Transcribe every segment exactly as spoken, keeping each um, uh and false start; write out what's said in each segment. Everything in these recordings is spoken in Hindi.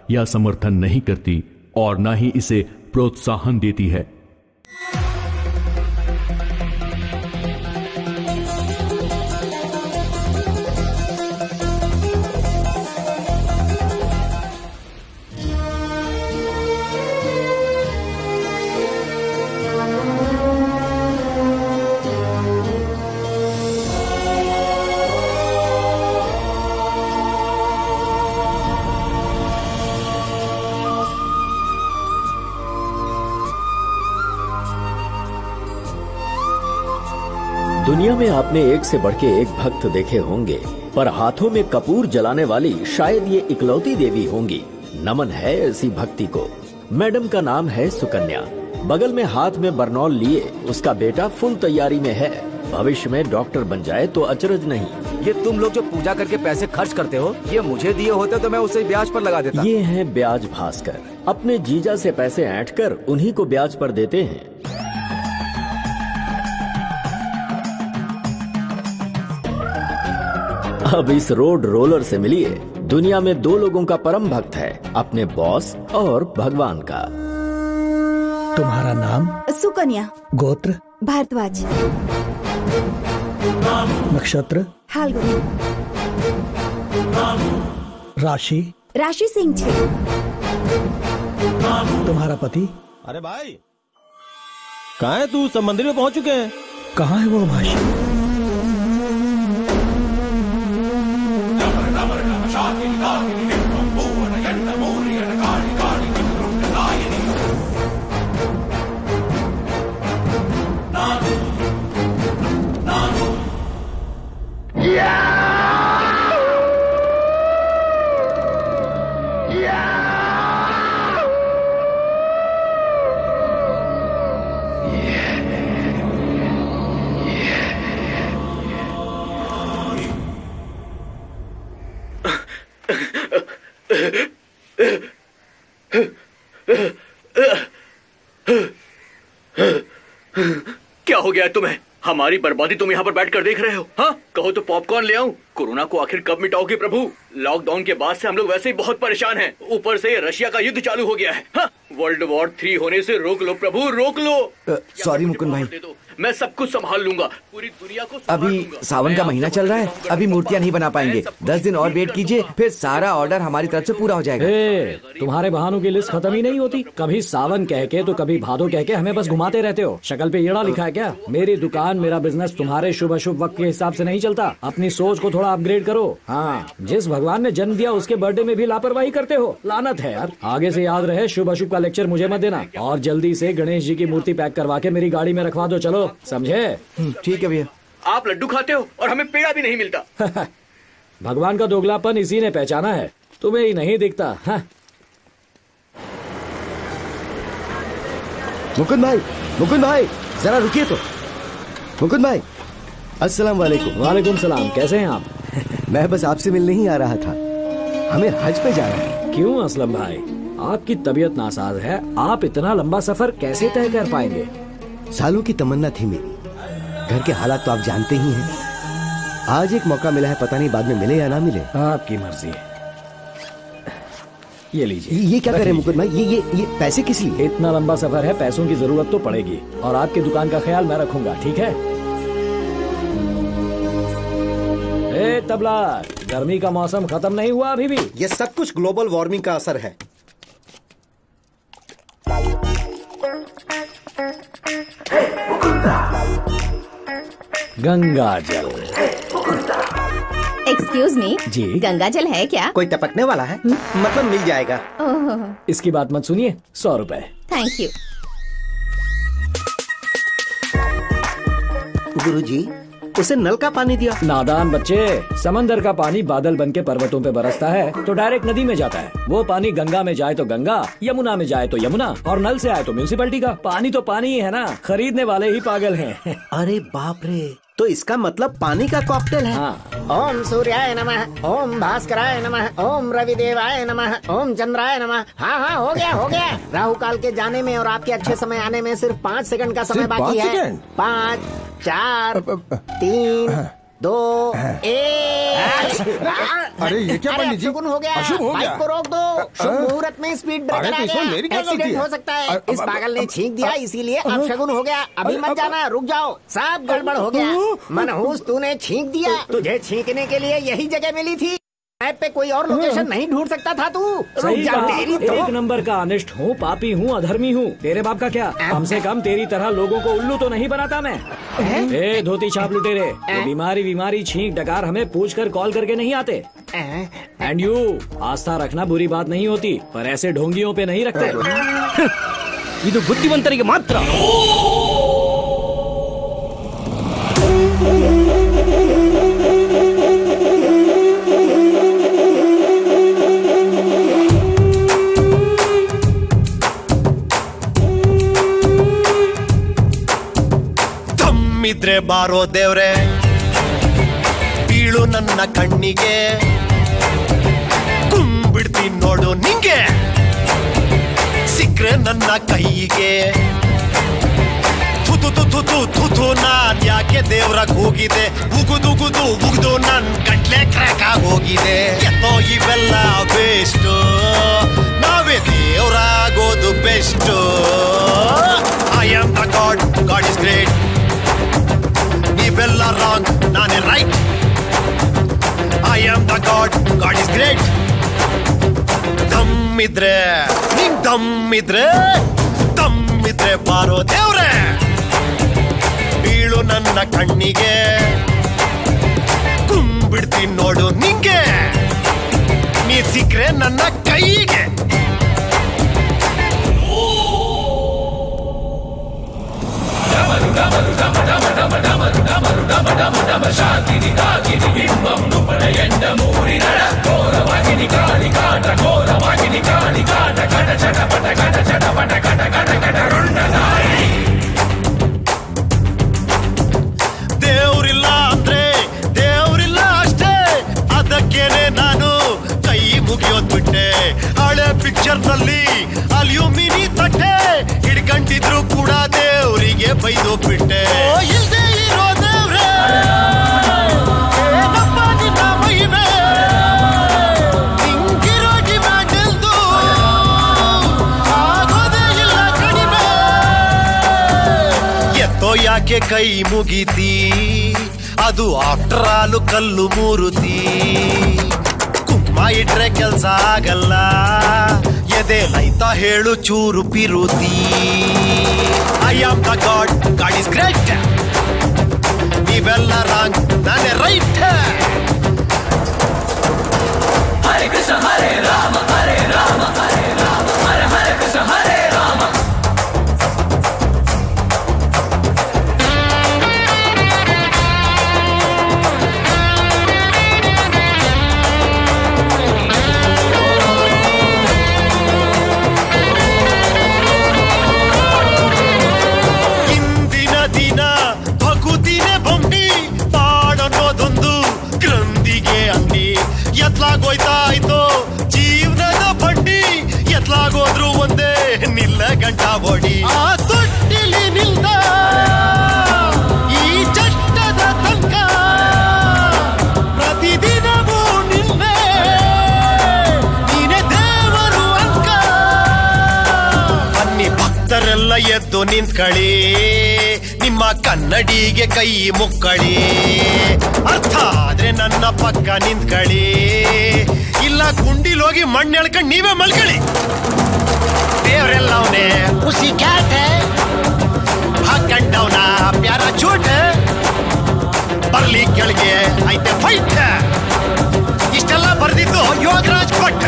या समर्थन नहीं करती और न ही इसे प्रोत्साहन देती है। दुनिया में आपने एक से बढ़ के एक भक्त देखे होंगे, पर हाथों में कपूर जलाने वाली शायद ये इकलौती देवी होंगी। नमन है ऐसी भक्ति को। मैडम का नाम है सुकन्या। बगल में हाथ में बरनौल लिए उसका बेटा फुल तैयारी में है। भविष्य में डॉक्टर बन जाए तो अचरज नहीं। ये तुम लोग जो पूजा करके पैसे खर्च करते हो, ये मुझे दिए होते तो मैं उसे ब्याज पर लगा देता। ये हैं ब्याज भास्कर। अपने जीजा से पैसे ऐंठ कर उन्हीं को ब्याज पर देते हैं। अब इस रोड रोलर से मिलिए। दुनिया में दो लोगों का परम भक्त है, अपने बॉस और भगवान का। तुम्हारा नाम? सुकन्या। गोत्र? भारद्वाज। नक्षत्र? फाल्गुनी। राशि? राशि सिंह छे। तुम्हारा पति? अरे भाई कहाँ है तू? सब मंदिर में पहुंच चुके हैं। कहाँ है वो भाषी? क्या हो गया तुम्हें? हमारी बर्बादी तुम यहाँ पर बैठकर देख रहे हो? हाँ, कहो तो पॉपकॉर्न ले आऊं। कोरोना को आखिर कब मिटाओगे प्रभु? लॉकडाउन के बाद से हम लोग वैसे ही बहुत परेशान हैं। ऊपर से रशिया का युद्ध चालू हो गया है। हाँ, वर्ल्ड वॉर थ्री होने से रोक लो प्रभु, रोक लो। सॉरी मुकुंद भाई, मैं सब कुछ संभाल लूंगा। पूरी दुनिया को अभी सावन का महीना चल रहा है, अभी मूर्तियाँ नहीं बना पाएंगे। दस दिन और वेट कीजिए, फिर सारा ऑर्डर हमारी तरफ से पूरा हो जाएगा। ए, तुम्हारे बहानों की लिस्ट खत्म ही नहीं होती। कभी सावन कह के तो कभी भादो कह के हमें बस घुमाते रहते हो। शक्ल पे येड़ा लिखा है क्या? मेरी दुकान, मेरा बिजनेस तुम्हारे शुभ अशुभ वक्त के हिसाब से नहीं चलता। अपनी सोच को थोड़ा अपग्रेड करो। हाँ, जिस भगवान ने जन्म दिया उसके बर्थडे में भी लापरवाही करते हो। लानत है यार। आगे से याद रहे, शुभ अशुभ का लेक्चर मुझे मत देना। और जल्दी से गणेश जी की मूर्ति पैक करवा के मेरी गाड़ी में रखवा दो। चलो, समझे? ठीक है भैया। आप लड्डू खाते हो और हमें पेड़ा भी नहीं मिलता। भगवान का दोगलापन इसी ने पहचाना है, तुम्हें ही नहीं दिखता। हाँ। मुकुंद भाई, मुकुंद भाई जरा रुकिए तो। मुकुंद भाई, अस्सलाम वालेकुम। वालेकुम सलाम। कैसे हैं आप? मैं बस आपसे मिलने ही आ रहा था। हमें हज पे जाना है। क्यों असलम भाई, आपकी तबीयत नासाज है, आप इतना लंबा सफर कैसे तय कर पाएंगे? सालों की तमन्ना थी मेरी। घर के हालात तो आप जानते ही हैं। आज एक मौका मिला है, पता नहीं बाद में मिले या ना मिले। आपकी मर्जी। ये लीजिए। ये क्या कर रहे हैं मुकुंद भाई? ये ये ये पैसे किस लिए? इतना लंबा सफर है, पैसों की जरूरत तो पड़ेगी और आपकी दुकान का ख्याल मैं रखूंगा, ठीक है? ए तबला, गर्मी का मौसम खत्म नहीं हुआ अभी भी। ये सब कुछ ग्लोबल वार्मिंग का असर है। गंगा जल। एक्सक्यूज मी जी, गंगा जल है क्या? कोई टपकने वाला है? मतलब मिल जाएगा। ओह, इसकी बात मत सुनिए। सौ रुपए। Thank you. गुरुजी, उसे नल का पानी दिया। नादान बच्चे, समंदर का पानी बादल बन के पर्वतों पे बरसता है तो डायरेक्ट नदी में जाता है। वो पानी गंगा में जाए तो गंगा, यमुना में जाए तो यमुना, और नल से आए तो म्यूनिसिपैलिटी का। पानी तो पानी ही है ना, खरीदने वाले ही पागल हैं। अरे बाप रे, तो इसका मतलब पानी का कॉकटेल है। हाँ। ओम सूर्याय नमः, ओम भास्कराय नमः, ओम रविदेवाय नमः, ओम चंद्राय नमः। हाँ हाँ हो गया हो गया। राहु काल के जाने में और आपके अच्छे समय आने में सिर्फ पाँच सेकंड का समय बाकी है। पाँच, चार, तीन, दो, एक। अरे ये क्या पंडित जी, शुभ हो गया, अशुभ हो गया। बाइक को रोक दो, शुभ मुहूर्त में स्पीड ब्रेकर आ गया, एक्सीडेंट हो सकता है। इस पागल ने छींक दिया इसीलिए अब शगुन हो गया। अभी मत जाना, रुक जाओ, सब गड़बड़ हो गया। मनहूस तूने छींक दिया, तुझे छींकने के लिए यही जगह मिली थी। मैप पे कोई और लोकेशन नहीं ढूंढ सकता था तू। सही जा, तेरी तो। तो। एक नंबर का अनिष्ट हूँ, पापी हूँ, अधर्मी हूँ। तेरे बाप का क्या, कम से कम तेरी तरह लोगों को उल्लू तो नहीं बनाता मैं। ए धोती छाप लुटेरे, ये बीमारी बीमारी छींक डकार हमें पूछ कर कॉल करके नहीं आते। एंड यू, आस्था रखना बुरी बात नहीं होती, पर ऐसे ढोंगियों पे नहीं रखते। ಇದು ಬುದ್ಧಿವಂತರಿಗೆ ಮಾತ್ರ. ತಮ್ಮಿದ್ರೆ ಬಾರೋ ದೇವ್ರೆ, ಬೀಳು ನನ್ನ ಕಣ್ಣಿಗೆ, ಕುಂಬಿಡ್ತೀನಿ ನೋಡು ನಿಂಗೆ, ಸಿಕ್ರೆ ನನ್ನ ಕೈಗೆ. ತುತು ತುತು ತುತು ತು ನಾನ್ ಯಾಕೆ ದೇವ್ರಾಗ ಹೋಗಿದೆ, ಉಗುದುಗುದು ಉಗ್ದು ನನ್ ಗಂಟ್ಲೆ ಕ್ರ್ಯಾಕ್ ಆಗೋಗಿದೆ. ಎತ್ತೋ ಇವೆಲ್ಲ ಬೆಸ್ಟ್, ನಾವೇ ದೇವ್ರಾಗೋದು best. I am the God, God is great. ನೀವೆಲ್ಲ ರಾಂಗ್, ನಾನೇ right. I am the God, God is great. ದಮ್ಮಿದ್ರೆ ನಿನ್ ದಮ್ಮಿದ್ರೆ ದಮ್ಮಿದ್ರೆ ಬಾರೋ ದೇವ್ರೆ, ಬೀಳು ನನ್ನ ಕಣ್ಣಿಗೆ, ಕುಂಬಿಡ್ತೀನಿ ನೋಡು ನಿಂಗೆ, ನೀ ಸಿಕ್ರೆ ನನ್ನ ಕೈಗೆ. ದೇವ್ರಿಲ್ಲ ಅಂದ್ರೆ ದೇವ್ರಿಲ್ಲ ಅಷ್ಟೇ, ಅದಕ್ಕೇನೆ ನಾನು ಕೈ ಮುಗಿಯೋದ್ ಬಿಟ್ಟೆ. ಹಳೆ ಪಿಕ್ಚರ್ ನಲ್ಲಿ ಅಲ್ಯೂಮಿನಿ ತಟ್ಟೆ ಹಿಡ್ಕೊಂಡಿದ್ರು ಕೂಡ ದೇವ್ರಿಗೆ ಬೈದು ಬಿಟ್ಟೆ. ಇಲ್ದೇ ಇರೋ ದೇವ್ರೆ ನಮ್ಮ ನಿನ್ನ ಮಹಿಮೆ, ಹಿಂಗಿರೋ ಡಿಮ್ಯಾಂಡ್ ಎಲ್ದು ಆಗೋದೇ ಇಲ್ಲ ಕಡಿಮೆ. ಎತ್ತೋ ಯಾಕೆ ಕೈ ಮುಗಿತಿ, ಅದು ಆಫ್ಟರ್ ಆಲ್ ಕಲ್ಲು ಮೂರುತಿ. ಕುಂಕುಮ ಇಟ್ರೆ ಕೆಲ್ಸ ಆಗಲ್ಲ, ಎದೆ ಲೈತ ಹೇಳು ಚೂರು ಪಿರುತಿ. I am the God, God is great. ನೀವೆಲ್ಲ ರಾಂಗ್, ನಾನೇ ರೈಟ್. ಹರೇ ಕೃಷ್ಣ ಹರೇ ರಾಮ ಹರೇ ರಾಮ ಹರೇ ರಾಮ ಹರ ಹರ ಕೃಷ್ಣ ಹರೇ ರಾಮ. ಎತ್ಲಾಗೋಯ್ತಾಯ್ತೋ ಜೀವನದ ಬಂಡಿ, ಎತ್ಲಾಗೋದ್ರು ಒಂದೇ ನಿಲ್ಲ ಗಂಟ ಓಡಿ. ಆ ತೊಟ್ಟಿಲಿ ನಿಲ್ದ ಈ ಚಟ್ಟದ ತನಕ ಪ್ರತಿದಿನವೂ ನಿಲ್ಲೆ, ನೀನೆ ದೇವರು ಅಂಕ. ಬನ್ನಿ ಭಕ್ತರೆಲ್ಲ ಎದ್ದು ನಿಂತ್ಕಳಿ, ನಿಮ್ಮ ಕನ್ನಡಿಗೆ ಕೈ ಮುಕ್ಕಳಿ. ಅರ್ಥ ಆದ್ರೆ ನನ್ನ ಪಕ್ಕ ನಿಂತ್ಕಳಿ, ಇಲ್ಲ ಗುಂಡಿಲೋಗಿ ಮಣ್ಣು ಎಳ್ಕೊಂಡು ನೀವೇ ಮಲ್ಕಳಿ. ದೇವರೆಲ್ಲವನೇ ಉಸಿ ಕ್ಯಾಟ್ ಹಾಕೊಂಡವನ ಪ್ಯಾರ ಚೂಟ್, ಬರ್ಲಿ ಕೆಳಗೆ ಐತೆ ಫೈಟ್. ಇಷ್ಟೆಲ್ಲ ಬರ್ದಿದ್ದು ಯೋಗರಾಜ್ ಭಟ್.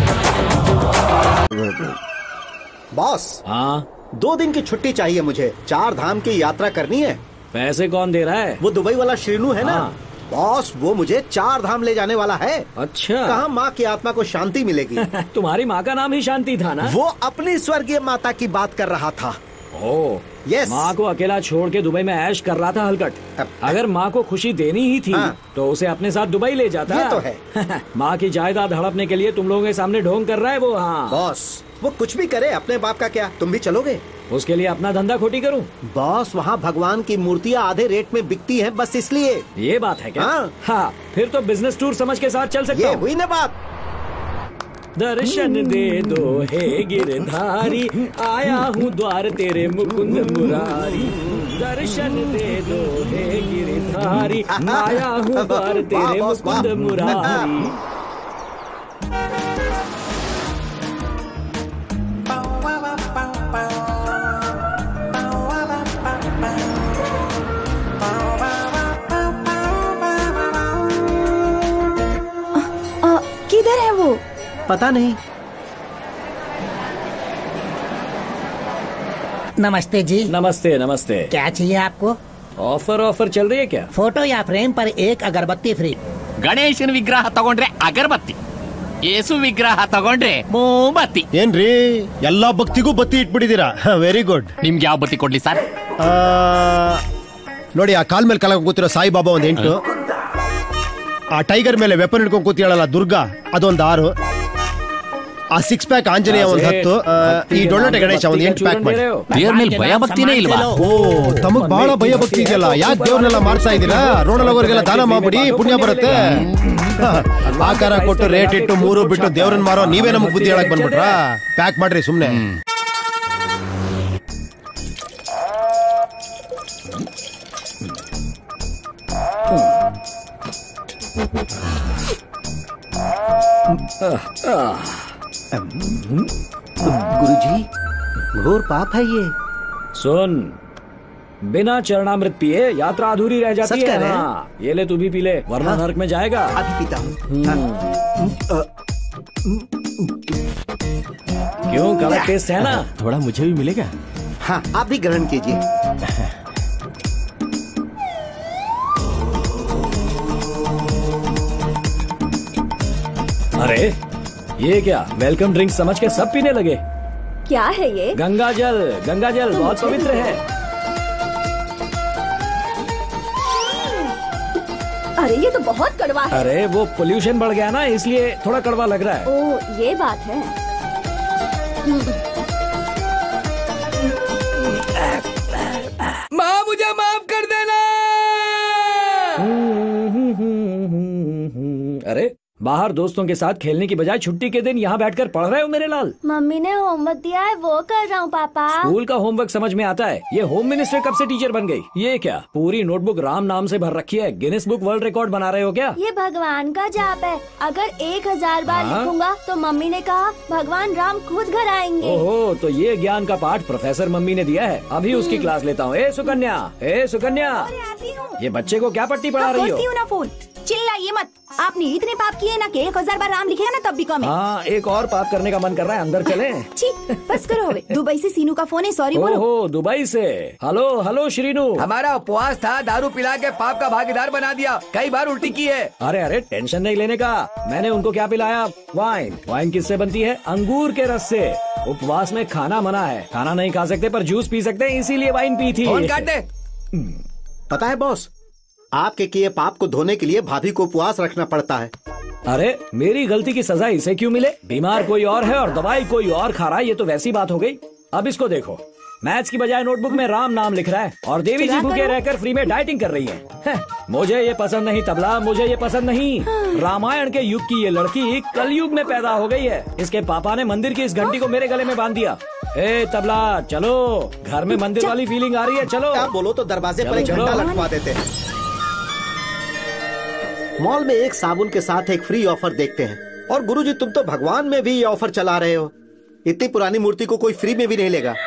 बॉस हाँ दो दिन की छुट्टी चाहिए मुझे, चार धाम की यात्रा करनी है। पैसे कौन दे रहा है? वो दुबई वाला श्रीनू है ना बॉस, वो मुझे चार धाम ले जाने वाला है। अच्छा, कहाँ माँ की आत्मा को शांति मिलेगी। तुम्हारी माँ का नाम ही शांति था ना? वो अपनी स्वर्गीय माता की बात कर रहा था। Oh, yes. माँ को अकेला छोड़ के दुबई में ऐश कर रहा था हलकट। अगर माँ को खुशी देनी ही थी हाँ। तो उसे अपने साथ दुबई ले जाता। ये तो है। माँ की जायदाद हड़पने के लिए तुम लोगों के सामने ढोंग कर रहा है वो। हाँ बॉस, वो कुछ भी करे, अपने बाप का क्या, तुम भी चलोगे? उसके लिए अपना धंधा खोटी करूं? बॉस, वहाँ भगवान की मूर्तियाँ आधे रेट में बिकती हैं, बस इसलिए। ये बात है क्या? हाँ। हाँ, फिर तो बिजनेस टूर समझ के साथ चल सकता ये हूँ। हुई ना बात। दर्शन दे दो हे गिरधारी, आया हूँ द्वार तेरे मुकुंद मुरारी। दर्शन दे दो हे गिरधारी, आया हूँ द्वार तेरे मुकुंद मुरारी। किधर है वो? पता नहीं। नमस्ते जी। नमस्ते नमस्ते। क्या चाहिए आपको? ऑफर ऑफर चल रही है क्या? फोटो या फ्रेम पर एक अगरबत्ती फ्री। ಗಣೇಶನ ವಿಗ್ರಹ ತಗೊಂಡ್ರೆ ಅಗರಬತ್ತಿ, ಯೇಸು ವಿಗ್ರಹ ತಗೊಂಡ್ರೆ ಮೋಮಬತ್ತಿ. ಏನ್ರಿ ಎಲ್ಲಾ ಭಕ್ತಿಗೂ ಬತ್ತಿ ಇಟ್ಬಿಟ್ಟಿದ್ದೀರಾ? Very good. ನಿಮ್ಗೆ ಯಾವ ಬತ್ತಿ ಕೊಡ್ಲಿ ಸರ್? ನೋಡಿ, ಆ ಕಾಲ್ ಮೇಲೆ ಕಾಲ ಕೂತಿರೋ ಸಾಯಿಬಾಬಾ ಒಂದ್ ಎಂಟು, ಆ ಟೈಗರ್ ಮೇಲೆ ವೆಪನ್ ಹಿಡ್ಕೊಂಡು ಕೂತಿಯಾಳಲ್ಲ ದುರ್ಗಾ ಅದೊಂದು ಆರು, ಆ ಸಿಕ್ಸ್ ಪ್ಯಾಕ್ ಆಂಜನೇಯ ಒಂದ್ ಹತ್ತು, ಈ ಡೊಳ್ಳಟೆ ಗಣೇಶ ಒಂದ್ ಎಂಟು ಪ್ಯಾಕ್ ಮಾಡಿ. ದೇವ್ರ ಮೇಲೆ ಭಯ ಭಕ್ತಿನೇ ಇಲ್ವಾ? ಓ, ತಮಗ್ ಬಹಳ ಭಯ ಭಕ್ತಿ ಇದೆಯಲ್ಲ, ಯಾಕೆ ದೇವ್ರನ್ನೆಲ್ಲ ಮಾಡ್ತಾ ಇದ್ದೀರಾ? ರೋಡಲ್ಲವರಿಗೆಲ್ಲ ದಾನ ಮಾಡ್ಬಿಡಿ, ಪುಣ್ಯ ಬರುತ್ತೆ. ಆಕಾರ ಕೊಟ್ಟು ರೇಟ್ ಇಟ್ಟು ಮೂರು ಬಿಟ್ಟು ದೇವ್ರನ್ನ ಮಾರೋ ನೀವೇ ನಮಗ್ ಬುದ್ಧಿ ಹೇಳಕ್ ಬಂದ್ಬಿಟ್ರಾ? ಪ್ಯಾಕ್ ಮಾಡ್ರಿ ಸುಮ್ನೆ. गुरुजी, घोर पाप है ये। सुन, बिना चरणामृत पिए यात्रा अधूरी रह जाती सच कह है। रहे हैं? हाँ, ये ले तू भी पी ले, वरना हाँ। नरक में जाएगा। अभी पीता हूँ। क्यों, कड़क टेस्ट है ना? थोड़ा मुझे भी मिलेगा? हाँ, आप भी ग्रहण कीजिए। अरे ये क्या, वेलकम ड्रिंक समझ के सब पीने लगे? क्या है ये? गंगा जल। गंगा जल बहुत पवित्र है। अरे ये तो बहुत कड़वा है। अरे वो पोल्यूशन बढ़ गया ना, इसलिए थोड़ा कड़वा लग रहा है। ओ, ये बात है। माँ, मुझे माफ कर देना। अरे बाहर दोस्तों के साथ खेलने की बजाय छुट्टी के दिन यहाँ बैठकर पढ़ रहे हो मेरे लाल? मम्मी ने होमवर्क दिया है वो कर रहा हूँ पापा। स्कूल का होमवर्क समझ में आता है, ये होम मिनिस्टर कब से टीचर बन गई? ये क्या पूरी नोटबुक राम नाम से भर रखी है? गिनीज बुक वर्ल्ड रिकॉर्ड बना रहे हो क्या? ये भगवान का जाप है, अगर एक हजार बार हाँ? लिखूंगा तो मम्मी ने कहा भगवान राम खुद घर आएंगे। ओहो, तो ये ज्ञान का पाठ प्रोफेसर मम्मी ने दिया है। अभी उसकी क्लास लेता हूँ। ए सुकन्या, ए सुकन्या, ये बच्चे को क्या पट्टी पढ़ा रही हो? ना फोन, चिल्लाइए मत। आपने इतने पाप किए ना कि एक हजार बार राम लिखेगा ना तब भी कम है। हाँ, एक और पाप करने का मन कर रहा है, अंदर चले। छी, बस करो हवे। दुबई से सीनू का फोन है, सॉरी बोलो। ओहो, दुबई से। Hello hello Srinu. हमारा उपवास था, दारू पिला के पाप का भागीदार बना दिया, कई बार उल्टी की है। अरे अरे टेंशन नहीं लेने का, मैंने उनको क्या पिलाया? वाइन। वाइन किससे बनती है? अंगूर के रस से। उपवास में खाना मना है, खाना नहीं खा सकते पर जूस पी सकते हैं, इसीलिए वाइन पी थी। फोन काट दे। पता है बॉस, आपके किए पाप को धोने के लिए भाभी को उपवास रखना पड़ता है। अरे मेरी गलती की सजा इसे क्यों मिले? बीमार कोई और है और दवाई कोई और खा रहा है, ये तो वैसी बात हो गई। अब इसको देखो, मैथ्स की बजाय नोटबुक में राम नाम लिख रहा है और देवी जी भूखे रहकर फ्री में डाइटिंग कर रही है। हैं, मुझे ये पसंद नहीं तबला, मुझे ये पसंद नहीं। रामायण के युग की ये लड़की कलयुग में पैदा हो गई है। इसके पापा ने मंदिर की इस घंटी को मेरे गले में बांध दिया। ए तबला, चलो, घर में मंदिर वाली फीलिंग आ रही है, चलो। आप बोलो तो दरवाजे पर एक चलो, घंटा चलो। लटवा देते हैं। मॉल में एक साबुन के साथ एक फ्री ऑफर देखते हैं, और गुरुजी तुम तो भगवान में भी ये ऑफर चला रहे हो। इतनी पुरानी मूर्ति को कोई फ्री में भी नहीं लेगा।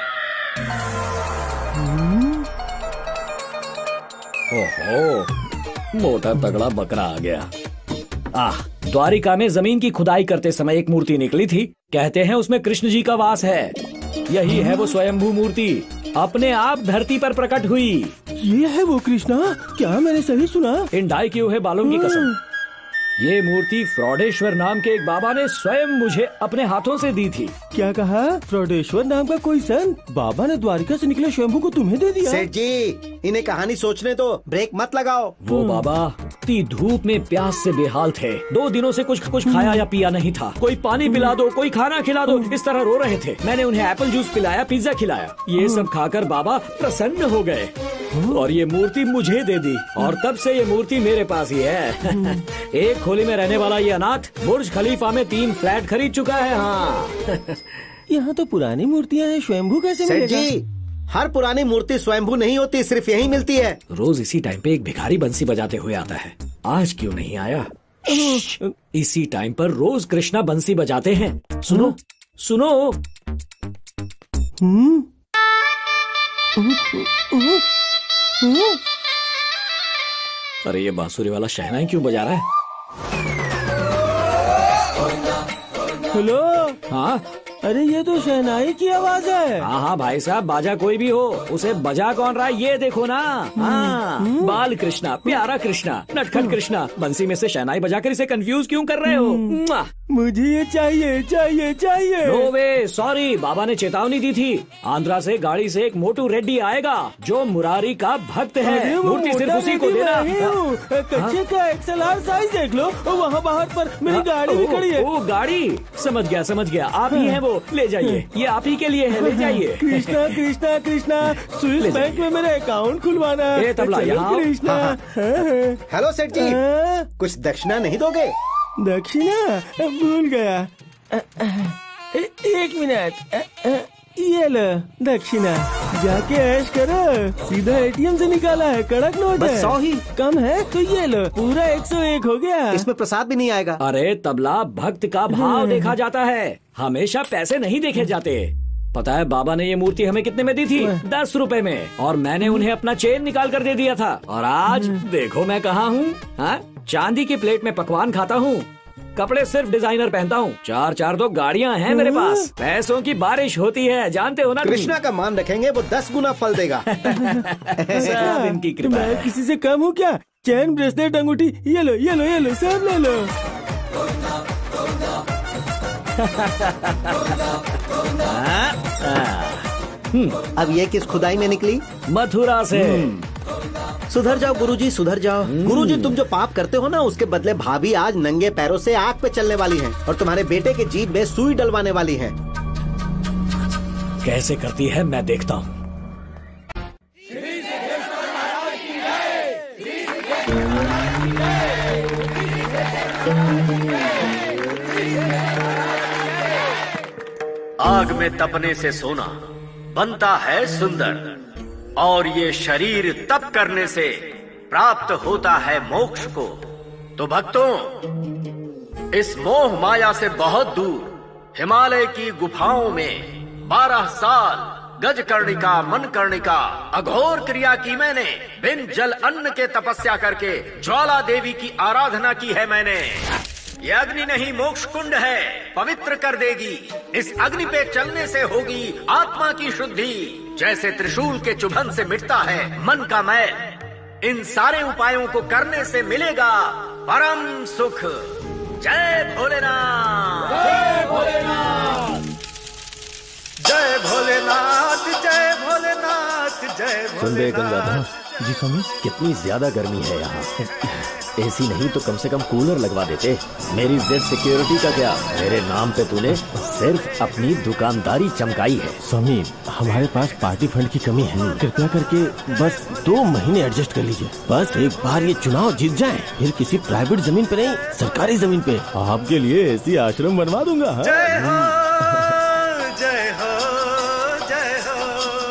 ओहो, मोटा तगड़ा बकरा आ गया। आह, द्वारिका में जमीन की खुदाई करते समय एक मूर्ति निकली थी। कहते हैं उसमें कृष्ण जी का वास है। यही है वो स्वयंभू मूर्ति, अपने आप धरती पर प्रकट हुई। ये है वो कृष्णा? क्या मैंने सही सुना? इन ढाई किए हुए बालों की कसम। ये मूर्ति फ्रॉडेश्वर नाम के एक बाबा ने स्वयं मुझे अपने हाथों से दी थी। क्या कहा? फ्रॉडेश्वर नाम का कोई संत बाबा ने द्वारिका से निकले शंभू को तुम्हें दे दिया? सेठ जी, इन्हें कहानी सोचने दो, ब्रेक मत लगाओ। वो बाबा इतनी धूप में प्यास से बेहाल थे। दो दिनों से कुछ कुछ खाया या पिया नहीं था। कोई पानी पिला दो, कोई खाना खिला दो, इस तरह रो रहे थे। मैंने उन्हें एप्पल जूस पिलाया, पिज्जा खिलाया। ये सब खाकर बाबा प्रसन्न हो गए और ये मूर्ति मुझे दे दी। और तब से ये मूर्ति मेरे पास ही है। एक खोली में रहने वाला ये अनाथ बुर्ज खलीफा में तीन फ्लैट खरीद चुका है। हाँ। यहाँ तो पुरानी मूर्तियाँ हैं, स्वयंभू कैसे मिलेगा? जी, हर पुरानी मूर्ति स्वयंभू नहीं होती, सिर्फ यही मिलती है। रोज इसी टाइम पे एक भिखारी बंसी बजाते हुए आता है। आज क्यों नहीं आया? इसी टाइम पर रोज कृष्णा बंसी बजाते हैं। सुनो सुनो। हम्म अरे ये बांसुरी वाला शहनाई क्यों बजा रहा है? हेलो। हाँ, अरे ये तो शहनाई की आवाज है। हाँ हाँ भाई साहब, बाजा कोई भी हो, उसे बजा कौन रहा है ये देखो ना। हाँ, बाल कृष्णा, प्यारा कृष्णा, नटखट कृष्णा, बंसी में से शहनाई बजाकर इसे कंफ्यूज क्यों कर रहे हो? मुझे ये चाहिए चाहिए चाहिए। नो वे, सॉरी, बाबा ने चेतावनी दी थी। आंध्रा से गाड़ी से एक मोटू रेड्डी आएगा जो मुरारी का भक्त है। मूर्ति सिर्फ उसी को देना। कच्चे का एक्सएलआर साइज देख लो, वहाँ बाहर पर मेरी गाड़ी भी खड़ी है। ओ गाड़ी, समझ गया समझ गया, आप ही हैं वो, ले जाइए, ये आप ही के लिए है, ले जाइए। कृष्णा कृष्णा कृष्णा, स्विस बैंक में मेरा अकाउंट खुलवाना है। तबला यहाँ। कृष्णा। हेलो सेठ जी, कुछ दक्षिणा नहीं दोगे? दक्षिणा भूल गया। एक मिनट, ये लो दक्षिणा, जाके ऐश करो। सीधा एटीएम से निकाला है, कड़क नोट है। सौ ही कम है तो ये लो, पूरा एक सौ एक हो गया। इसमें प्रसाद भी नहीं आएगा। अरे तबला, भक्त का भाव देखा जाता है, हमेशा पैसे नहीं देखे जाते। पता है बाबा ने ये मूर्ति हमें कितने में दी थी? दस रुपए में। और मैंने उन्हें अपना चेन निकाल कर दे दिया था। और आज देखो मैं कहाँ हूँ। हाँ, चांदी की प्लेट में पकवान खाता हूँ, कपड़े सिर्फ डिजाइनर पहनता हूँ, चार चार दो गाड़ियाँ हैं मेरे पास, पैसों की बारिश होती है, जानते हो ना। कृष्णा का मान रखेंगे, वो दस गुना फल देगा। सब इनकी कृपा है। मैं किसी से कम हूँ क्या? चैन, ब्रेसलेट, अंगूठी, ये लो ये लो ये लो, सब ले लो। अब ये किस खुदाई में निकली? मथुरा से। सुधर जाओ गुरुजी, सुधर जाओ। गुरुजी, तुम जो पाप करते हो ना, उसके बदले भाभी आज नंगे पैरों से आग पे चलने वाली हैं और तुम्हारे बेटे के जीभ में सुई डलवाने वाली हैं। कैसे करती है मैं देखता हूँ। आग में तपने से सोना बनता है सुंदर, और ये शरीर तप करने से प्राप्त होता है मोक्ष को। तो भक्तों, इस मोह माया से बहुत दूर हिमालय की गुफाओं में बारह साल गज कर्णिका मन कर्णिका अघोर क्रिया की मैंने। बिन जल अन्न के तपस्या करके ज्वाला देवी की आराधना की है मैंने। ये अग्नि नहीं मोक्ष कुंड है, पवित्र कर देगी। इस अग्नि पे चलने से होगी आत्मा की शुद्धि। जैसे त्रिशूल के चुभन से मिटता है मन का मैल, इन सारे उपायों को करने से मिलेगा परम सुख। जय भोलेनाथ, जय भोलेनाथ, जय भोलेनाथ, जय भोलेनाथ, जय भोलेनाथ। सुन बे गंगाधर जी, स्वामी कितनी ज्यादा गर्मी है यहाँ। एसी नहीं तो कम से कम कूलर लगवा देते। मेरी जेड सिक्योरिटी का क्या, मेरे नाम पे तूने सिर्फ अपनी दुकानदारी चमकाई है। स्वामी, हमारे पास पार्टी फंड की कमी है नहीं, कृपया करके बस दो महीने एडजस्ट कर लीजिए। बस एक बार ये चुनाव जीत जाए, फिर किसी प्राइवेट जमीन पे नहीं, सरकारी जमीन पे आपके लिए ऐसी आश्रम बनवा दूंगा। जय हो, जय हो, जय हो,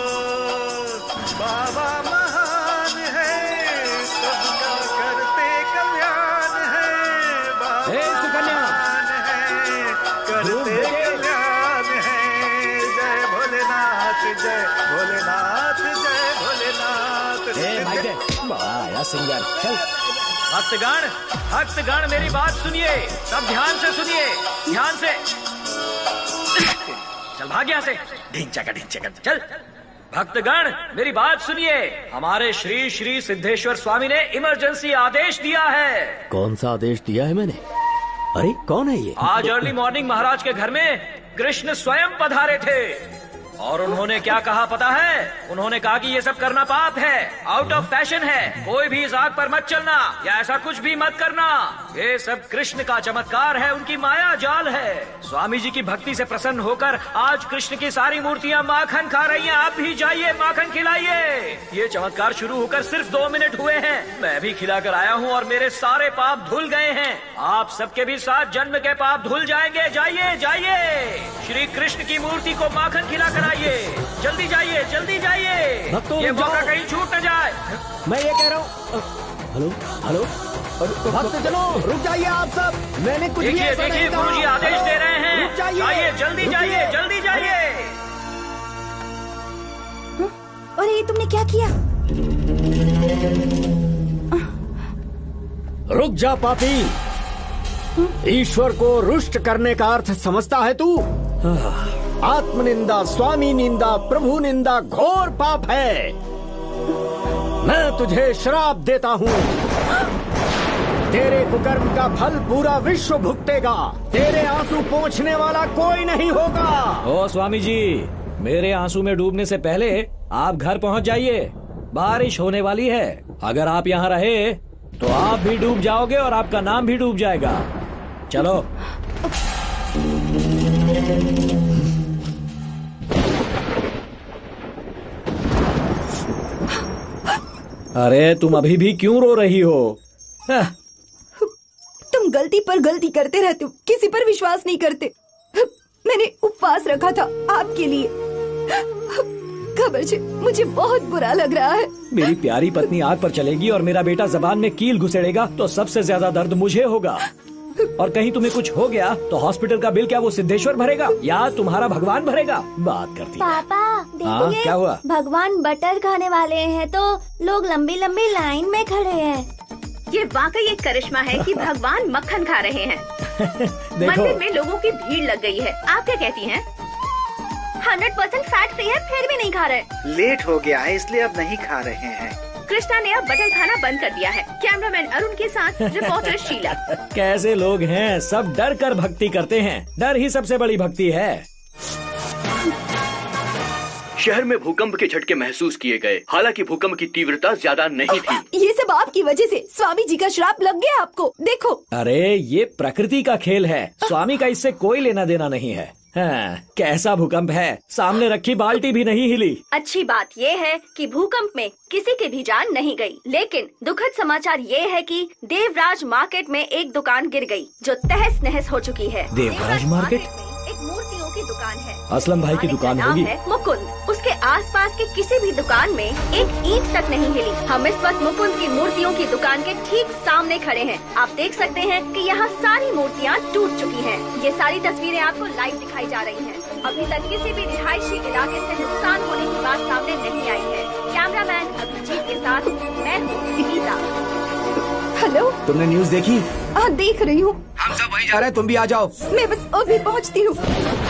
बाबा महान है, सबका करते कल्याण है। बाबा महान है, करते कल्याण है। जय भोलेनाथ, जय भोलेनाथ, जय भोलेनाथ। आया सिंगर, चल। भक्तगण, भक्तगण मेरी बात सुनिए, सब ध्यान से सुनिए, ध्यान से। चल भाग यहाँ से, ढिंचा का ढिंचा का, चल। भक्तगण मेरी बात सुनिए, हमारे श्री श्री सिद्धेश्वर स्वामी ने इमरजेंसी आदेश दिया है। कौन सा आदेश दिया है मैंने? अरे कौन है ये? आज अर्ली मॉर्निंग महाराज के घर में कृष्ण स्वयं पधारे थे और उन्होंने क्या कहा पता है? उन्होंने कहा कि ये सब करना पाप है, आउट ऑफ फैशन है, कोई भी इस आग पर मत चलना या ऐसा कुछ भी मत करना। ये सब कृष्ण का चमत्कार है, उनकी माया जाल है। स्वामी जी की भक्ति से प्रसन्न होकर आज कृष्ण की सारी मूर्तियाँ माखन खा रही हैं। आप भी जाइए माखन खिलाइए। ये चमत्कार शुरू होकर सिर्फ दो मिनट हुए हैं, मैं भी खिला कर आया हूँ और मेरे सारे पाप धुल गए हैं। आप सबके भी सात जन्म के पाप धुल जाएंगे। जाइए जाइए, श्री कृष्ण की मूर्ति को माखन खिला कर आइए। जल्दी जाइए, जल्दी जाइए, ये मौका कहीं छूट न जाए। मैं ये कह रहा हूँ। हेलो हेलो भक्त चलो, रुक जाइए आप सब, मैंने कुछ भी देखिए ऐसा देखिए नहीं कहा। गुरुजी आदेश दे रहे हैं, रुक जाइए, जाइए जल्दी जाइए, जल्दी जाइए। और ये तुमने क्या किया? रुक जा पापी, ईश्वर को रुष्ट करने का अर्थ समझता है तू? आत्मनिंदा, स्वामी निंदा, प्रभु निंदा घोर पाप है। मैं तुझे श्राप देता हूँ, तेरे कुकर्म का फल पूरा विश्व भुगतेगा। तेरे आंसू पोंछने वाला कोई नहीं होगा। ओ स्वामी जी, मेरे आंसू में डूबने से पहले आप घर पहुंच जाइए, बारिश होने वाली है। अगर आप यहाँ रहे तो आप भी डूब जाओगे और आपका नाम भी डूब जाएगा। चलो। अरे तुम अभी भी क्यों रो रही हो? तुम गलती पर गलती करते रहते हो, किसी पर विश्वास नहीं करते। मैंने उपवास रखा था आपके लिए। खबर से मुझे बहुत बुरा लग रहा है। मेरी प्यारी पत्नी आग पर चलेगी और मेरा बेटा जबान में कील घुसेड़ेगा तो सबसे ज्यादा दर्द मुझे होगा। और कहीं तुम्हें कुछ हो गया तो हॉस्पिटल का बिल क्या वो सिद्धेश्वर भरेगा या तुम्हारा भगवान भरेगा? बात करती है। पापा देखिए, क्या हुआ? भगवान बटर खाने वाले हैं तो लोग लंबी लंबी लाइन में खड़े हैं। ये वाकई एक करिश्मा है कि भगवान मक्खन खा रहे हैं। मंदिर में लोगों की भीड़ लग गई है। आप क्या कहती हैं? हंड्रेड परसेंट फैट फ्री है फिर भी नहीं खा रहे। लेट हो गया है इसलिए अब नहीं खा रहे हैं। कृष्णा ने अब बटर खाना बंद कर दिया है। कैमरामैन अरुण के साथ रिपोर्टर शीला। कैसे लोग हैं, सब डर कर भक्ति करते हैं। डर ही सबसे बड़ी भक्ति है। शहर में भूकंप के झटके महसूस किए गए, हालांकि भूकंप की तीव्रता ज्यादा नहीं थी। ये सब आपकी वजह से, स्वामी जी का श्राप लग गया आपको। देखो। अरे ये प्रकृति का खेल है, स्वामी का इससे कोई लेना देना नहीं है। हाँ, कैसा भूकंप है, सामने रखी बाल्टी भी नहीं हिली। अच्छी बात ये है कि भूकंप में किसी की भी जान नहीं गई, लेकिन दुखद समाचार ये है कि देवराज मार्केट में एक दुकान गिर गई जो तहस नहस हो चुकी है। देवराज मार्केट एक मूर्तियों की दुकान है। असलम भाई की दुकान होगी। है मुकुंद। उसके आसपास के किसी भी दुकान में एक ईंट तक नहीं हिली। हम इस वक्त मुकुंद की मूर्तियों की दुकान के ठीक सामने खड़े हैं। आप देख सकते हैं कि यहाँ सारी मूर्तियाँ टूट चुकी हैं। ये सारी तस्वीरें आपको लाइव दिखाई जा रही हैं। अभी तक किसी भी रिहायशी इलाके से नुकसान होने की बात सामने नहीं आई है। कैमरामैन अभिजीत के साथ मैं हूँ गीता। हेलो, तुमने न्यूज देखी? हाँ देख रही हूँ। हम सब वहीं जा रहे हैं, तुम भी आ जाओ। मैं बस अभी पहुँचती हूँ।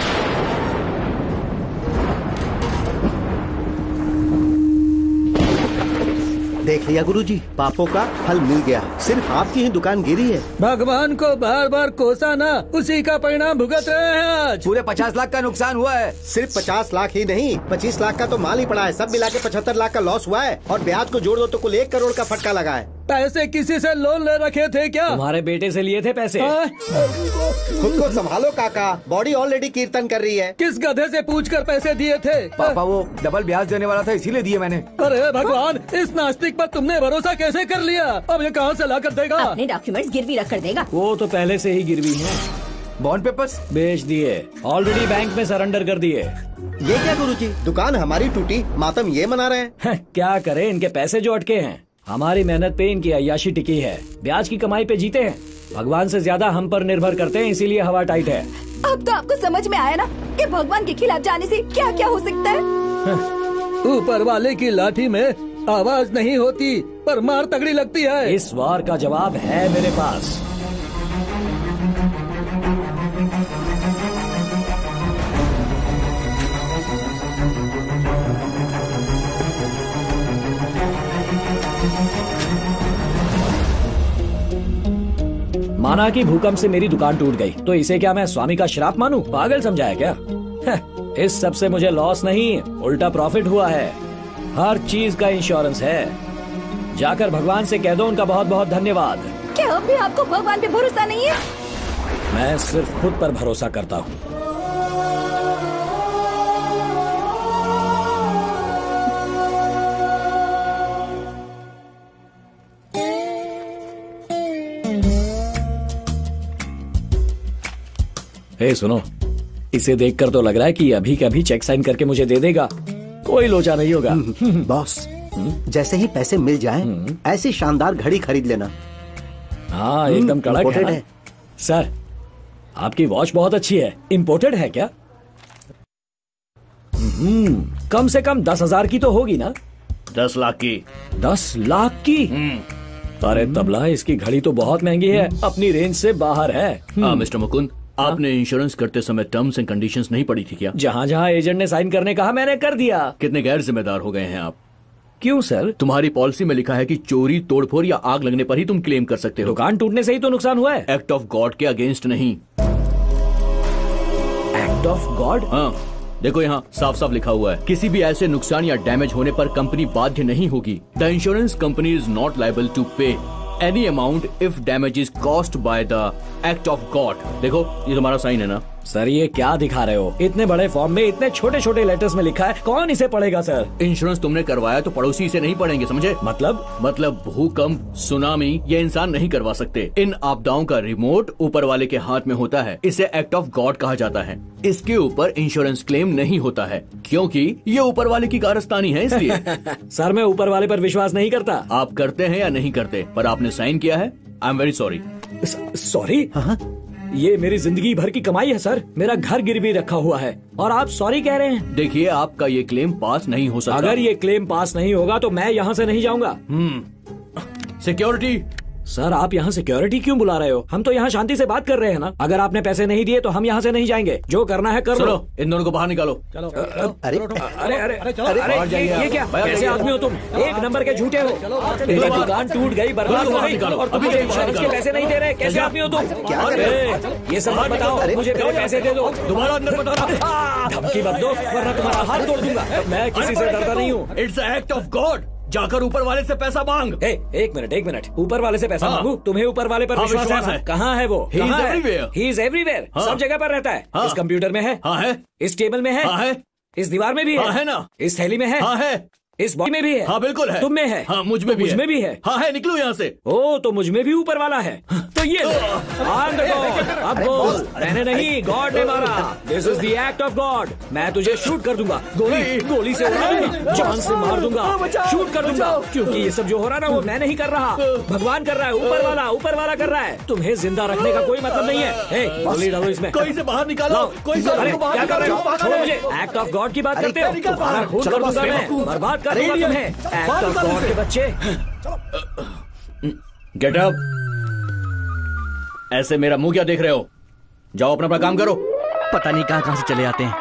देख लिया गुरुजी, पापों का फल मिल गया। सिर्फ आपकी ही दुकान गिरी है। भगवान को बार बार कोसा ना, उसी का परिणाम भुगत रहे हैं आज। पूरे पचास लाख का नुकसान हुआ है। सिर्फ पचास लाख ही नहीं, पच्चीस लाख का तो माल ही पड़ा है। सब मिला के पचहत्तर लाख का लॉस हुआ है और ब्याज को जोड़ दो तो कुल एक करोड़ का फटका लगा है। पैसे किसी से लोन ले रखे थे क्या? तुम्हारे बेटे से लिए थे पैसे। खुद को संभालो काका, बॉडी ऑलरेडी कीर्तन कर रही है। किस गधे से पूछकर पैसे दिए थे? पापा वो डबल ब्याज देने वाला था इसीलिए दिए मैंने। अरे भगवान, इस नास्तिक पर तुमने भरोसा कैसे कर लिया? अब ये कहाँ से ला कर देगा? अपने डॉक्यूमेंट्स गिरवी रख कर देगा। वो तो पहले से ही गिरवी है। बॉन्ड पेपर्स बेच दिए, ऑलरेडी बैंक में सरेंडर कर दिए। ये क्या गुरुजी, दुकान हमारी टूटी, मातम ये मना रहे हैं। क्या करें, इनके पैसे जो अटके हैं। हमारी मेहनत पे इनकी अय्याशी टिकी है, ब्याज की कमाई पे जीते हैं। भगवान से ज्यादा हम पर निर्भर करते हैं, इसीलिए हवा टाइट है। अब तो आपको समझ में आया ना कि भगवान के खिलाफ जाने से क्या क्या हो सकता है। ऊपर वाले की लाठी में आवाज नहीं होती पर मार तगड़ी लगती है। इस वार का जवाब है मेरे पास। माना कि भूकंप से मेरी दुकान टूट गई, तो इसे क्या मैं स्वामी का श्राप मानूं? पागल समझाया क्या? इस सब से मुझे लॉस नहीं, उल्टा प्रॉफिट हुआ है। हर चीज का इंश्योरेंस है। जाकर भगवान से कह दो उनका बहुत बहुत धन्यवाद। क्या अब भी आपको भगवान पे भरोसा नहीं है? मैं सिर्फ खुद पर भरोसा करता हूँ। हे सुनो, इसे देखकर तो लग रहा है कि अभी के अभी चेक साइन करके मुझे दे देगा। कोई लोचा नहीं होगा। बॉस, जैसे ही पैसे मिल जाएं, ऐसी शानदार घड़ी खरीद लेना। हाँ, एकदम कड़क है, है। सर, आपकी वॉच बहुत अच्छी है। इम्पोर्टेड है क्या? कम से कम दस हजार की तो होगी ना? दस लाख की। दस लाख की? अरे तबला, इसकी घड़ी तो बहुत महंगी है, अपनी रेंज से बाहर है। हाँ मिस्टर मुकुंद, आपने इंश्योरेंस करते समय टर्म्स एंड कंडीशंस नहीं पढ़ी थी क्या? जहाँ जहाँ एजेंट ने साइन करने कहा मैंने कर दिया। कितने गैर जिम्मेदार हो गए हैं आप। क्यों सर? तुम्हारी पॉलिसी में लिखा है कि चोरी, तोड़फोड़ या आग लगने पर ही तुम क्लेम कर सकते हो। दुकान टूटने से ही तो नुकसान हुआ है। एक्ट ऑफ गॉड के अगेंस्ट नहीं। Act of God? हाँ, देखो यहाँ साफ साफ लिखा हुआ है, किसी भी ऐसे नुकसान या डैमेज होने पर कंपनी बाध्य नहीं होगी। The insurance company is not liable to pay any amount if damage is caused by the act of God. देखो, ये तुम्हारा साइन है ना? सर, ये क्या दिखा रहे हो? इतने बड़े फॉर्म में इतने छोटे छोटे लेटर्स में लिखा है, कौन इसे पढ़ेगा सर? इंश्योरेंस तुमने करवाया तो पड़ोसी इसे नहीं पढ़ेंगे, समझे? मतलब? मतलब भूकंप, सुनामी ये इंसान नहीं करवा सकते। इन आपदाओं का रिमोट ऊपर वाले के हाथ में होता है। इसे एक्ट ऑफ गॉड कहा जाता है। इसके ऊपर इंश्योरेंस क्लेम नहीं होता है, क्योंकि ये ऊपर वाले की कारस्तानी है, इसलिए। सर, मैं ऊपर वाले पर विश्वास नहीं करता। आप करते हैं या नहीं करते, पर आपने साइन किया है। I am very sorry. Sorry? ये मेरी जिंदगी भर की कमाई है सर, मेरा घर गिरवी रखा हुआ है और आप सॉरी कह रहे हैं? देखिए, आपका ये क्लेम पास नहीं हो सकता। अगर ये क्लेम पास नहीं होगा तो मैं यहाँ से नहीं जाऊंगा। हम्म सिक्योरिटी। सर, आप यहाँ सिक्योरिटी क्यों बुला रहे हो? हम तो यहाँ शांति से बात कर रहे हैं ना। अगर आपने पैसे नहीं दिए तो हम यहाँ से नहीं जाएंगे। जो करना है कर लो। इन दोनों को बाहर निकालो। चलो। अरे अरे अरे अरे ये क्या? कैसे आदमी हो तुम? एक नंबर के झूठे हो। मेरी दुकान टूट गई, बर्बाद हो गई और तुम मुझे इंश्योरेंस के पैसे नहीं दे रहे। कैसे आदमी हो तुम? ये सब मत बताओ, मुझे मेरे पैसे दे दो। दोबारा अंदर बताओ। धमकी मत दो वरना तुम्हारा हाथ तोड़ दूंगा। मैं किसी से डरता नहीं हूँ। It's act of God. जाकर ऊपर वाले से पैसा मांग। ए, एक मिनट एक मिनट ऊपर वाले से पैसा हाँ। मांगू? तुम्हें ऊपर वाले पर हाँ, विश्वास, विश्वास है, है। कहाँ है वो? He is everywhere. He is everywhere. हाँ। सब जगह पर रहता है। हाँ। इस कंप्यूटर में है, हाँ है। इस टेबल में है, हाँ है। इस दीवार में भी है, हाँ है ना। इस थैली में है, हाँ है। इस बॉडी में भी है। हाँ बिल्कुल है। तुम में है। हाँ मुझ में भी मुझ में भी है। हाँ है। निकलो यहाँ से। ओ, तो मुझ में भी ऊपर वाला है। तो ये अब बोल। मैंने नहीं, गॉड ने मारा। This is the act of God. मैं तुझे शूट कर दूंगा, गोली गोली से जान से मार दूंगा, शूट कर दूंगा। क्योंकि ये सब जो हो रहा है ना वो मैं नहीं कर रहा, भगवान कर रहा है। ऊपर वाला ऊपर वाला कर रहा है। तुम्हें जिंदा रखने का कोई मतलब नहीं है। गोली डालो इसमें। कोई से बाहर निकालो। कोई से क्या कर रहे हो? छोड़ो मुझे। एक्ट ऑफ गॉड की बात करते हो? तुम्हारा खून कर दूंगा मैं, बर्बाद कर दूंगा तुम्हें। एक्ट ऑफ गॉड के बच्चे। Get up. ऐसे मेरा मुंह क्या देख रहे हो? जाओ अपना अपना काम करो। पता नहीं कहां कहां से चले आते हैं।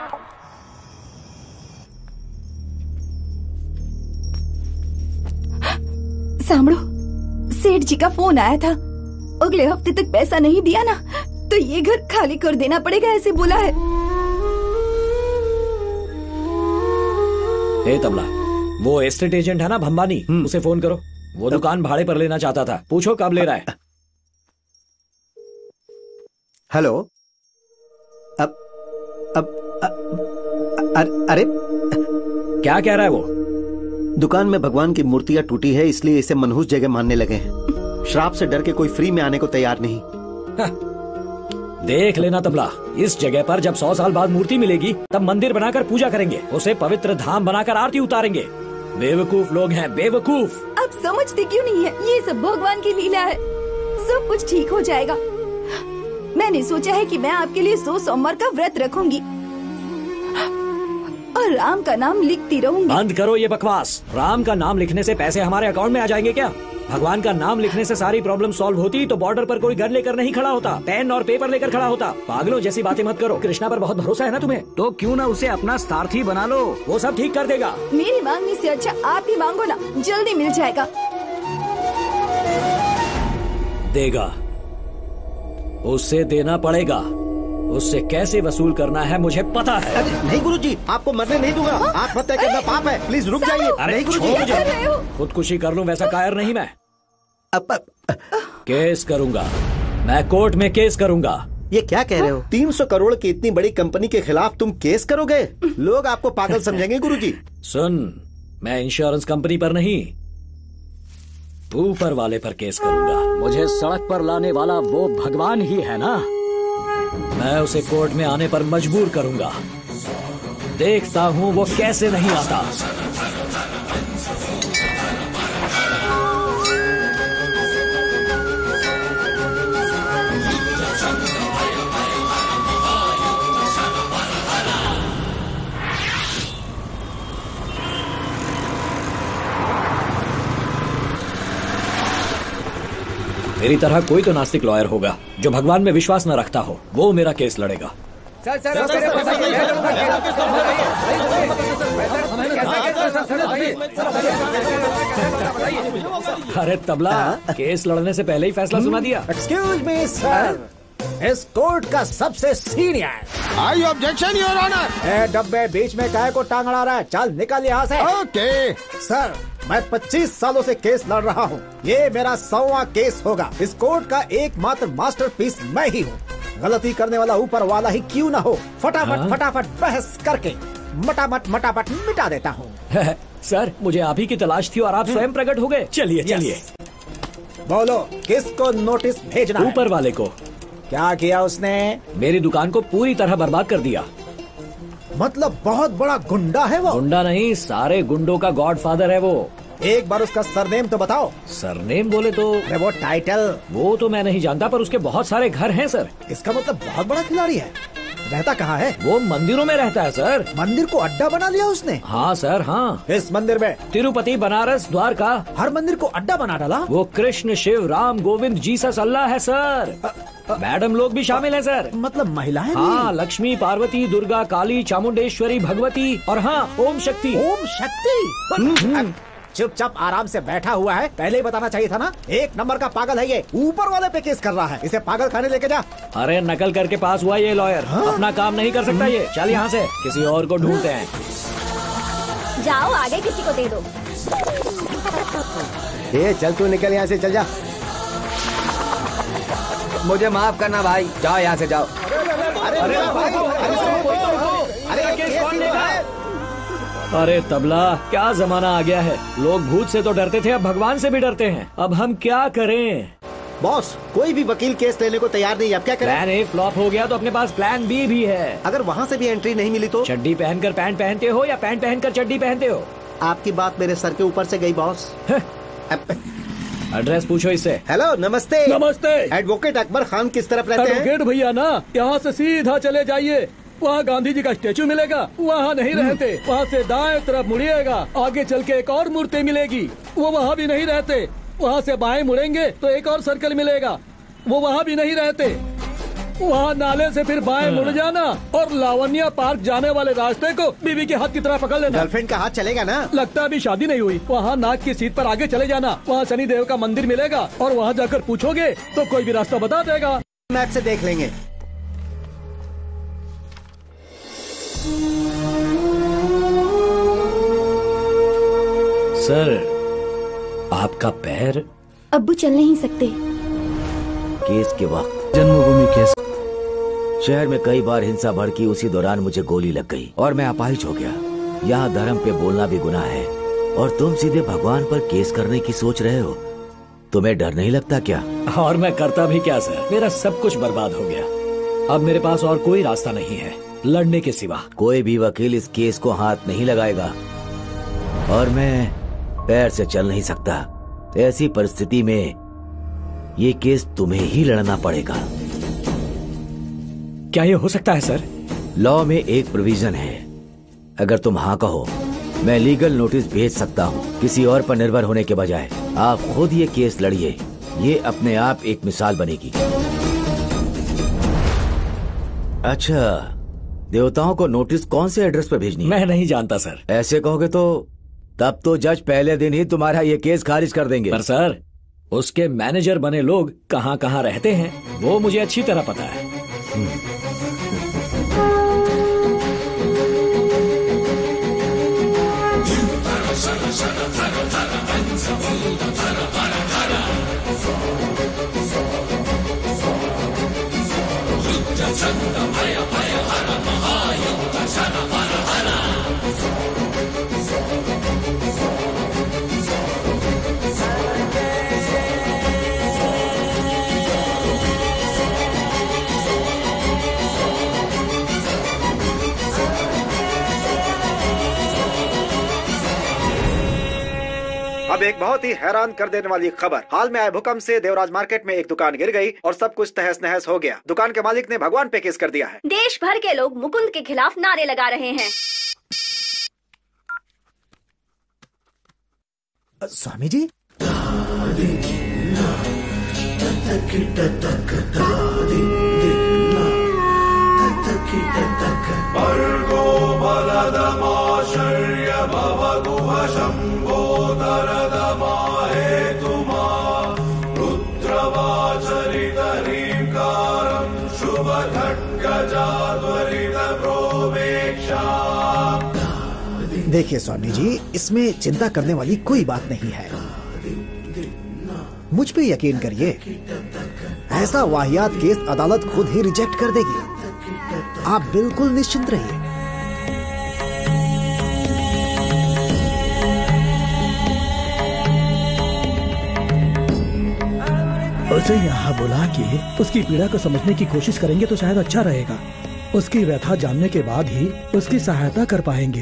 सांभळो, सेठ जी का फोन आया था। अगले हफ्ते तक पैसा नहीं दिया ना तो ये घर खाली कर देना पड़ेगा, ऐसे बोला है। हे तबला, वो एस्टेट एजेंट है ना भंबानी, उसे फोन करो। वो दुकान भाड़े पर लेना चाहता था, पूछो कब ले रहा है। हेलो। अब अब, अब अरे क्या कह रहा है वो? दुकान में भगवान की मूर्तियां टूटी है, इसलिए इसे मनहूस जगह मानने लगे हैं। श्राप से डर के कोई फ्री में आने को तैयार नहीं। देख लेना तबला, इस जगह पर जब सौ साल बाद मूर्ति मिलेगी तब मंदिर बनाकर पूजा करेंगे, उसे पवित्र धाम बनाकर आरती उतारेंगे। बेवकूफ लोग हैं, बेवकूफ। आप समझते क्यों नहीं है? ये सब भगवान की लीला है। सब कुछ ठीक हो जाएगा। मैंने सोचा है कि मैं आपके लिए सौ सोमवार का व्रत रखूंगी और राम का नाम लिखती रहूंगी। बंद करो ये बकवास। राम का नाम लिखने से पैसे हमारे अकाउंट में आ जाएंगे क्या? भगवान का नाम लिखने से सारी प्रॉब्लम सॉल्व होती तो बॉर्डर पर कोई गन लेकर नहीं खड़ा होता, पेन और पेपर लेकर खड़ा होता। पागलों जैसी बातें मत करो। कृष्णा पर बहुत भरोसा है ना तुम्हें, तो क्यों ना उसे अपना सारथी बना लो, वो सब ठीक कर देगा। मेरी मांगने से अच्छा आप ही मांगो ना, जल्दी मिल जाएगा। देगा। उससे देना पड़ेगा। उससे कैसे वसूल करना है मुझे पता है। अरे नहीं गुरुजी, आपको मरने नहीं दूंगा। आत्महत्या करना पाप है, प्लीज रुक जाइए। अरे गुरुजी, खुदकुशी कर लूं वैसा कायर नहीं मैं। केस करूंगा मैं, कोर्ट में केस करूंगा। ये क्या कह रहे हो? तीन सौ करोड़ की इतनी बड़ी कंपनी के खिलाफ तुम केस करोगे? लोग आपको पागल समझेंगे गुरुजी। सुन, मैं इंश्योरेंस कंपनी पर नहीं, ऊपर वाले पर केस करूंगा। मुझे सड़क पर लाने वाला वो भगवान ही है ना, मैं उसे कोर्ट में आने पर मजबूर करूंगा। देखता हूं वो कैसे नहीं आता। मेरी तरह कोई तो नास्तिक लॉयर होगा जो भगवान में विश्वास न रखता हो, वो मेरा केस लड़ेगा। सर सर अरे तबला, केस लड़ने से पहले ही फैसला सुना दिया। एक्सक्यूज मी सर, इस कोर्ट का सबसे senior. I objection your honour. डब्बे बीच में काय को टांग अड़ा रहा है, चल निकल यहाँ से। ओके सर, मैं पच्चीस सालों से केस लड़ रहा हूँ, ये मेरा सौवां केस होगा। इस कोर्ट का एकमात्र मास्टरपीस मैं ही हूँ। गलती करने वाला ऊपर वाला ही क्यों ना हो, फटाफट हाँ? फटाफट बहस करके मटामट मटामट मिटा देता हूँ। सर, मुझे आप ही की तलाश थी और आप स्वयं प्रकट हो गए। चलिए चलिए, बोलो किसको नोटिस भेजना? ऊपर वाले को। क्या किया उसने? मेरी दुकान को पूरी तरह बर्बाद कर दिया। मतलब बहुत बड़ा गुंडा है वो? गुंडा नहीं, सारे गुंडों का गॉडफादर है वो। एक बार उसका सरनेम तो बताओ। सरनेम बोले तो अरे वो टाइटल। वो तो मैं नहीं जानता, पर उसके बहुत सारे घर हैं सर। इसका मतलब बहुत बड़ा खिलाड़ी है। रहता कहाँ है? वो मंदिरों में रहता है सर। मंदिर को अड्डा बना लिया उसने? हाँ सर हाँ। इस मंदिर में? तिरुपति, बनारस, द्वारका, हर मंदिर को अड्डा बना डाला। वो कृष्ण, शिव, राम, गोविंद, जीसस, अल्लाह है सर। मैडम लोग भी शामिल है सर। मतलब महिलाएं? हाँ, लक्ष्मी, पार्वती, दुर्गा, काली, चामुंडेश्वरी, भगवती और हाँ ओम शक्ति। ओम शक्ति? चुपचाप आराम से बैठा हुआ है, पहले ही बताना चाहिए था ना। एक नंबर का पागल है ये, ऊपर वाले पे केस कर रहा है। इसे पागल खाने लेके जा। अरे नकल करके पास हुआ ये लॉयर। हाँ? अपना काम नहीं कर सकता ये। चल यहाँ से, किसी और को ढूंढते हैं। जाओ आगे किसी को दे दो। ये चल तू निकल यहाँ से, चल जा। मुझे माफ करना भाई, जाओ यहाँ से जाओ। अरे तबला, क्या जमाना आ गया है। लोग भूत से तो डरते थे, अब भगवान से भी डरते हैं। अब हम क्या करें? बॉस, कोई भी वकील केस लेने को तैयार नहीं, अब क्या करें? प्लान ए फ्लॉप हो गया तो अपने पास प्लान बी भी है। अगर वहाँ से भी एंट्री नहीं मिली तो? चड्डी पहनकर पैंट पहनते हो या पैंट पहनकर चड्डी पहनते हो? आपकी बात मेरे सर के ऊपर से गई बॉस। एड्रेस पूछो इससे। हेलो, नमस्ते। नमस्ते। एडवोकेट अकबर खान किस तरफ रहते हैं? एडवोकेट भैया ना, यहाँ से सीधा चले जाइए, वहाँ गांधी जी का स्टेचू मिलेगा। वहाँ नहीं रहते, वहाँ से दाएं तरफ मुड़िएगा, आगे चल के एक और मूर्ति मिलेगी, वो वहाँ भी नहीं रहते। वहाँ से बाएं मुड़ेंगे तो एक और सर्कल मिलेगा, वो वहाँ भी नहीं रहते। वहाँ नाले से फिर बाएं मुड़ जाना और लावण्या पार्क जाने वाले रास्ते को बीवी के हाथ की तरह पकड़ लेना। गर्लफ्रेंड का हाथ चलेगा ना? लगता अभी शादी नहीं हुई। वहाँ नाक की सीट पर आगे चले जाना, वहाँ शनि देव का मंदिर मिलेगा और वहाँ जाकर पूछोगे तो कोई भी रास्ता बता देगा। मैप से देख लेंगे। सर, आपका पैर। अब्बू चल नहीं सकते। केस के वक्त जन्मभूमि केस शहर में कई बार हिंसा भड़की, उसी दौरान मुझे गोली लग गई और मैं अपाहिज हो गया। यहाँ धर्म पे बोलना भी गुनाह है और तुम सीधे भगवान पर केस करने की सोच रहे हो। तुम्हें डर नहीं लगता क्या? और मैं करता भी क्या सर, मेरा सब कुछ बर्बाद हो गया। अब मेरे पास और कोई रास्ता नहीं है लड़ने के सिवा। कोई भी वकील इस केस को हाथ नहीं लगाएगा और मैं पैर से चल नहीं सकता। ऐसी परिस्थिति में ये केस तुम्हें ही लड़ना पड़ेगा। क्या ये हो सकता है सर? लॉ में एक प्रोविजन है, अगर तुम हाँ कहो मैं लीगल नोटिस भेज सकता हूँ। किसी और पर निर्भर होने के बजाय आप खुद ये केस लड़िए, ये अपने आप एक मिसाल बनेगी। अच्छा, देवताओं को नोटिस कौन से एड्रेस पर भेजनी है? मैं नहीं जानता सर। ऐसे कहोगे तो तब तो जज पहले दिन ही तुम्हारा ये केस खारिज कर देंगे। पर सर, उसके मैनेजर बने लोग कहाँ कहाँ रहते हैं वो मुझे अच्छी तरह पता है। अब एक बहुत ही हैरान कर देने वाली खबर। हाल में आए भूकंप से देवराज मार्केट में एक दुकान गिर गई और सब कुछ तहस नहस हो गया। दुकान के मालिक ने भगवान पे केस कर दिया है। देश भर के लोग मुकुंद के खिलाफ नारे लगा रहे हैं। स्वामी जी, देखिए स्वामी जी, इसमें चिंता करने वाली कोई बात नहीं है। मुझ पे यकीन करिए, ऐसा वाहियात केस अदालत खुद ही रिजेक्ट कर देगी। आप बिल्कुल निश्चिंत रहिए। उसे यहाँ बुला के उसकी पीड़ा को समझने की कोशिश करेंगे तो शायद अच्छा रहेगा। उसकी व्यथा जानने के बाद ही उसकी सहायता कर पाएंगे।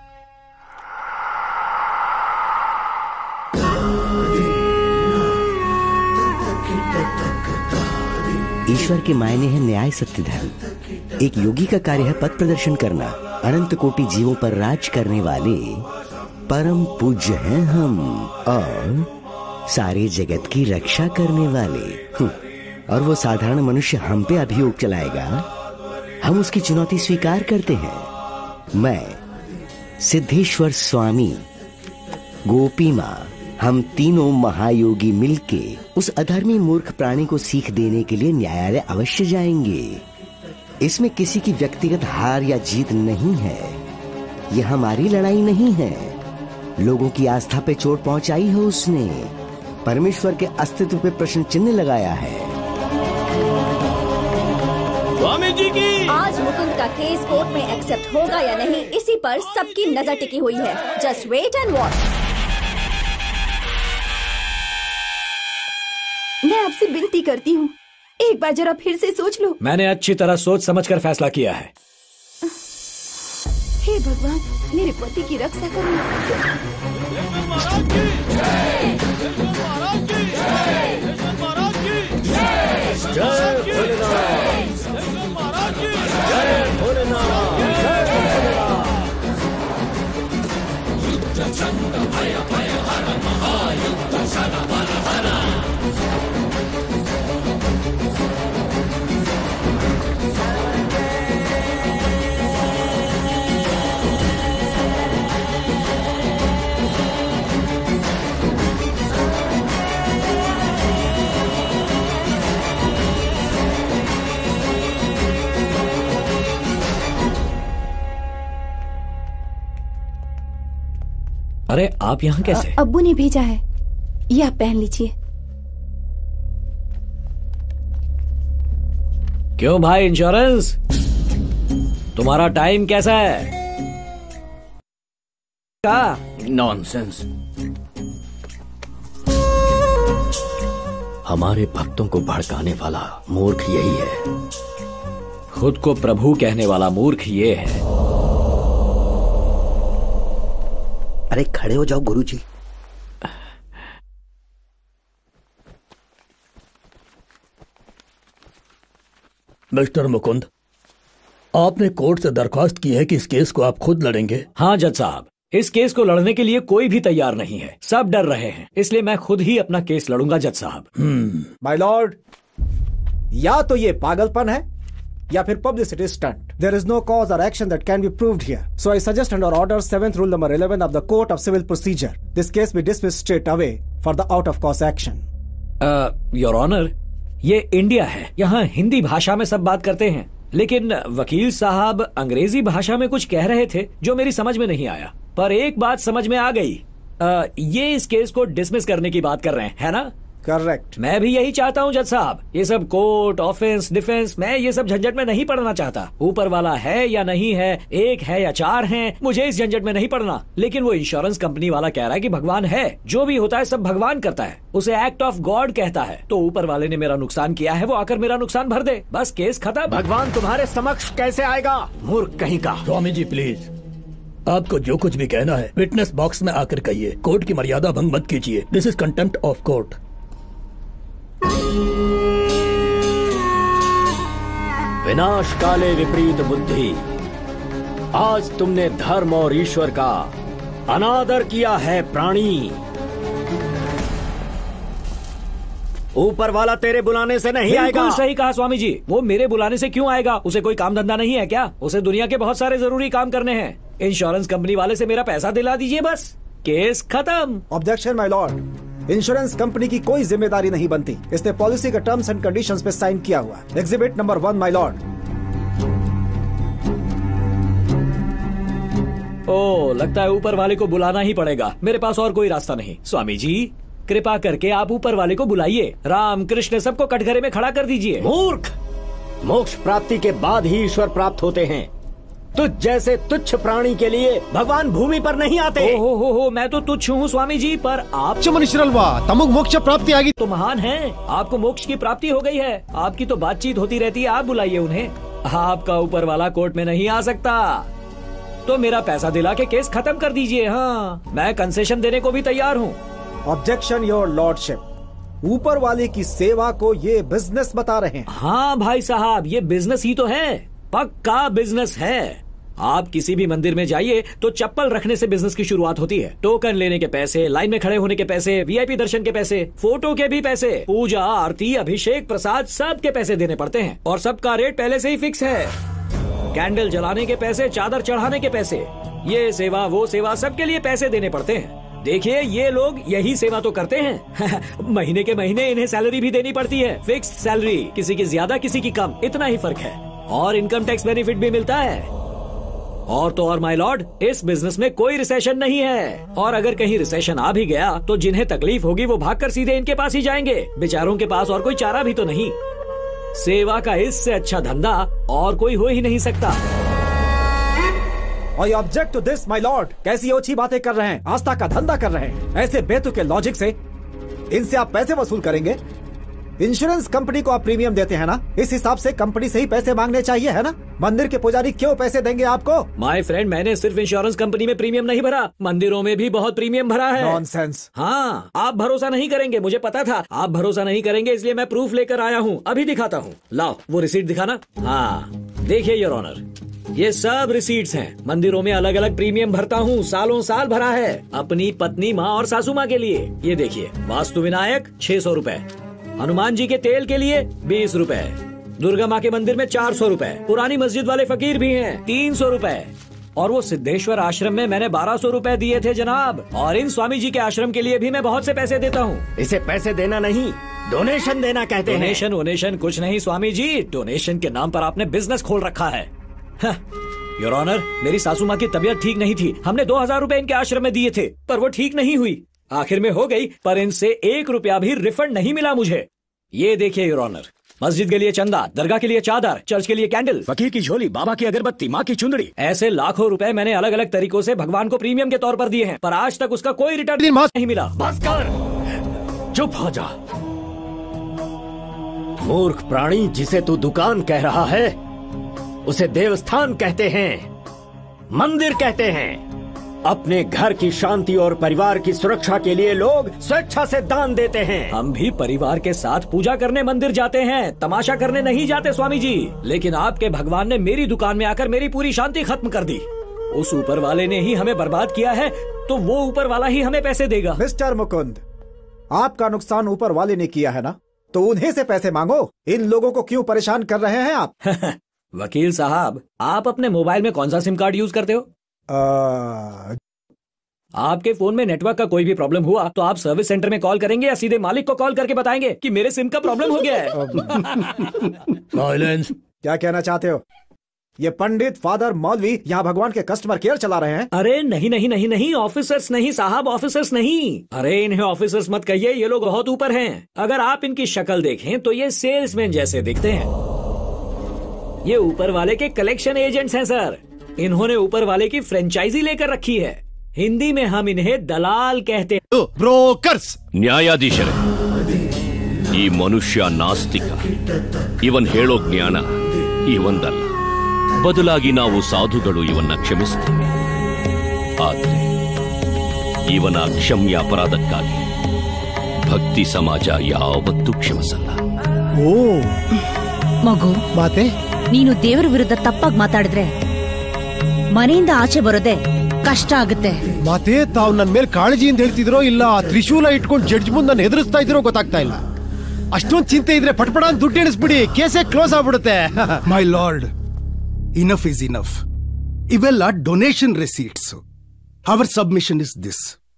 ईश्वर के मायने है न्याय, सत्य, धर्म। एक योगी का कार्य है पथ प्रदर्शन करना। अनंत कोटि जीवों पर राज करने वाले परम पूज्य हैं हम, और सारे जगत की रक्षा करने वाले। और वो साधारण मनुष्य हम पे अभियोग चलाएगा, हम उसकी चुनौती स्वीकार करते हैं। मैं, सिद्धेश्वर स्वामी, गोपी माँ, हम तीनों महायोगी मिलके उस अधर्मी मूर्ख प्राणी को सीख देने के लिए न्यायालय अवश्य जाएंगे। इसमें किसी की व्यक्तिगत हार या जीत नहीं है। यह हमारी लड़ाई नहीं है। लोगों की आस्था पे चोट पहुंचाई है उसने। परमेश्वर के अस्तित्व पे प्रश्न चिन्ह लगाया है। स्वामी जी की आज मुकुंद का केस कोर्ट में एक्सेप्ट होगा या नहीं, इसी पर सबकी नजर टिकी हुई है। Just wait and watch. मैं आपसे विनती करती हूँ, एक बार जरा फिर से सोच लो। मैंने अच्छी तरह सोच समझकर फैसला किया है। हे भगवान, मेरे पति की रक्षा करो। जय भोलेनाथ, जय भोलेनाथ, अरे आप यहाँ कैसे? अ- अब्बू ने भेजा है, ये आप पहन लीजिए। क्यों भाई, इंश्योरेंस? तुम्हारा टाइम कैसा है? का नॉनसेंस। हमारे भक्तों को भड़काने वाला मूर्ख यही है। खुद को प्रभु कहने वाला मूर्ख ये है। अरे खड़े हो जाओ गुरुजी। मिस्टर मुकुंद, आपने कोर्ट से दरख्वास्त की है कि इस केस को आप खुद लड़ेंगे। हाँ जज साहब, इस केस को लड़ने के लिए कोई भी तैयार नहीं है। सब डर रहे हैं, इसलिए मैं खुद ही अपना केस लड़ूंगा जज साहब। माय लॉर्ड, या तो ये पागलपन है या फिर publicity stunt. There is no cause or action that can be proved here. So I suggest under order seventh rule number eleven of the Court of Civil Procedure, this case be dismissed straight away for the out of course action. Your honour, ये इंडिया है, यहाँ हिंदी भाषा में सब बात करते हैं, लेकिन वकील साहब अंग्रेजी भाषा में कुछ कह रहे थे जो मेरी समझ में नहीं आया, पर एक बात समझ में आ गई। आ, ये इस केस को डिसमिस करने की बात कर रहे हैं, है ना? करेक्ट। मैं भी यही चाहता हूँ जज साहब। ये सब कोर्ट, ऑफेंस, डिफेंस, मैं ये सब झंझट में नहीं पड़ना चाहता। ऊपर वाला है या नहीं है, एक है या चार हैं, मुझे इस झंझट में नहीं पड़ना। लेकिन वो इंश्योरेंस कंपनी वाला कह रहा है कि भगवान है, जो भी होता है सब भगवान करता है, उसे एक्ट ऑफ गॉड कहता है। तो ऊपर वाले ने मेरा नुकसान किया है, वो आकर मेरा नुकसान भर दे, बस केस खत्म। भगवान तुम्हारे समक्ष कैसे आएगा, मूर्ख कहीं का। स्वामी जी प्लीज, आपको जो कुछ भी कहना है विटनेस बॉक्स में आकर कहिए। कोर्ट की मर्यादा भंग मत कीजिए। This is contempt of court. विनाश काले विपरीत बुद्धि, आज तुमने धर्म और ईश्वर का अनादर किया है प्राणी। ऊपर वाला तेरे बुलाने से नहीं आएगा। बिल्कुल सही कहा स्वामी जी, वो मेरे बुलाने से क्यों आएगा? उसे कोई काम धंधा नहीं है क्या? उसे दुनिया के बहुत सारे जरूरी काम करने हैं। इंश्योरेंस कंपनी वाले से मेरा पैसा दिला दीजिए, बस केस खत्म। Objection my lord, insurance company की कोई जिम्मेदारी नहीं बनती। इसने पॉलिसी के टर्म्स एंड कंडीशंस पे साइन किया हुआ है। Exhibit number one my lord. Oh, लगता है ऊपर वाले को बुलाना ही पड़ेगा, मेरे पास और कोई रास्ता नहीं। स्वामी जी कृपा करके आप ऊपर वाले को बुलाइए, राम कृष्ण सबको कटघरे में खड़ा कर दीजिए। मूर्ख, मोक्ष प्राप्ति के बाद ही ईश्वर प्राप्त होते हैं। तुझ जैसे तुच्छ प्राणी के लिए भगवान भूमि पर नहीं आते। ओ हो हो हो, मैं तो तुच्छ हूँ स्वामी जी, पर आप मनुष्यरल्वा तमुक मोक्ष प्राप्ति आ गई तो महान है, आपको मोक्ष की प्राप्ति हो गई है। आपकी तो बातचीत होती रहती है, आप बुलाइए उन्हें। आपका ऊपर वाला कोर्ट में नहीं आ सकता, तो मेरा पैसा दिला के केस खत्म कर दीजिए। हाँ, मैं कंसेशन देने को भी तैयार हूँ। ऑब्जेक्शन योर लॉर्डशिप, ऊपर वाले की सेवा को ये बिजनेस बता रहे हैं। हाँ भाई साहब, ये बिजनेस ही तो है, पक्का बिजनेस है। आप किसी भी मंदिर में जाइए तो चप्पल रखने से बिजनेस की शुरुआत होती है। टोकन लेने के पैसे, लाइन में खड़े होने के पैसे, वीआईपी दर्शन के पैसे, फोटो के भी पैसे, पूजा, आरती, अभिषेक, प्रसाद, सब के पैसे देने पड़ते हैं और सबका रेट पहले से ही फिक्स है। कैंडल जलाने के पैसे, चादर चढ़ाने के पैसे, ये सेवा वो सेवा, सबके लिए पैसे देने पड़ते हैं। देखिए ये लोग यही सेवा तो करते हैं। महीने के महीने इन्हें सैलरी भी देनी पड़ती है, फिक्स सैलरी, किसी की ज्यादा किसी की कम, इतना ही फर्क है। और इनकम टैक्स बेनिफिट भी मिलता है। और तो और माय लॉर्ड, इस बिजनेस में कोई रिसेशन नहीं है, और अगर कहीं रिसेशन आ भी गया तो जिन्हें तकलीफ होगी वो भागकर सीधे इनके पास ही जाएंगे। बेचारों के पास और कोई चारा भी तो नहीं। सेवा का इससे अच्छा धंधा और कोई हो ही नहीं सकता। I object to this, my lord। कैसी ओछी बातें कर रहे हैं, आस्था का धंधा कर रहे हैं। ऐसे बेतुके लॉजिक से इनसे आप पैसे वसूल करेंगे? इंश्योरेंस कंपनी को आप प्रीमियम देते हैं ना, इस हिसाब से कंपनी से ही पैसे मांगने चाहिए, है ना? मंदिर के पुजारी क्यों पैसे देंगे आपको? माय फ्रेंड, मैंने सिर्फ इंश्योरेंस कंपनी में प्रीमियम नहीं भरा, मंदिरों में भी बहुत प्रीमियम भरा है। नॉनसेंस। हाँ, आप भरोसा नहीं करेंगे, मुझे पता था आप भरोसा नहीं करेंगे, इसलिए मैं प्रूफ लेकर आया हूँ। अभी दिखाता हूँ, लाओ वो रिसीट दिखाना। हाँ देखिए योर ऑनर, ये सब रिसीट्स हैं। मंदिरों में अलग अलग प्रीमियम भरता हूँ, सालों साल भरा है, अपनी पत्नी, माँ और सासू माँ के लिए। ये देखिए, वास्तु विनायक छह सौ रूपए, हनुमान जी के तेल के लिए बीस रूपए, दुर्गा माँ के मंदिर में चार सौ रूपए, पुरानी मस्जिद वाले फकीर भी हैं तीन सौ रूपए, और वो सिद्धेश्वर आश्रम में मैंने बारह सौ रूपए दिए थे जनाब। और इन स्वामी जी के आश्रम के लिए भी मैं बहुत से पैसे देता हूँ। इसे पैसे देना नहीं, डोनेशन देना कहते हैं। डोनेशन वोनेशन कुछ नहीं स्वामी जी, डोनेशन के नाम पर आपने बिजनेस खोल रखा है। योर ऑनर, मेरी सासू माँ की तबीयत ठीक नहीं थी, हमने दो हजार रूपए इनके आश्रम में दिए थे, पर वो ठीक नहीं हुई। आखिर में हो गई, पर इनसे एक रुपया भी रिफंड नहीं मिला मुझे। ये देखिए योर ऑनर, मस्जिद के लिए चंदा, दरगाह के लिए चादर, चर्च के लिए कैंडल, फकीर की झोली, बाबा की अगरबत्ती, माँ की चुंदड़ी, ऐसे लाखों रुपए मैंने अलग अलग तरीकों से भगवान को प्रीमियम के तौर पर दिए हैं, पर आज तक उसका कोई रिटर्न नहीं मिला। बस कर, चुप हो जा। मूर्ख प्राणी, जिसे तू दुकान कह रहा है उसे देवस्थान कहते हैं, मंदिर कहते हैं। अपने घर की शांति और परिवार की सुरक्षा के लिए लोग स्वेच्छा से दान देते हैं। हम भी परिवार के साथ पूजा करने मंदिर जाते हैं, तमाशा करने नहीं जाते स्वामी जी। लेकिन आपके भगवान ने मेरी दुकान में आकर मेरी पूरी शांति खत्म कर दी। उस ऊपर वाले ने ही हमें बर्बाद किया है, तो वो ऊपर वाला ही हमें पैसे देगा। मिस्टर मुकुंद, आपका नुकसान ऊपर वाले ने किया है ना, तो उन्हीं से पैसे मांगो। इन लोगों को क्यों परेशान कर रहे हैं आप? वकील साहब, आप अपने मोबाइल में कौन सा सिम कार्ड यूज करते हो? आ... आपके फोन में नेटवर्क का कोई भी प्रॉब्लम हुआ तो आप सर्विस सेंटर में कॉल करेंगे या सीधे मालिक को कॉल करके बताएंगे कि मेरे सिम का प्रॉब्लम हो गया है? साइलेंस। क्या कहना चाहते हो? ये पंडित, फादर, मौलवी यहाँ भगवान के कस्टमर केयर चला रहे हैं? अरे नहीं नहीं नहीं नहीं, ऑफिसर्स नहीं साहब, ऑफिसर्स नहीं। अरे इन्हें ऑफिसर्स मत कहिए, ये लोग बहुत ऊपर हैं। अगर आप इनकी शक्ल देखें तो ये सेल्समैन जैसे दिखते हैं। ये ऊपर वाले के कलेक्शन एजेंट्स हैं सर। इन्होंने ऊपर वाले की फ्रेंचाइजी लेकर रखी है। हिंदी में हम इन्हें दलाल कहते हैं। ब्रोकर्स। ನ್ಯಾಯಾಧೀಶರೇ, ಈ ಮನುಷ್ಯ ನಾಸ್ತಿಕ. ಇವನ್ ಹೇಳೋ ಜ್ಞಾನ ಇವೊಂದಲ್ಲ. ಬದಲಾಗಿ ನಾವು ಸಾಧುಗಳು ಇವನ್ನ ಕ್ಷಮಿಸ್ತೇವೆ. ಆದರೆ ಇವನ ಅಕ್ಷಮ್ಯ ಅಪರಾಧಕ್ಕಾಗಿ ಭಕ್ತಿ ಸಮಾಜ ಯಾವತ್ತೂ ಕ್ಷಮಿಸಲ್ಲ. ಓ ಮಗು, ಮಾತೆ, ನೀನು ದೇವರ ವಿರುದ್ಧ ತಪ್ಪಾಗಿ ಮಾತಾಡಿದ್ರೆ ಮನೆಯಿಂದ ಆಚೆ ಬರೋದೆ ಕಷ್ಟ ಆಗುತ್ತೆ. ಮಾತೆ, ತಾವು ನನ್ನ ಮೇಲೆ ಕಾಳಜಿಯಿಂದ ಹೇಳ್ತಿದ್ರೋ ಇಲ್ಲ ತ್ರಿಶೂಲ ಇಟ್ಕೊಂಡು ಜಡ್ಜ್ ಮುಂದೆ ನನ್ನ ಹೆದರಿಸ್ತಾ ಇದ್ರೋ ಗೊತ್ತಾಗ್ತಾ ಇಲ್ಲ. ಅಷ್ಟೊಂದು ಚಿಂತೆ ಇದ್ರೆ ಪಟ್ಪಡ ಅಂತ ದುಡ್ಡು ಎಣಿಸ್ಬಿಡಿ, ಕೇಸೇ ಕ್ಲೋಸ್ ಆಗ್ಬಿಡುತ್ತೆ. My lord, enough is enough. ಇವೆಲ್ಲ donation receipts. Our submission is this.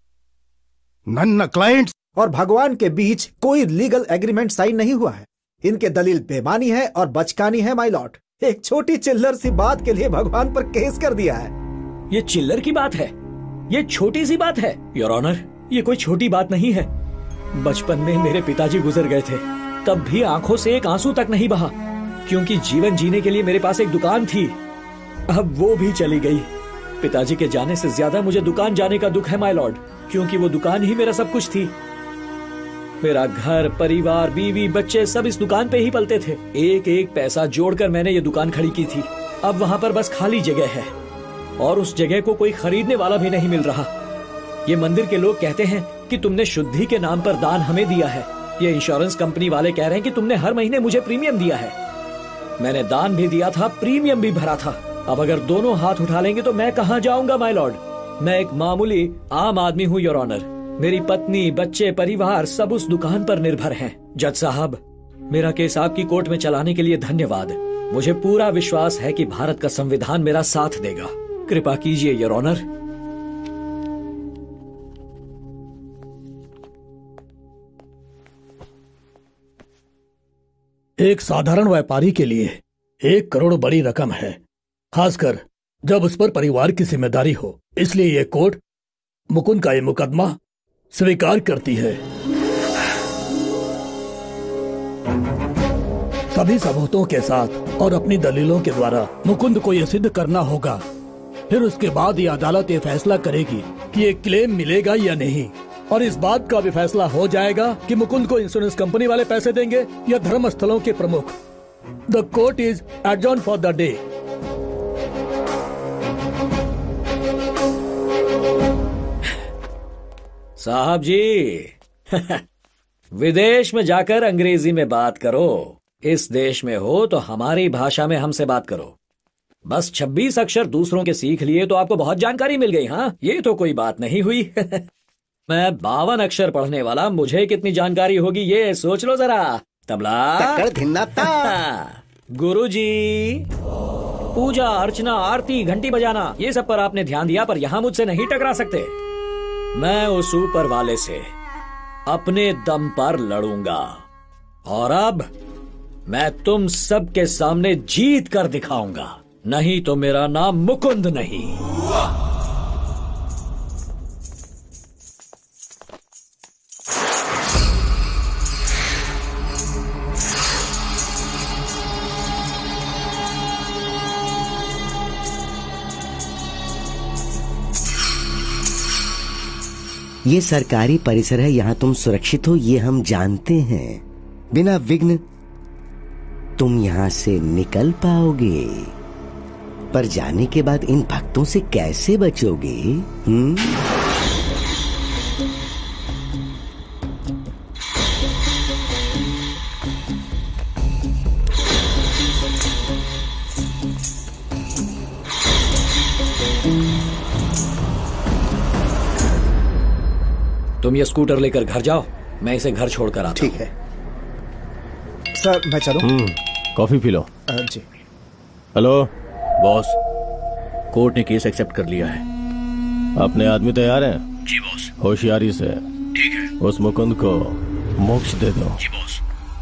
ನನ್ನ क्लाइंट्स और भगवान के बीच कोई लीगल एग्रीमेंट साइन नहीं हुआ है. इनके दलील बेमानी है और बचकानी है माय लॉर्ड. एक छोटी चिल्लर सी बात के लिए भगवान पर केस कर दिया है. ये चिल्लर की बात है, ये छोटी सी बात है योर ऑनर. ये कोई छोटी बात नहीं है. बचपन में मेरे पिताजी गुजर गए थे, तब भी आंखों से एक आंसू तक नहीं बहा, क्योंकि जीवन जीने के लिए मेरे पास एक दुकान थी. अब वो भी चली गई. पिताजी के जाने से ज्यादा मुझे दुकान जाने का दुख है माय लॉर्ड, क्योंकि वो दुकान ही मेरा सब कुछ थी. मेरा घर, परिवार, बीवी, बच्चे सब इस दुकान पे ही पलते थे. एक एक पैसा जोड़कर मैंने ये दुकान खड़ी की थी. अब वहाँ पर बस खाली जगह है और उस जगह को कोई खरीदने वाला भी नहीं मिल रहा. ये मंदिर के लोग कहते हैं कि तुमने शुद्धि के नाम पर दान हमें दिया है. ये इंश्योरेंस कंपनी वाले कह रहे हैं कि तुमने हर महीने मुझे प्रीमियम दिया है. मैंने दान भी दिया था, प्रीमियम भी भरा था. अब अगर दोनों हाथ उठा लेंगे तो मैं कहाँ जाऊंगा माय लॉर्ड? मैं एक मामूली आम आदमी हूँ योर ऑनर. मेरी पत्नी, बच्चे, परिवार सब उस दुकान पर निर्भर हैं. जज साहब, मेरा केस आपकी कोर्ट में चलाने के लिए धन्यवाद. मुझे पूरा विश्वास है कि भारत का संविधान मेरा साथ देगा. कृपा कीजिए योर ऑनर. एक साधारण व्यापारी के लिए एक करोड़ बड़ी रकम है, खासकर जब उस पर परिवार की जिम्मेदारी हो. इसलिए ये कोर्ट मुकुंद का ये मुकदमा स्वीकार करती है. सभी सबूतों के साथ और अपनी दलीलों के द्वारा मुकुंद को यह सिद्ध करना होगा. फिर उसके बाद ये अदालत ये फैसला करेगी कि ये क्लेम मिलेगा या नहीं. और इस बात का भी फैसला हो जाएगा कि मुकुंद को इंश्योरेंस कंपनी वाले पैसे देंगे या धर्मस्थलों के प्रमुख. The court is adjourn for the day. साहब जी, विदेश में जाकर अंग्रेजी में बात करो. इस देश में हो तो हमारी भाषा में हमसे बात करो. बस छब्बीस अक्षर दूसरों के सीख लिए तो आपको बहुत जानकारी मिल गई. हाँ, ये तो कोई बात नहीं हुई. मैं बावन अक्षर पढ़ने वाला, मुझे कितनी जानकारी होगी ये सोच लो जरा. तबला, गुरुजी, पूजा अर्चना, आरती, घंटी बजाना, ये सब पर आपने ध्यान दिया, पर यहाँ मुझसे नहीं टकरा सकते. मैं उस ऊपर वाले से अपने दम पर लड़ूंगा. और अब मैं तुम सबके सामने जीत कर दिखाऊंगा. नहीं तो मेरा नाम मुकुंद नहीं. ये सरकारी परिसर है, यहाँ तुम सुरक्षित हो ये हम जानते हैं. बिना विघ्न तुम यहाँ से निकल पाओगे, पर जाने के बाद इन भक्तों से कैसे बचोगे? हम्म? तुम ये स्कूटर लेकर घर जाओ, मैं इसे घर छोड़कर आता. ठीक है सर, मैं चलूं? कॉफी पी लो. जी. हेलो बॉस, कोर्ट ने केस एक्सेप्ट कर लिया है. अपने आदमी तैयार हैं? जी बॉस। होशियारी से ठीक है। उस मुकुंद को मोक्ष दे दो। जी बॉस।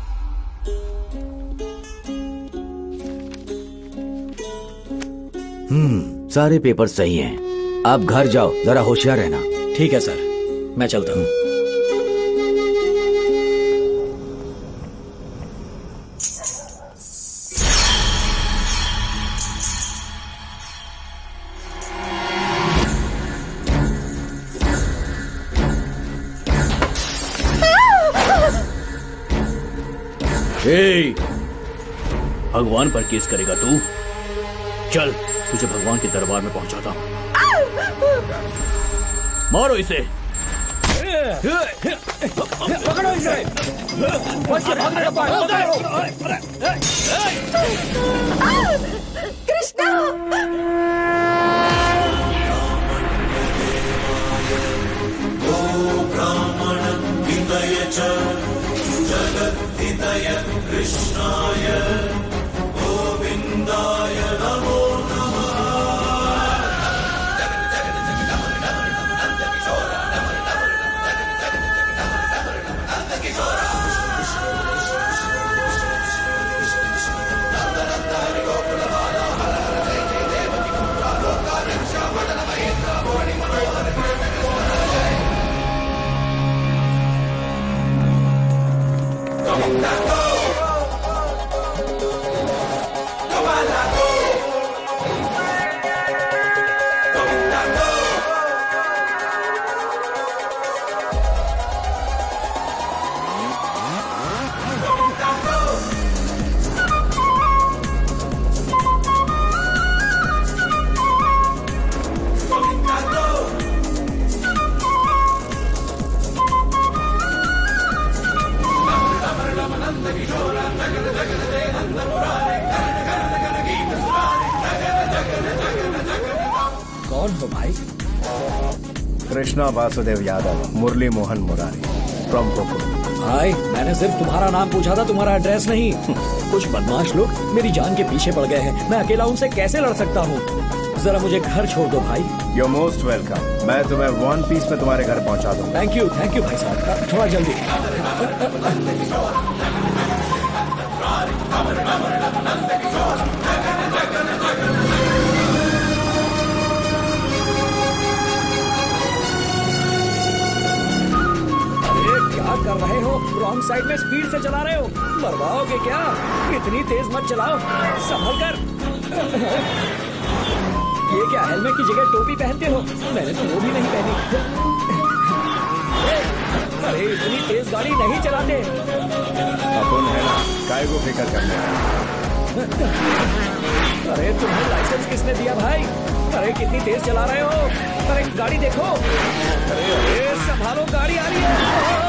हम्म सारे पेपर सही हैं। आप घर जाओ, जरा होशियार रहना। ठीक है सर, मैं चलता हूँ। ए, भगवान पर केस करेगा तू? चल तुझे भगवान के दरबार में पहुंचाता हूं। मारो इसे। पकड़ो इसे। बच्चे भागने का पाए। कृष्णा। जगद्धितय कृष्णाय गोविन्दाय नमो कौन हो भाई? कृष्णा वासुदेव यादव, मुरली मोहन मुरारी फ्रॉम गोकुल। भाई मैंने सिर्फ तुम्हारा नाम पूछा था, तुम्हारा एड्रेस नहीं। कुछ बदमाश लोग मेरी जान के पीछे पड़ गए हैं। मैं अकेला उनसे कैसे लड़ सकता हूँ? जरा मुझे घर छोड़ दो भाई। You most welcome. मैं तुम्हें वन पीस में तुम्हारे घर पहुँचा दूंगा। थैंक यू थैंक यू भाई साहब, थोड़ा जल्दी। क्या कर रहे हो? रॉन्ग साइड में स्पीड से चला रहे हो। मरवाओगे क्या? इतनी तेज मत चलाओ, संभल कर। ये क्या हेलमेट की जगह टोपी पहनते हो? मैंने तो वो भी नहीं पहनी। अरे इतनी तेज गाड़ी नहीं चलाते। अपन है ना, काय को फिक्र करने। अरे तुम्हें लाइसेंस किसने दिया भाई? अरे कितनी तेज चला रहे हो? अरे गाड़ी देखो। अरे अरे संभालो, गाड़ी आ रही है।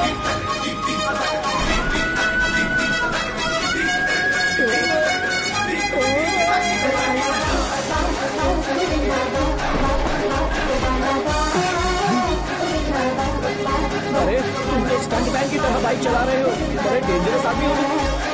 अरे तुम तो स्टंट मैन की तरह बाइक चला रहे हो। बड़े डेंजरस आदमी हो।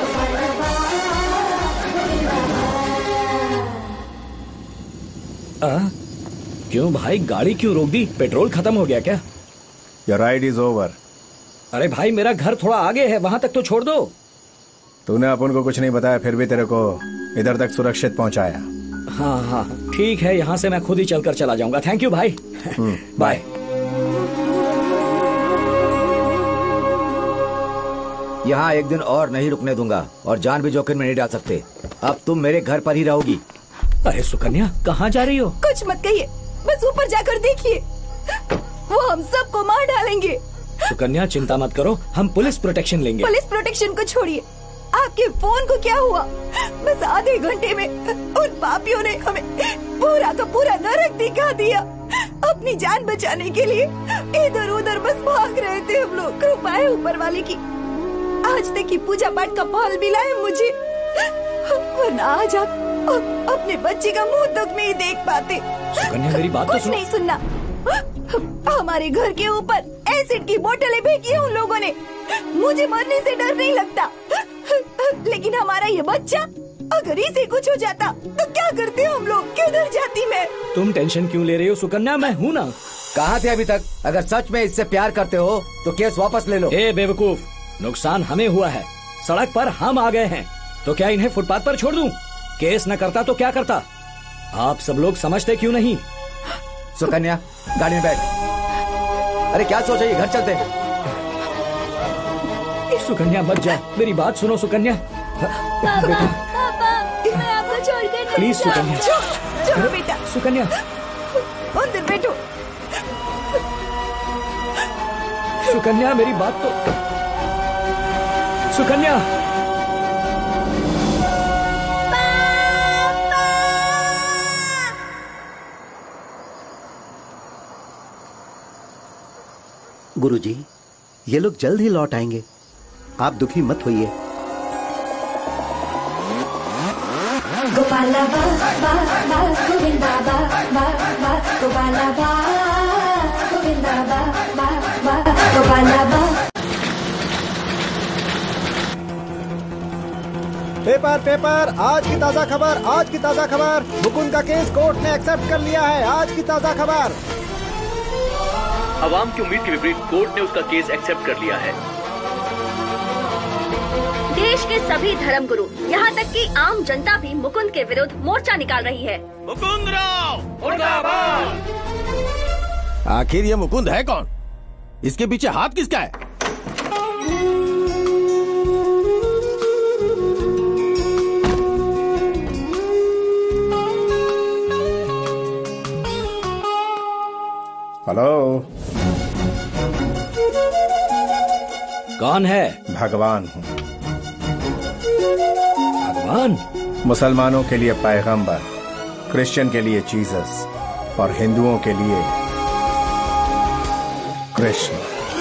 आ? क्यों भाई, गाड़ी क्यों रोक दी? पेट्रोल खत्म हो गया क्या? Your ride is over. अरे भाई मेरा घर थोड़ा आगे है, वहां तक तो छोड़ दो। तूने अपन को कुछ नहीं बताया, फिर भी तेरे को इधर तक सुरक्षित पहुंचाया। हाँ हाँ ठीक है, यहाँ से मैं खुद ही चलकर चला जाऊंगा। थैंक यू भाई। बाय। यहाँ एक दिन और नहीं रुकने दूंगा और जान भी जोखिम में नहीं डाल सकते। अब तुम मेरे घर पर ही रहोगी। अरे सुकन्या, कहाँ जा रही हो? कुछ मत कहिए, बस ऊपर जाकर देखिए, वो हम सबको मार डालेंगे। सुकन्या चिंता मत करो, हम पुलिस प्रोटेक्शन लेंगे। पुलिस प्रोटेक्शन को छोड़िए, आपके फोन को क्या हुआ? बस आधे घंटे में उन पापियों ने हमें पूरा का पूरा नरक दिखा दिया। अपनी जान बचाने के लिए इधर उधर बस भाग रहे थे हम लोग। कृपा है ऊपर वाले की, आज तक की पूजा पाठ का फल मिला है मुझे, वरना आज आप अपने बच्चे का मुंह तक नहीं देख पाते। सुकन्या मेरी बात तो कुछ नहीं सुनना। हमारे घर के ऊपर एसिड की बोतलें फेंकी है उन लोगों ने। मुझे मरने से डर नहीं लगता, लेकिन हमारा ये बच्चा, अगर इसे कुछ हो जाता तो क्या करते हम लोग? किधर जाती मैं? तुम टेंशन क्यों ले रही हो सुकन्या? मैं हूँ ना। कहाँ थे अभी तक? अगर सच में इससे प्यार करते हो तो केस वापस ले लो। ए बेवकूफ, नुकसान हमें हुआ है, सड़क पर हम आ गए हैं, तो क्या इन्हें फुटपाथ पर छोड़ दूं? केस न करता तो क्या करता? आप सब लोग समझते क्यों नहीं? सुकन्या, गाड़ी में बैठ। अरे क्या सोचा, ये घर चलते हैं। सुकन्या मत जा, मेरी बात सुनो सुकन्या। पापा, पापा, मैं आपको छोड़कर नहीं प्लीज सुकन्या। चलो बेटा। सुकन्या अंदर बैठो। सुकन्या मेरी बात तो। सुकन्या गुरुजी, ये लोग जल्द ही लौट आएंगे, आप दुखी मत होइए। गोपाला बा बा बा गोविंदा बा बा बा गोपाला बा गोविंदा बा बा बा गोपाला बा। पेपर पेपर, आज की ताजा खबर, आज की ताजा खबर, मुकुंद का केस कोर्ट ने एक्सेप्ट कर लिया है। आज की ताजा खबर। आवाम की उम्मीद के विपरीत कोर्ट ने उसका केस एक्सेप्ट कर लिया है। देश के सभी धर्मगुरु, यहाँ तक कि आम जनता भी मुकुंद के विरुद्ध मोर्चा निकाल रही है। मुकुंद राव मुर्दाबाद। आखिर ये मुकुंद है कौन? इसके पीछे हाथ किसका है? हेलो, कौन है? भगवान हूँ। भगवान? मुसलमानों के लिए पैगंबर, क्रिश्चियन के लिए जीसस और हिंदुओं के लिए कृष्ण।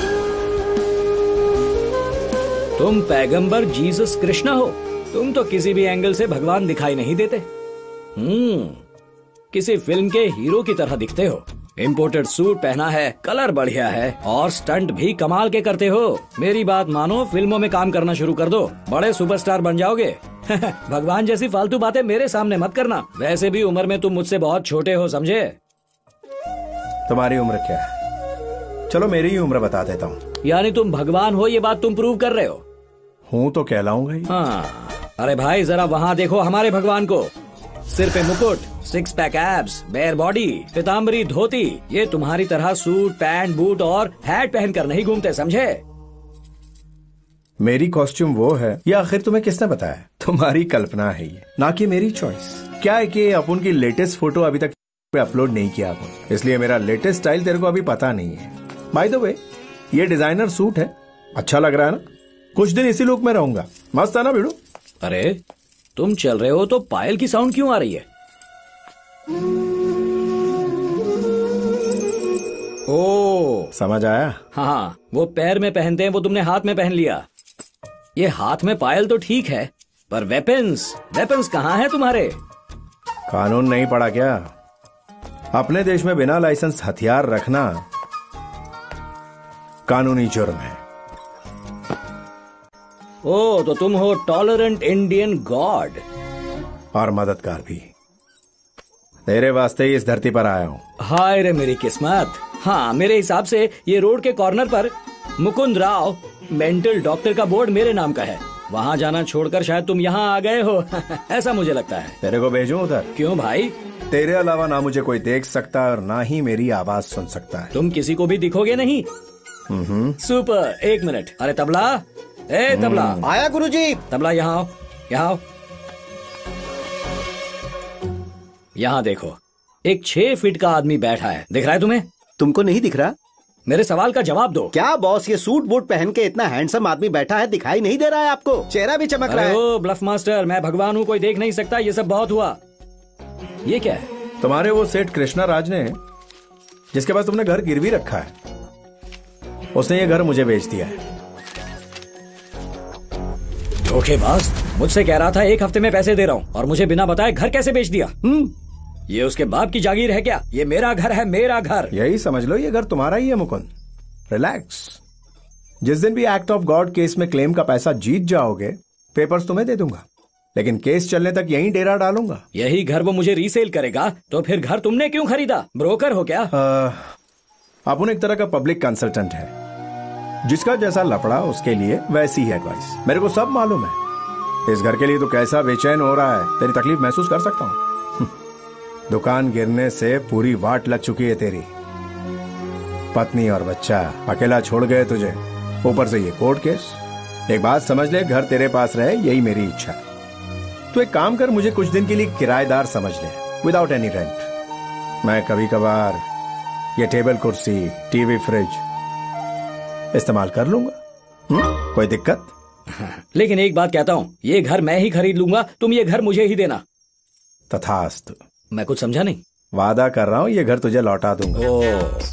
तुम पैगंबर जीसस कृष्णा हो? तुम तो किसी भी एंगल से भगवान दिखाई नहीं देते। हम्म, किसी फिल्म के हीरो की तरह दिखते हो। इम्पोर्टेड सूट पहना है, कलर बढ़िया है और स्टंट भी कमाल के करते हो। मेरी बात मानो, फिल्मों में काम करना शुरू कर दो, बड़े सुपरस्टार बन जाओगे। भगवान जैसी फालतू बातें मेरे सामने मत करना। वैसे भी उम्र में तुम मुझसे बहुत छोटे हो, समझे? तुम्हारी उम्र क्या है? चलो मेरी ही उम्र बता देता हूँ। यानी तुम भगवान हो, ये बात तुम प्रूव कर रहे हो? हूँ तो कहलाऊंगा ही। हाँ, अरे भाई जरा वहाँ देखो हमारे भगवान को। सिर पे मुकुट, six pack abs, bare body, पीताम्बरी धोती। ये तुम्हारी तरह सूट पैंट बूट और हैट पहन कर नहीं घूमते, समझे? मेरी कॉस्ट्यूम वो है, या आखिर तुम्हें किसने बताया? तुम्हारी कल्पना है ये, ना कि मेरी चॉइस। क्या है कि अपन की लेटेस्ट फोटो अभी तक पे अपलोड नहीं किया अपन, इसलिए मेरा लेटेस्ट स्टाइल तेरे को अभी पता नहीं है। बाय द वे, ये डिजाइनर सूट है, अच्छा लग रहा है ना? कुछ दिन इसी लुक में रहूंगा। मस्त है ना भिड़ू? अरे तुम चल रहे हो तो पायल की साउंड क्यों आ रही है? ओ, समझ आया? हाँ, वो पैर में पहनते हैं, वो तुमने हाथ में पहन लिया। ये हाथ में पायल तो ठीक है, पर वेपन्स वेपन्स कहाँ हैं तुम्हारे? कानून नहीं पढ़ा क्या? अपने देश में बिना लाइसेंस हथियार रखना कानूनी जुर्म है। ओ, तो तुम हो टॉलरेंट इंडियन गॉड और मददगार भी। तेरे वास्ते ही इस धरती पर आया हूँ। हाय रे मेरी किस्मत। हाँ, मेरे हिसाब से ये रोड के कॉर्नर पर मुकुंद राव मेंटल डॉक्टर का बोर्ड मेरे नाम का है। वहाँ जाना छोड़कर शायद तुम यहाँ आ गए हो। ऐसा मुझे लगता है। तेरे को भेजूं उधर? क्यों भाई? तेरे अलावा ना मुझे कोई देख सकता और ना ही मेरी आवाज सुन सकता है। तुम किसी को भी दिखोगे नहीं? सुपर। एक मिनट। अरे तबला, ए तबला। आया गुरुजी। तबला यहाँ आओ, यहाँ आओ। यहाँ देखो, एक छह फीट का आदमी बैठा है, दिख रहा है तुम्हें? तुमको नहीं दिख रहा? मेरे सवाल का जवाब दो। क्या बॉस, ये सूट बूट पहन के इतना हैंडसम आदमी बैठा है, दिखाई नहीं दे रहा है आपको? चेहरा भी चमक रहा है। ओ ब्लफ मास्टर, मैं भगवान हूँ, कोई देख नहीं सकता। ये सब बहुत हुआ। ये क्या है? तुम्हारे वो सेठ कृष्णा राज ने, जिसके पास तुमने घर गिरवी रखा है, उसने ये घर मुझे बेच दिया है। धोखेबाज, मुझसे कह रहा था एक हफ्ते में पैसे दे रहा हूँ और मुझे बिना बताए घर कैसे बेच दिया? हम्म, ये उसके बाप की जागीर है क्या? ये मेरा घर है, मेरा घर। यही समझ लो, ये घर तुम्हारा ही है मुकुंद। रिलैक्स। जिस दिन भी एक्ट ऑफ गॉड केस में क्लेम का पैसा जीत जाओगे, पेपर्स तुम्हें दे दूंगा, लेकिन केस चलने तक यहीं डेरा डालूंगा। यही घर वो मुझे रीसेल करेगा, तो फिर घर तुमने क्यों खरीदा? ब्रोकर हो क्या? आ, अपुन एक तरह का पब्लिक कंसल्टेंट है, जिसका जैसा लफड़ा उसके लिए वैसी ही एडवाइस। मेरे को सब मालूम है। इस घर के लिए तो कैसा बेचैन हो रहा है, तेरी तकलीफ महसूस कर सकता हूँ। दुकान गिरने से पूरी वाट लग चुकी है तेरी। पत्नी और बच्चा अकेला छोड़ गए तुझे, ऊपर से ये कोर्ट केस। एक बात समझ ले, घर तेरे पास रहे यही मेरी इच्छा। तो एक काम कर, मुझे कुछ दिन के लिए किराएदार समझ ले, विदाउट एनी रेंट। मैं कभी कभार ये टेबल कुर्सी, टीवी, फ्रिज इस्तेमाल कर लूंगा। हुँ? कोई दिक्कत? लेकिन एक बात कहता हूँ, ये घर मैं ही खरीद लूंगा, तुम ये घर मुझे ही देना। तथास्तु। मैं कुछ समझा नहीं। वादा कर रहा हूँ, ये घर तुझे लौटा दूंगा। ओ,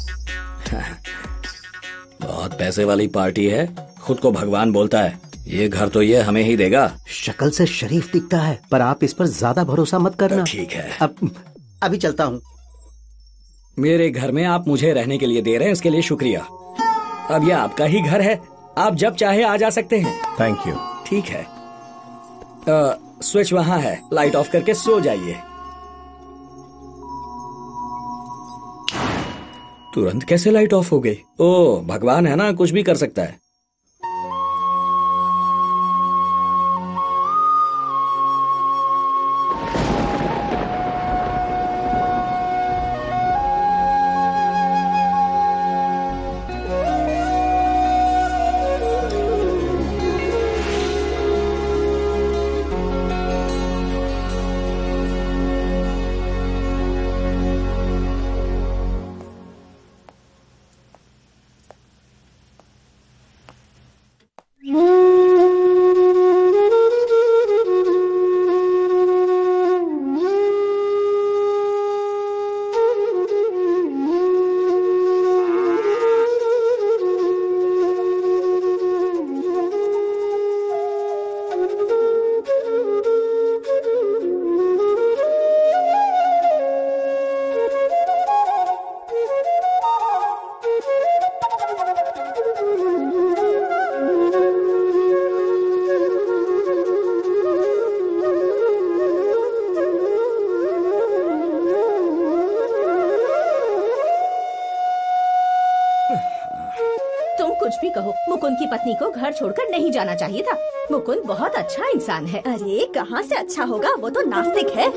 बहुत पैसे वाली पार्टी है, खुद को भगवान बोलता है। ये घर तो ये हमें ही देगा। शक्ल से शरीफ दिखता है, पर आप इस पर ज्यादा भरोसा मत करना। ठीक है, अब अभी चलता हूँ। मेरे घर में आप मुझे रहने के लिए दे रहे हैं, इसके लिए शुक्रिया। अब ये आपका ही घर है, आप जब चाहे आ जा सकते हैं। Thank you. ठीक है, आ, स्विच वहाँ है, लाइट ऑफ करके सो जाइए। तुरंत कैसे लाइट ऑफ हो गई? ओ, भगवान है ना, कुछ भी कर सकता है। मुकुंद की पत्नी को घर छोड़कर नहीं जाना चाहिए था। मुकुंद बहुत अच्छा इंसान है। अरे कहाँ से अच्छा होगा, वो तो नास्तिक है।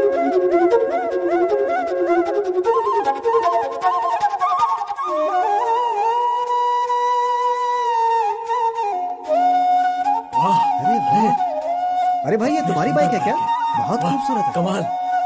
अरे भाई, अरे भाई ये तुम्हारी बाइक है क्या? बहुत खूबसूरत है। कमाल।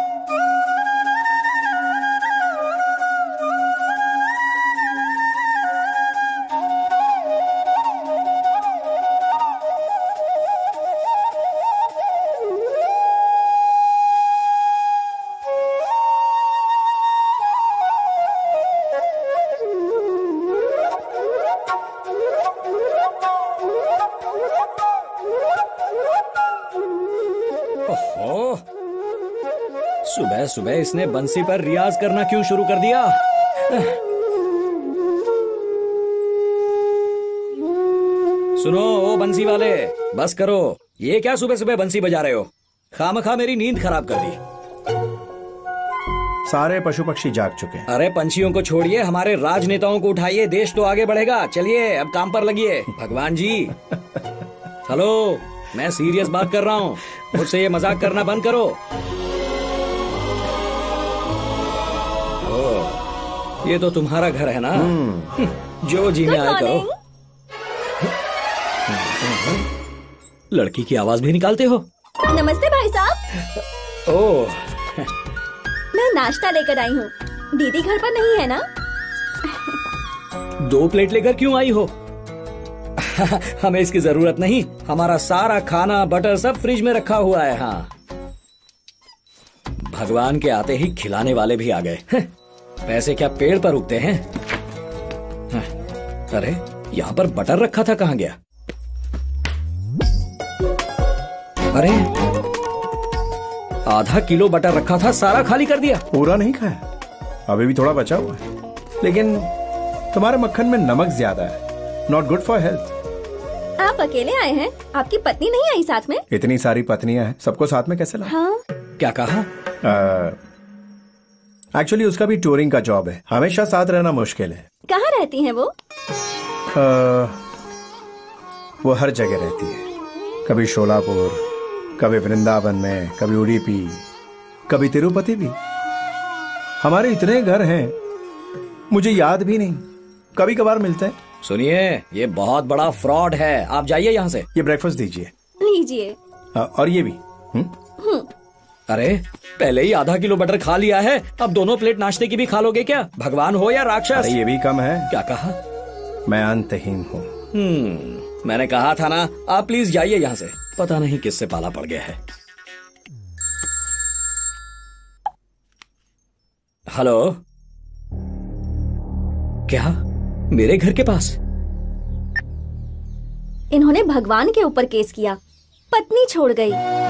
सुबह सुबह इसने बंसी पर रियाज करना क्यों शुरू कर दिया? सुनो ओ बंसी वाले, बस करो। ये क्या सुबह सुबह बंसी बजा रहे हो? खामखा मेरी नींद खराब कर दी। सारे पशु पक्षी जाग चुके हैं। अरे पंछियों को छोड़िए, हमारे राजनेताओं को उठाइए, देश तो आगे बढ़ेगा। चलिए अब काम पर लगिए। भगवान जी हेलो, मैं सीरियस बात कर रहा हूँ, मुझसे ये मजाक करना बंद करो। ओ, ये तो तुम्हारा घर है ना, जो जी में आए करो। लड़की की आवाज भी निकालते हो? नमस्ते भाई साहब। ओह, मैं नाश्ता लेकर आई हूँ। दीदी घर पर नहीं है ना? दो प्लेट लेकर क्यों आई हो? हमें इसकी जरूरत नहीं, हमारा सारा खाना बटर सब फ्रिज में रखा हुआ है। हाँ, भगवान के आते ही खिलाने वाले भी आ गए। पैसे क्या पेड़ पर उगते हैं? अरे यहाँ पर बटर रखा था, कहाँ गया? अरे आधा किलो बटर रखा था, सारा खाली कर दिया। पूरा नहीं खाया, अभी भी थोड़ा बचा हुआ है। लेकिन तुम्हारे मक्खन में नमक ज्यादा है, नॉट गुड फॉर हेल्थ। आप अकेले आए हैं? आपकी पत्नी नहीं आई साथ में? इतनी सारी पत्नियां हैं, सबको साथ में कैसे लाऊं? हाँ? क्या कहा? एक्चुअली उसका भी टूरिंग का जॉब है, हमेशा साथ रहना मुश्किल है। कहाँ रहती हैं वो? आ, वो हर जगह रहती है, कभी शोलापुर, कभी वृंदावन में, कभी उडुपी, कभी तिरुपति भी। हमारे इतने घर हैं, मुझे याद भी नहीं, कभी कभार मिलते हैं। सुनिए, ये बहुत बड़ा फ्रॉड है, आप जाइए यहाँ से। ये ब्रेकफास्ट दीजिए। लीजिए। और ये भी। हुँ? अरे पहले ही आधा किलो बटर खा लिया है, अब दोनों प्लेट नाश्ते की भी खा लोगे क्या? भगवान हो या राक्षस? अरे ये भी कम है। क्या कहा? मैं अंतहीन हूँ। हम्म मैंने कहा था ना, आप प्लीज जाइए यहाँ से। पता नहीं किससे पाला पड़ गया है। हेलो, क्या मेरे घर के पास? इन्होंने भगवान के ऊपर केस किया, पत्नी छोड़ गई।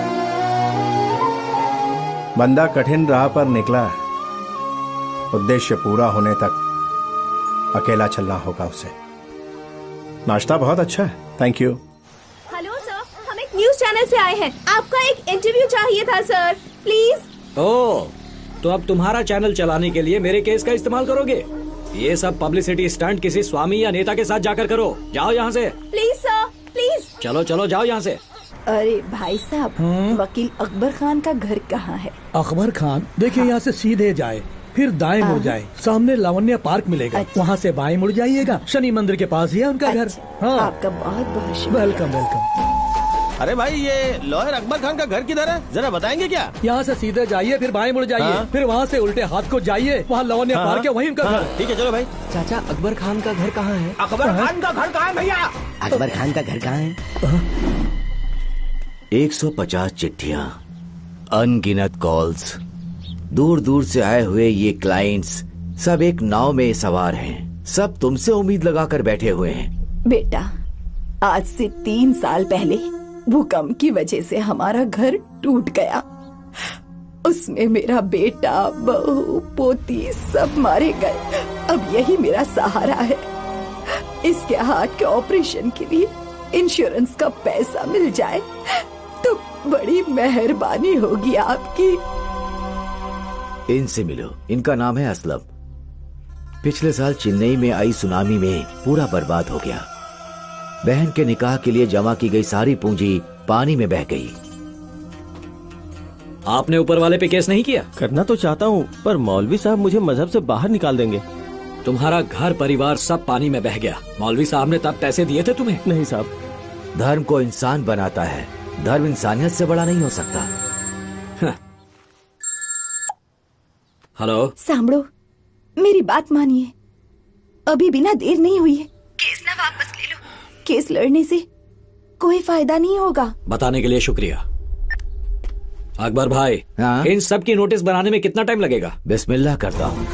बंदा कठिन राह पर निकला, उद्देश्य पूरा होने तक अकेला चलना होगा उसे। नाश्ता बहुत अच्छा है, थैंक यू। हेलो सर, हम एक न्यूज चैनल से आए हैं, आपका एक इंटरव्यू चाहिए था सर, प्लीज। ओह, तो अब तुम्हारा चैनल चलाने के लिए मेरे केस का इस्तेमाल करोगे? ये सब पब्लिसिटी स्टंट किसी स्वामी या नेता के साथ जाकर करो। जाओ यहाँ से। Please sir, please. चलो चलो जाओ यहाँ से। अरे भाई साहब, वकील अकबर खान का घर कहाँ है? अकबर खान, देखिए यहाँ से सीधे जाए, फिर दाएं मुड़ जाए, सामने लावण्य पार्क मिलेगा, अच्छा। वहाँ से बाएं मुड़ जाइएगा, शनि मंदिर के पास ही है उनका घर। अच्छा। हाँ, आपका बहुत बहुत शुक्रिया। Welcome welcome. अरे भाई, ये लॉयर अकबर खान का घर किधर है, जरा बताएंगे क्या? यहाँ से सीधे जाइए, फिर बाएं मुड़ जाइए, हाँ? फिर वहाँ से उल्टे हाथ को जाइए, वहाँ लावण्य हाँ? पार्क है, वहीं उनका घर। ठीक है, चलो भाई। चाचा, अकबर खान का घर कहाँ है? अकबर खान का घर कहाँ है भैया? अकबर खान का घर कहाँ है? एक सौ पचास चिट्ठियाँ, अनगिनत कॉल्स, दूर दूर से आए हुए ये क्लाइंट्स, सब एक नाव में सवार हैं, सब तुमसे उम्मीद लगाकर बैठे हुए हैं। बेटा, आज से तीन साल पहले भूकंप की वजह से हमारा घर टूट गया, उसमें मेरा बेटा, बहू, पोती सब मारे गए। अब यही मेरा सहारा है। इसके हार्ट के ऑपरेशन के लिए इंश्योरेंस का पैसा मिल जाए तो बड़ी मेहरबानी होगी आपकी। इनसे मिलो, इनका नाम है असलम। पिछले साल चेन्नई में आई सुनामी में पूरा बर्बाद हो गया। बहन के निकाह के लिए जमा की गई सारी पूंजी पानी में बह गई। आपने ऊपर वाले पे केस नहीं किया? करना तो चाहता हूँ, पर मौलवी साहब मुझे मजहब से बाहर निकाल देंगे। तुम्हारा घर परिवार सब पानी में बह गया, मौलवी साहब ने तब पैसे दिए थे तुम्हें? नहीं साहब। धर्म को इंसान बनाता है, धर्म इंसानियत से बड़ा नहीं हो सकता। हेलो, सांभळो, मेरी बात मानिए, अभी बिना देर नहीं हुई है, केस ना वापस ले लो। केस लड़ने से कोई फायदा नहीं होगा। बताने के लिए शुक्रिया। अकबर भाई, हाँ? इन सब की नोटिस बनाने में कितना टाइम लगेगा? बिस्मिल्लाह करता हूँ।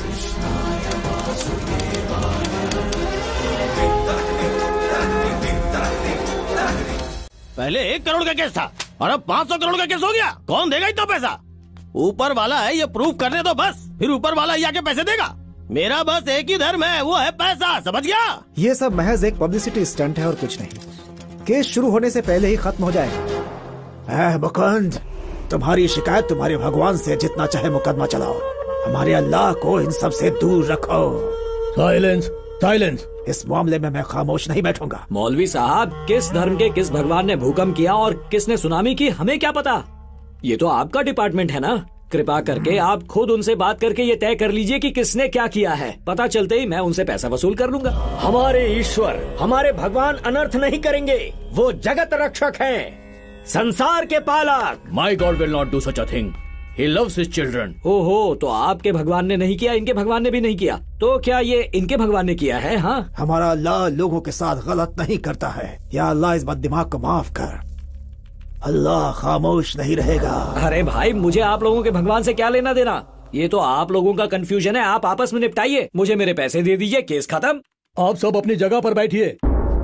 पहले एक करोड़ का केस था और अब पाँच सौ करोड़ का केस हो गया। कौन देगा इतना पैसा? ऊपर वाला है, ये प्रूफ करने दो बस, फिर ऊपर वाला ही आके पैसे देगा। मेरा बस एक ही धर्म है, वो है पैसा, समझ गया? ये सब महज एक पब्लिसिटी स्टंट है और कुछ नहीं। केस शुरू होने से पहले ही खत्म हो जाएगा। मुकुंद, तुम्हारी शिकायत तुम्हारे भगवान से जितना चाहे मुकदमा चलाओ, हमारे अल्लाह को इन सब से दूर रखो। Silence, silence. इस मामले में मैं खामोश नहीं बैठूंगा। मौलवी साहब, किस धर्म के किस भगवान ने भूकंप किया और किसने सुनामी की, हमें क्या पता? ये तो आपका डिपार्टमेंट है ना। कृपा करके आप खुद उनसे बात करके ये तय कर लीजिए कि किसने क्या किया है। पता चलते ही मैं उनसे पैसा वसूल कर लूंगा। हमारे ईश्वर, हमारे भगवान अनर्थ नहीं करेंगे, वो जगत रक्षक हैं, संसार के पालक। My God will not do such a thing, he loves his children. ओहो, तो आपके भगवान ने नहीं किया, इनके भगवान ने भी नहीं किया, तो क्या ये इनके भगवान ने किया है? हाँ, हमारा अल्लाह लोगों के साथ गलत नहीं करता है। या अल्लाह इस बददिमाग को माफ कर, अल्लाह खामोश नहीं रहेगा। अरे भाई, मुझे आप लोगों के भगवान से क्या लेना देना? ये तो आप लोगों का कंफ्यूजन है, आप आपस में निपटाइए। मुझे मेरे पैसे दे दीजिए, केस खत्म। आप सब अपनी जगह पर बैठिए।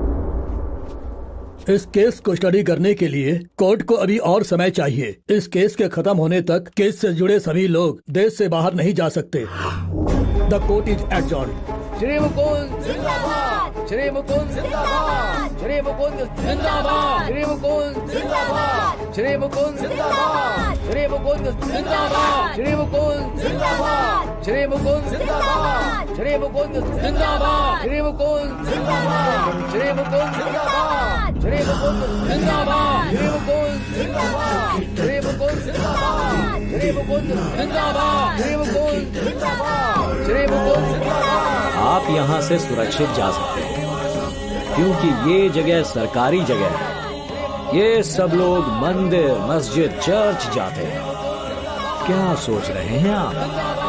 इस केस को स्टडी करने के लिए कोर्ट को अभी और समय चाहिए। इस केस के खत्म होने तक केस से जुड़े सभी लोग देश से बाहर नहीं जा सकते। The court is adjourned. Shri Mukund जिंदाबाद, श्री मुकुंद जिंदाबाद, श्री मुकुंद जिंदाबाद, श्री मुकुंद जिंदाबाद, श्री मुकुंद जिंदाबाद, श्री मुकुंद जिंदाबाद, श्री मुकुंद जिंदाबाद, श्री मुकुंद जिंदाबाद, श्री मुकुंद जिंदाबाद, श्री मुकुंद जिंदाबाद, श्री मुकुंद जिंदाबाद, श्री मुकुंद जिंदाबाद, श्री मुकुंद जिंदाबाद, श्री मुकुंद जिंदाबाद, श्री मुकुंद जिंदाबाद, श्री मुकुंद जिंदाबाद, श्री मुकुंद जिंदाबाद। आप यहाँ से सुरक्षित जा सकते हैं क्योंकि ये जगह सरकारी जगह है। ये सब लोग मंदिर, मस्जिद, चर्च जाते हैं। क्या सोच रहे हैं आप?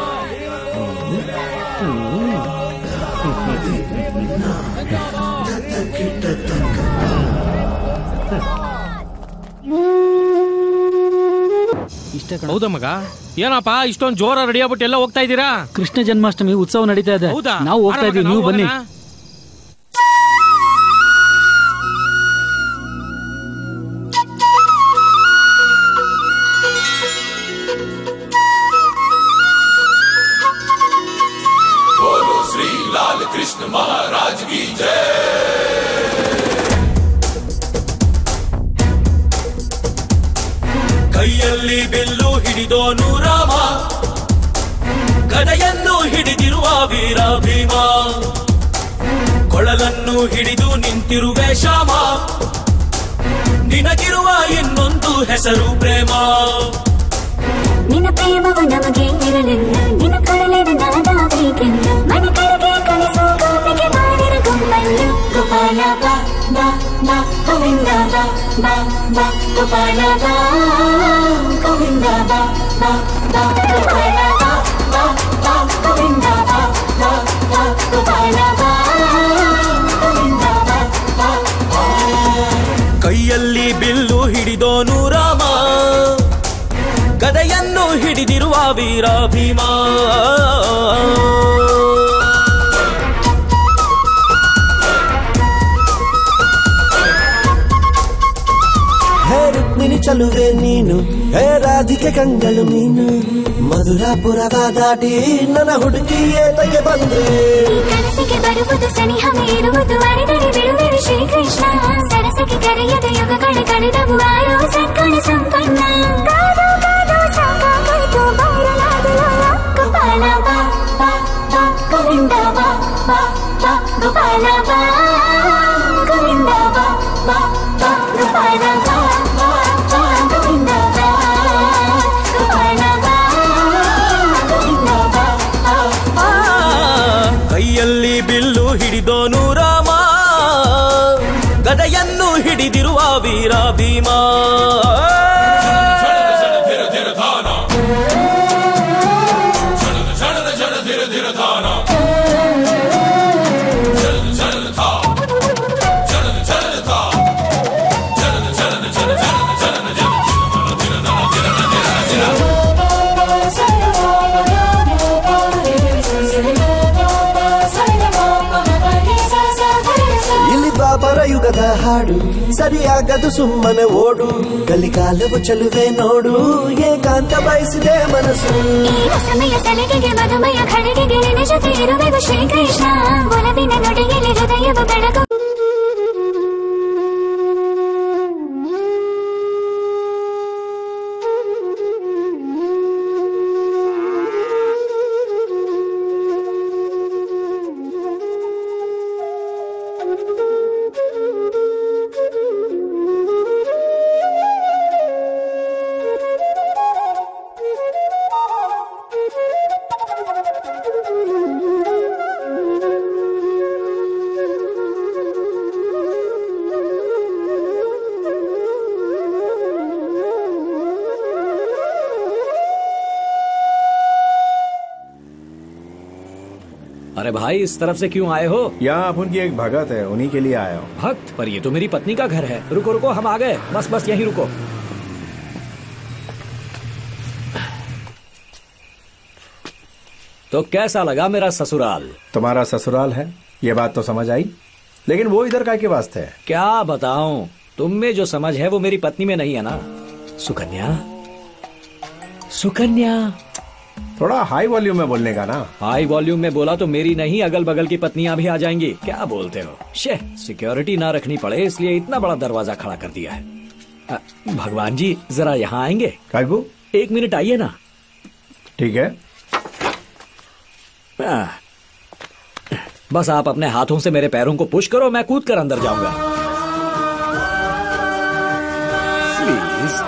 ಹೌದಾ ಮಗ? ಏನಪ್ಪ ಇಷ್ಟೊಂದು ಜೋರ ರೆಡಿ ಆಗ್ಬಿಟ್ಟು ಎಲ್ಲ ಹೋಗ್ತಾ ಇದ್ದೀರಾ? ಕೃಷ್ಣ ಜನ್ಮಾಷ್ಟಮಿ ಉತ್ಸವ ನಡೀತಾ ಇದೆ. ಹೌದಾ? ನಾವು ಹೋಗ್ತಾ ಇದೀವಿ, ನೀವು ಬನ್ನಿ. श्री लाल कृष्ण महाराज की जय। ಕೈಯಲ್ಲಿ ಬಿಲ್ಲು ಹಿಡಿದೋನು ರಾಮ, ಗದೆಯನ್ನು ಹಿಡಿದಿರುವ ವೀರ ಭೀಮ, ಕೊಳಲನ್ನು ಹಿಡಿದು ನಿಂತಿರುವೆ ಶ್ಯಾಮ, ನಿನಗಿರುವ ಇನ್ನೊಂದು ಹೆಸರು ಪ್ರೇಮ. ನಿನ್ನ ಪ್ರೇಮವು ನಮಗೆ ಇರಲಿಲ್ಲ, ನಿನ್ನ ಕೊಡಲಿನ ನಾದಾಗಬೇಕೆಂದ, ಮನೆ ಕಡೆಗೆ ಕಳಿಸೋ ಗೋಪಿಗೆ ಮಾಡಿರ ಗುಮ್ಮನ್ನು. ಗೋಪಾಲ ಬಾ ಬಾ ಬಾ ಗೋವಿಂದ ಬಾ ಬಾ ಬಾ ಗೋಪಾಲ ಬಾ ಗೋವಿಂದ ಬಾ ಬಾ ಬಾ ಗೋಪಾಲ ಬಾ ಬಾ ಬಾ ಗೋವಿಂದ ಬಾ ಬಾ ಬಾ ಗೋಪಾಲ ಬಾ ಗೋವಿಂದ ಬಾ ಬಾ ಬಾ. ಕೈಯಲ್ಲಿ ಬಿಲ್ಲು ಹಿಡಿದೋನು ರಾಮ, ಗದೆಯನ್ನು ಹಿಡಿದಿರುವ ವೀರ ಭೀಮ. ಹೇ ರುಕ್ಮಿಣಿ ಚಲುವೆ ನೀನು, ಹೇ ರಾಧಿಕೆ ಕಂಗಳು ನೀನು, ಮಧುರಾಪುರದ ದಾಟಿ ನನ್ನ ಹುಡುಕಿ ಏತಕ್ಕೆ ಬಂದೆ. ಕನಸಿಗೆ ಬರುವುದು ಸನಿಹ ಇರುವುದು ಅರಿದರೆ ಬಿಡುವೆನು ಶ್ರೀಕೃಷ್ಣ. ಸರಸಕ್ಕೆ ಕರೆಯದ ಯುಗಗಳ ಕಳೆದವು ಆರೋ ಸಕ್ಕಣ ಸಂಪನ್ನ. ಕಾದು ಕಾದು ಸಾಕಾಯಿತು ಬರಲಾಗಲ. ಗೋಪಾಲ ಬಾ ಬಾ ಬಾ ಗೋವಿಂದ ಬಾ ಬಾ ಬಾ ಗೋಪಾಲ ಬಾ ಗೋವಿಂದ ಬಾ ಬಾ ಬಾ ಗೋಪಾಲ ಬಾ ಬಾ ಬಾ ಗೋವಿಂದ ಬಾ ಗೋಪಾಲ ಬಾ ಗೋವಿಂದ ಬಾ ಬಾ ಬಾ. ಕೈಯಲ್ಲಿ ಬಿಲ್ಲು ಹಿಡಿದೋನು ರಾಮ, ಗದೆಯನ್ನು ಹಿಡಿದಿರುವ ವೀರ ಭೀಮ. ಇಲ್ಲಿ ಬಾಬರ ಯುಗದ ಹಾಡು ಸರಿಯಾಗದು ಸುಮ್ಮನೆ ಓಡು. ಕಲಿಕಾಲವು ಚಲುವೆ ನೋಡು, ಏಕಾಂತ ಬಯಸಿದೆ ಮನಸ್ಸು. ಸಮಯ ಸಲಿಗೆಗೆ ಮಧುಮಯ ಖಳಿಗೆಗೆ ನಿನ್ನ ಜೊತೆ ಇರುವೆವು ಶ್ರೀಕೃಷ್ಣ. ಒಲವಿನ ನುಡಿಯಲ್ಲಿ ಹೃದಯವು ಬೆಳಗು. अरे भाई इस तरफ से क्यों आए हो? यहाँ आप उनकी एक भगत है, उन्हीं के लिए आया हूँ। भक्त? पर ये तो मेरी पत्नी का घर है। रुको रुको, हम आ गए। बस बस यहीं रुको। तो कैसा लगा मेरा ससुराल? तुम्हारा ससुराल है ये बात तो समझ आई, लेकिन वो इधर काय के वास्ते है? क्या बताऊं, तुम में जो समझ है वो मेरी पत्नी में नहीं है ना। सुकन्या, सुकन्या, थोड़ा हाई वॉल्यूम में बोलने का ना। हाई वॉल्यूम में बोला तो मेरी नहीं अगल बगल की पत्नियां भी आ जाएंगी। क्या बोलते हो? शे, सिक्योरिटी ना रखनी पड़े इसलिए इतना बड़ा दरवाजा खड़ा कर दिया है। अ, भगवान जी जरा यहाँ आएंगे? कागू एक मिनट आइए ना। ठीक है। बस आप अपने हाथों से मेरे पैरों को पुश करो, मैं कूद कर अंदर जाऊंगा। प्लीज।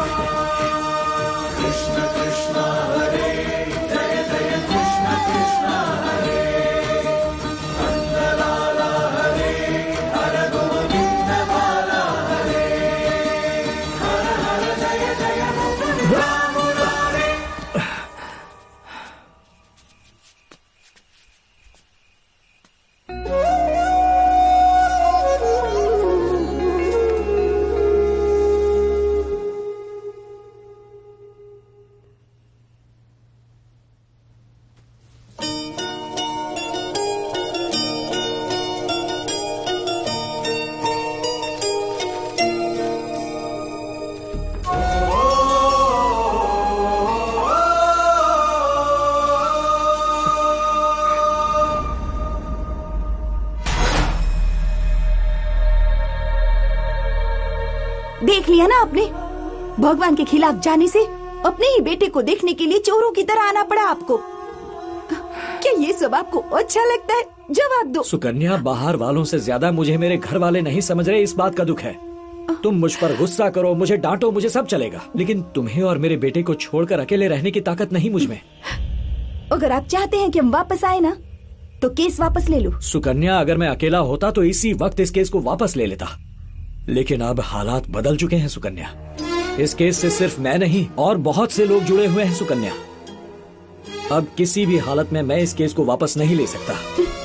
देख लिया ना आपने, भगवान के खिलाफ जाने से अपने ही बेटे को देखने के लिए चोरों की तरह आना पड़ा आपको। क्या ये सब आपको अच्छा लगता है? जवाब दो। सुकन्या, बाहर वालों से ज्यादा मुझे मेरे घर वाले नहीं समझ रहे, इस बात का दुख है। तुम मुझ पर गुस्सा करो, मुझे डांटो, मुझे सब चलेगा, लेकिन तुम्हें और मेरे बेटे को छोड़कर अकेले रहने की ताकत नहीं मुझ में। अगर आप चाहते हैं कि हम वापस आए ना, तो केस वापस ले लो। सुकन्या, अगर मैं अकेला होता तो इसी वक्त इस केस को वापस ले लेता, लेकिन अब हालात बदल चुके हैं सुकन्या। इस केस से सिर्फ मैं नहीं और बहुत से लोग जुड़े हुए हैं सुकन्या। अब किसी भी हालत में मैं इस केस को वापस नहीं ले सकता।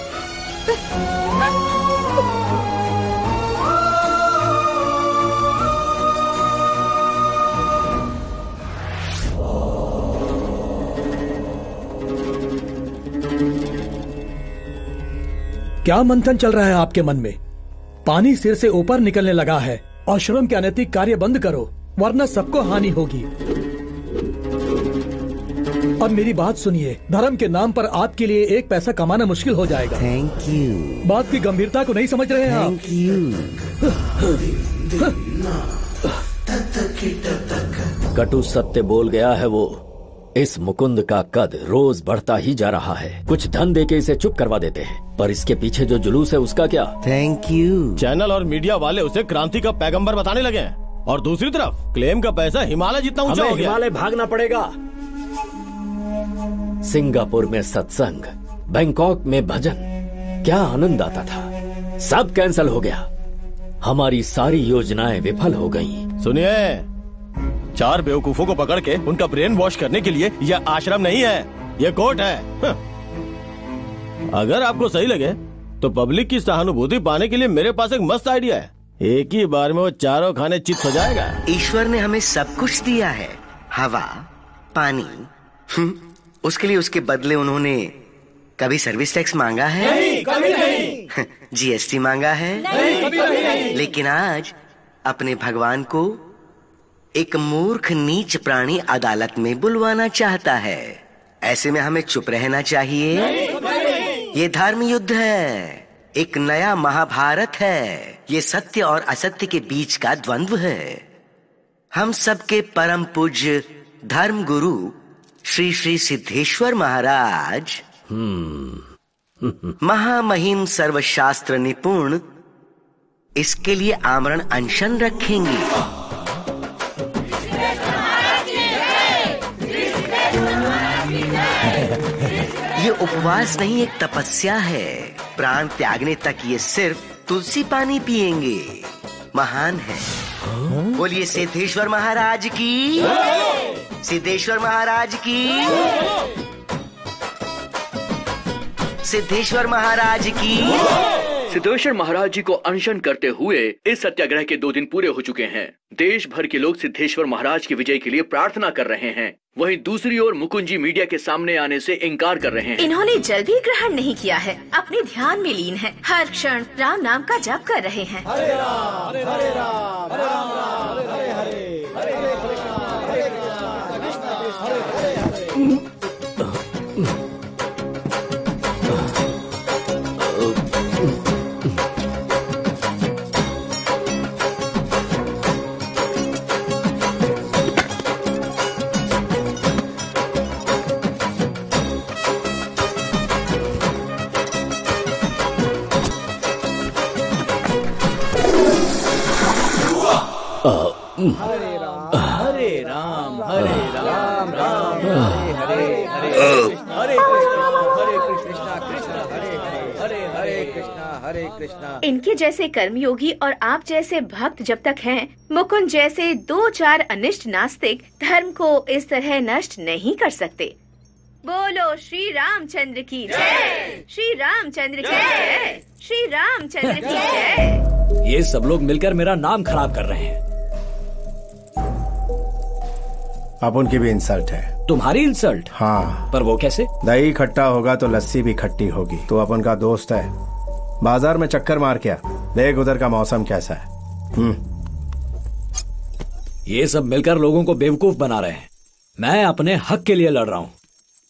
क्या मंथन चल रहा है आपके मन में? पानी सिर से ऊपर निकलने लगा है। आश्रम के अनैतिक कार्य बंद करो, वरना सबको हानि होगी। अब मेरी बात सुनिए, धर्म के नाम पर आपके लिए एक पैसा कमाना मुश्किल हो जाएगा। Thank you. बात की गंभीरता को नहीं समझ रहे हैं आप? Thank you. कटु सत्य बोल गया है वो। इस मुकुंद का कद रोज बढ़ता ही जा रहा है। कुछ धन देके इसे चुप करवा देते हैं, पर इसके पीछे जो जुलूस है उसका क्या? Thank you. चैनल और मीडिया वाले उसे क्रांति का पैगंबर बताने लगे हैं, और दूसरी तरफ क्लेम का पैसा हिमालय जितना ऊंचा हो गया। हिमालय भागना पड़ेगा। सिंगापुर में सत्संग, बैंकॉक में भजन, क्या आनंद आता था, सब कैंसल हो गया। हमारी सारी योजनाएं विफल हो गईं। सुनिए, चार बेवकूफों को पकड़ के उनका ब्रेन वॉश करने के लिए यह आश्रम नहीं है, यह कोर्ट है। अगर आपको सही लगे तो पब्लिक की सहानुभूति पाने के लिए मेरे पास एक मस्त आइडिया है। एक ही बार में वो चारों खाने चित हो जाएगा। ईश्वर ने हमें सब कुछ दिया है, हवा, पानी। उसके लिए उसके बदले उन्होंने कभी सर्विस टैक्स मांगा है? नहीं, कभी नहीं। जीएसटी मांगा है? नहीं, कभी नहीं। लेकिन आज अपने भगवान को एक मूर्ख नीच प्राणी अदालत में बुलवाना चाहता है। ऐसे में हमें चुप रहना चाहिए? ये धर्म युद्ध है, एक नया महाभारत है। ये सत्य और असत्य के बीच का द्वंद्व है। हम सबके परम पूज्य धर्म गुरु श्री श्री सिद्धेश्वर महाराज, महामहिम सर्वशास्त्र निपुण, इसके लिए आमरण अनशन रखेंगे। ये उपवास नहीं, एक तपस्या है। प्राण त्यागने तक ये सिर्फ तुलसी पानी पिएंगे। महान है। बोलिए सिद्धेश्वर महाराज की, सिद्धेश्वर महाराज की, सिद्धेश्वर महाराज की। सिद्धेश्वर महाराज जी को अनशन करते हुए इस सत्याग्रह के दो दिन पूरे हो चुके हैं। देश भर के लोग सिद्धेश्वर महाराज की विजय के लिए प्रार्थना कर रहे हैं। वहीं दूसरी ओर मुकुंद जी मीडिया के सामने आने से इनकार कर रहे हैं। इन्होंने जल भी ग्रहण नहीं किया है, अपने ध्यान में लीन है, हर क्षण राम नाम का जप कर रहे हैं। हरे राम, हरे हरे राम, हरे राम राम, हरे हरे, हरे हरे कृष्णा, हरे कृष्णा, कृष्णा हरे हरे। हरे कृष्णा कृष्णा हरे हरे हरे हरे कृष्णा हरे कृष्णा। इनके जैसे कर्मयोगी और आप जैसे भक्त जब तक हैं, मुकुंद जैसे दो चार अनिष्ट नास्तिक धर्म को इस तरह नष्ट नहीं कर सकते। बोलो श्री रामचंद्र की जय, श्री रामचंद्र की जय, श्री रामचंद्र की जय। ये सब लोग मिलकर मेरा नाम खराब कर रहे हैं। अब उनकी भी इंसल्ट है। तुम्हारी इंसल्ट? हाँ। पर वो कैसे? दही खट्टा होगा तो लस्सी भी खट्टी होगी। तो अपन का दोस्त है, बाजार में चक्कर मार के आ, देख उधर का मौसम कैसा है। हम्म। ये सब मिलकर लोगों को बेवकूफ बना रहे हैं। मैं अपने हक के लिए लड़ रहा हूँ।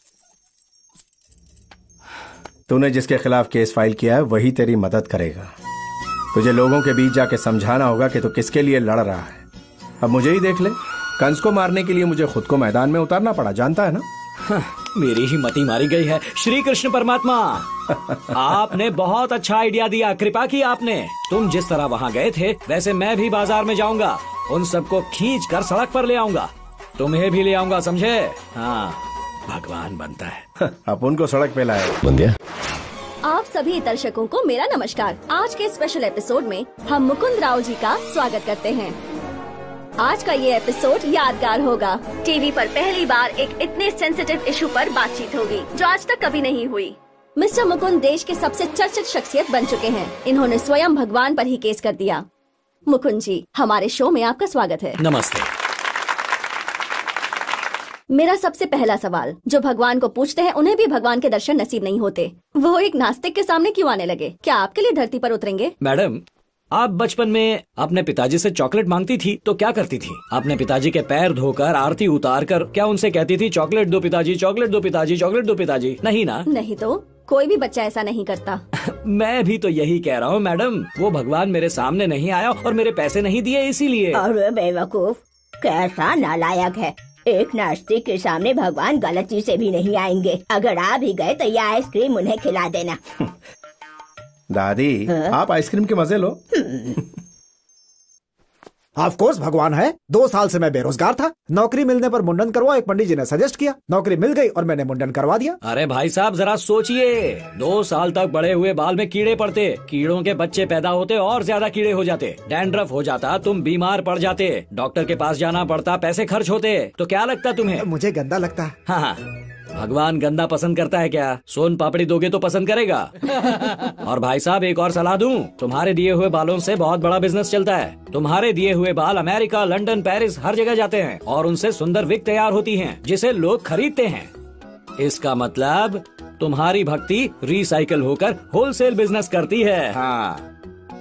तूने जिसके खिलाफ केस फाइल किया है वही तेरी मदद करेगा। तुझे लोगों के बीच जाके समझाना होगा कि तू किसके लिए लड़ रहा है। अब मुझे ही देख ले, कंस को मारने के लिए मुझे खुद को मैदान में उतारना पड़ा, जानता है ना। हाँ, मेरी ही मति मारी गई है। श्री कृष्ण परमात्मा, आपने बहुत अच्छा आइडिया दिया, कृपा की आपने। तुम जिस तरह वहाँ गए थे वैसे मैं भी बाजार में जाऊंगा, उन सबको खींच कर सड़क पर ले आऊंगा, तुम्हें भी ले आऊंगा, समझे? हाँ, भगवान बनता है। अपन को सड़क पे लाए। बंदिया। आप सभी दर्शकों को मेरा नमस्कार। आज के स्पेशल एपिसोड में हम मुकुंद राव जी का स्वागत करते हैं। आज का ये एपिसोड यादगार होगा। टीवी पर पहली बार एक इतने सेंसिटिव इशू पर बातचीत होगी जो आज तक कभी नहीं हुई। मिस्टर मुकुंद देश के सबसे चर्चित शख्सियत बन चुके हैं। इन्होंने स्वयं भगवान पर ही केस कर दिया। मुकुंद जी, हमारे शो में आपका स्वागत है। नमस्ते। मेरा सबसे पहला सवाल, जो भगवान को पूछते हैं उन्हें भी भगवान के दर्शन नसीब नहीं होते, वो एक नास्तिक के सामने क्यों आने लगे? क्या आपके लिए धरती पर उतरेंगे? मैडम, आप बचपन में अपने पिताजी से चॉकलेट मांगती थी तो क्या करती थी? अपने पिताजी के पैर धोकर आरती उतार कर क्या उनसे कहती थी चॉकलेट दो पिताजी, चॉकलेट दो पिताजी, चॉकलेट दो पिताजी? नहीं ना? नहीं तो कोई भी बच्चा ऐसा नहीं करता। मैं भी तो यही कह रहा हूँ मैडम, वो भगवान मेरे सामने नहीं आया और मेरे पैसे नहीं दिए इसीलिए। अरे बेवकूफ, कैसा नालायक है। एक नास्तिक के सामने भगवान गलती से भी नहीं आएंगे। अगर आ भी गए तो ये आइसक्रीम उन्हें खिला देना। दादी, हाँ? आप आइसक्रीम के मजे लो। ऑफ कोर्स भगवान है। दो साल से मैं बेरोजगार था, नौकरी मिलने पर मुंडन करवा एक पंडित जी ने सजेस्ट किया, नौकरी मिल गई और मैंने मुंडन करवा दिया। अरे भाई साहब जरा सोचिए, दो साल तक बड़े हुए बाल में कीड़े पड़ते, कीड़ों के बच्चे पैदा होते और ज्यादा कीड़े हो जाते, डैंड्रफ हो जाता, तुम बीमार पड़ जाते, डॉक्टर के पास जाना पड़ता, पैसे खर्च होते, तो क्या लगता तुम्हें? मुझे गंदा लगता है। हाँ हाँ, भगवान गंदा पसंद करता है क्या? सोन पापड़ी दोगे तो पसंद करेगा। और भाई साहब एक और सलाह दूं, तुम्हारे दिए हुए बालों से बहुत बड़ा बिजनेस चलता है। तुम्हारे दिए हुए बाल अमेरिका, लंदन, पेरिस हर जगह जाते हैं और उनसे सुंदर विग तैयार होती हैं, जिसे लोग खरीदते हैं। इसका मतलब तुम्हारी भक्ति रिसाइकल होकर होलसेल बिजनेस करती है। हाँ।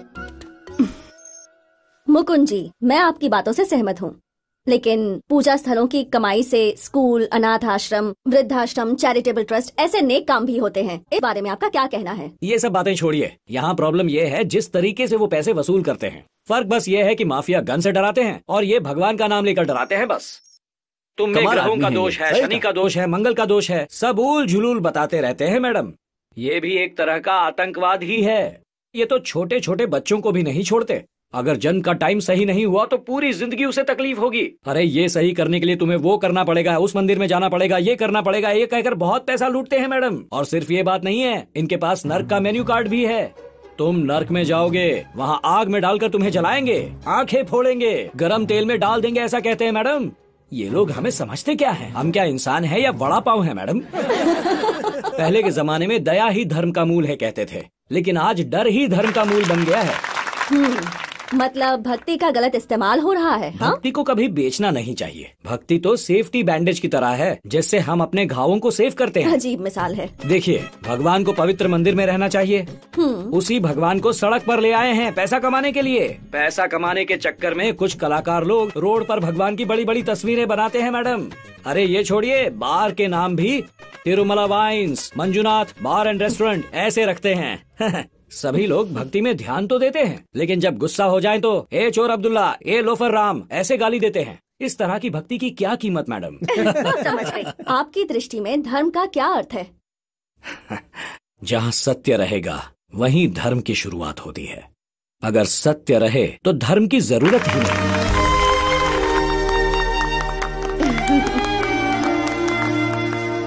मुकुंद जी, मैं आपकी बातों से सहमत हूँ, लेकिन पूजा स्थलों की कमाई से स्कूल, अनाथ आश्रम, वृद्धाश्रम, चैरिटेबल ट्रस्ट ऐसे नेक काम भी होते हैं। इस बारे में आपका क्या कहना है? ये सब बातें छोड़िए, यहाँ प्रॉब्लम ये है जिस तरीके से वो पैसे वसूल करते हैं। फर्क बस ये है कि माफिया गन से डराते हैं और ये भगवान का नाम लेकर डराते हैं। बस तुम में ग्रहों का दोष है, शनि का दोष है, मंगल का दोष है, सब उल झुलूल बताते रहते हैं। मैडम, ये भी एक तरह का आतंकवाद ही है। ये तो छोटे छोटे बच्चों को भी नहीं छोड़ते। अगर जन्म का टाइम सही नहीं हुआ तो पूरी जिंदगी उसे तकलीफ होगी। अरे ये सही करने के लिए तुम्हें वो करना पड़ेगा, उस मंदिर में जाना पड़ेगा, ये करना पड़ेगा, ये कहकर बहुत पैसा लूटते हैं मैडम। और सिर्फ ये बात नहीं है, इनके पास नर्क का मेन्यू कार्ड भी है। तुम नर्क में जाओगे, वहाँ आग में डालकर तुम्हें जलाएंगे, आंखें फोड़ेंगे, गरम तेल में डाल देंगे, ऐसा कहते हैं मैडम। ये लोग हमें समझते क्या है? हम क्या इंसान है या वड़ा पाव है मैडम? पहले के जमाने में दया ही धर्म का मूल है कहते थे, लेकिन आज डर ही धर्म का मूल बन गया है। मतलब भक्ति का गलत इस्तेमाल हो रहा है। हाँ? भक्ति को कभी बेचना नहीं चाहिए। भक्ति तो सेफ्टी बैंडेज की तरह है, जिससे हम अपने घावों को सेव करते हैं। अजीब मिसाल है। देखिए, भगवान को पवित्र मंदिर में रहना चाहिए, उसी भगवान को सड़क पर ले आए हैं पैसा कमाने के लिए। पैसा कमाने के चक्कर में कुछ कलाकार लोग रोड पर भगवान की बड़ी बड़ी तस्वीरें बनाते हैं मैडम। अरे ये छोड़िए, बार के नाम भी Tirumala wines, Manjunath bar and restaurant ऐसे रखते हैं। सभी लोग भक्ति में ध्यान तो देते हैं, लेकिन जब गुस्सा हो जाए तो ए चोर अब्दुल्ला, ए लोफर राम ऐसे गाली देते हैं। इस तरह की भक्ति की क्या कीमत मैडम? समझ गई। आपकी दृष्टि में धर्म का क्या अर्थ है? जहाँ सत्य रहेगा वहीं धर्म की शुरुआत होती है। अगर सत्य रहे तो धर्म की जरूरत ही नहीं।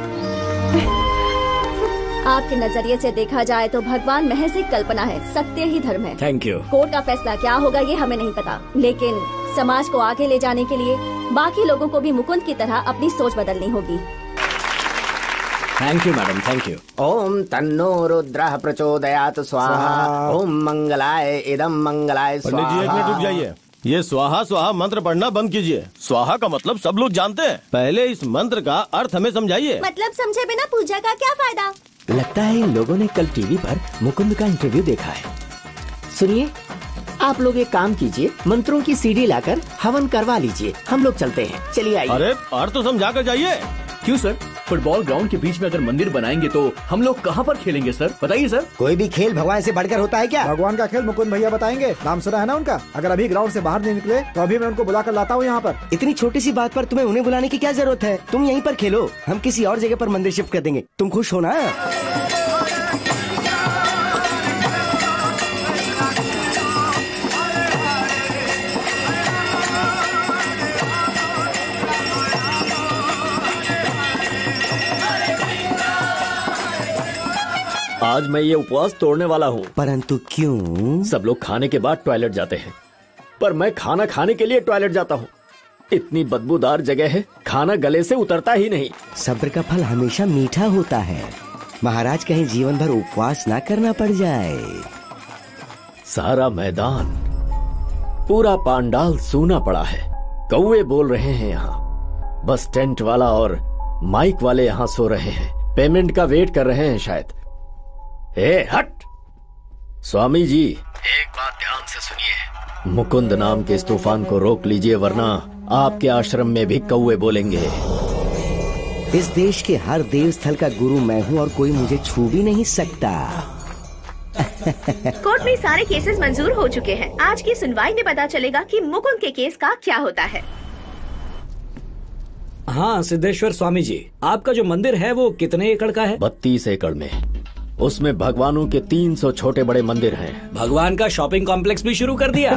आपके नजरिए से देखा जाए तो भगवान महज एक कल्पना है, सत्य ही धर्म है। Thank you. कोर्ट का फैसला क्या होगा ये हमें नहीं पता, लेकिन समाज को आगे ले जाने के लिए बाकी लोगों को भी मुकुंद की तरह अपनी सोच बदलनी होगी। Thank you madam, thank you. ओम तन्नो रुद्रः प्रचोदयात् स्वाहा। ओम मंगलाय इदम मंगलाय स्वाहा। पंडित जी एक मिनट रुक जाइए। ये स्वाहा स्वाहा मंत्र पढ़ना बंद कीजिए। स्वाहा का मतलब सब लोग जानते हैं, पहले इस मंत्र का अर्थ हमें समझाइए। मतलब समझे बिना पूजा का क्या फायदा? लगता है इन लोगों ने कल टीवी पर मुकुंद का इंटरव्यू देखा है। सुनिए, आप लोग एक काम कीजिए, मंत्रों की सीडी लाकर हवन करवा लीजिए। हम लोग चलते हैं, चलिए आइए। अरे अर्थ तो समझा कर जाइए। क्यों सर? फुटबॉल ग्राउंड के बीच में अगर मंदिर बनाएंगे तो हम लोग कहाँ पर खेलेंगे सर? बताइए सर। कोई भी खेल भगवान से बढ़कर होता है क्या? भगवान का खेल मुकुंद भैया बताएंगे, नाम सुना है ना उनका। अगर अभी ग्राउंड से बाहर नहीं निकले तो अभी मैं उनको बुला कर लाता हूँ यहाँ पर। इतनी छोटी सी बात पर तुम्हें उन्हें बुलाने की क्या जरूरत है? तुम यहीं पर खेलो, हम किसी और जगह पर मंदिर शिफ्ट कर देंगे। तुम खुश हो ना? आज मैं ये उपवास तोड़ने वाला हूँ। परंतु क्यों? सब लोग खाने के बाद टॉयलेट जाते हैं, पर मैं खाना खाने के लिए टॉयलेट जाता हूँ। इतनी बदबूदार जगह है, खाना गले से उतरता ही नहीं। सब्र का फल हमेशा मीठा होता है। महाराज कहीं जीवन भर उपवास ना करना पड़ जाए। सारा मैदान, पूरा पांडाल सूना पड़ा है। कौवे बोल रहे हैं यहाँ, बस टेंट वाला और माइक वाले यहाँ सो रहे हैं, पेमेंट का वेट कर रहे हैं शायद। ए हट! स्वामी जी, एक बात ध्यान से सुनिए। मुकुंद नाम के इस तूफान को रोक लीजिए, वरना आपके आश्रम में भी कौवे बोलेंगे। इस देश के हर देव स्थल का गुरु मैं हूँ और कोई मुझे छू भी नहीं सकता। कोर्ट में सारे केसेस मंजूर हो चुके हैं। आज की सुनवाई में पता चलेगा कि मुकुंद के केस का क्या होता है। हाँ सिद्धेश्वर स्वामी जी, आपका जो मंदिर है वो कितने एकड़ का है? बत्तीस एकड़ में। उसमें भगवानों के तीन सौ छोटे बड़े मंदिर हैं। भगवान का शॉपिंग कॉम्प्लेक्स भी शुरू कर दिया।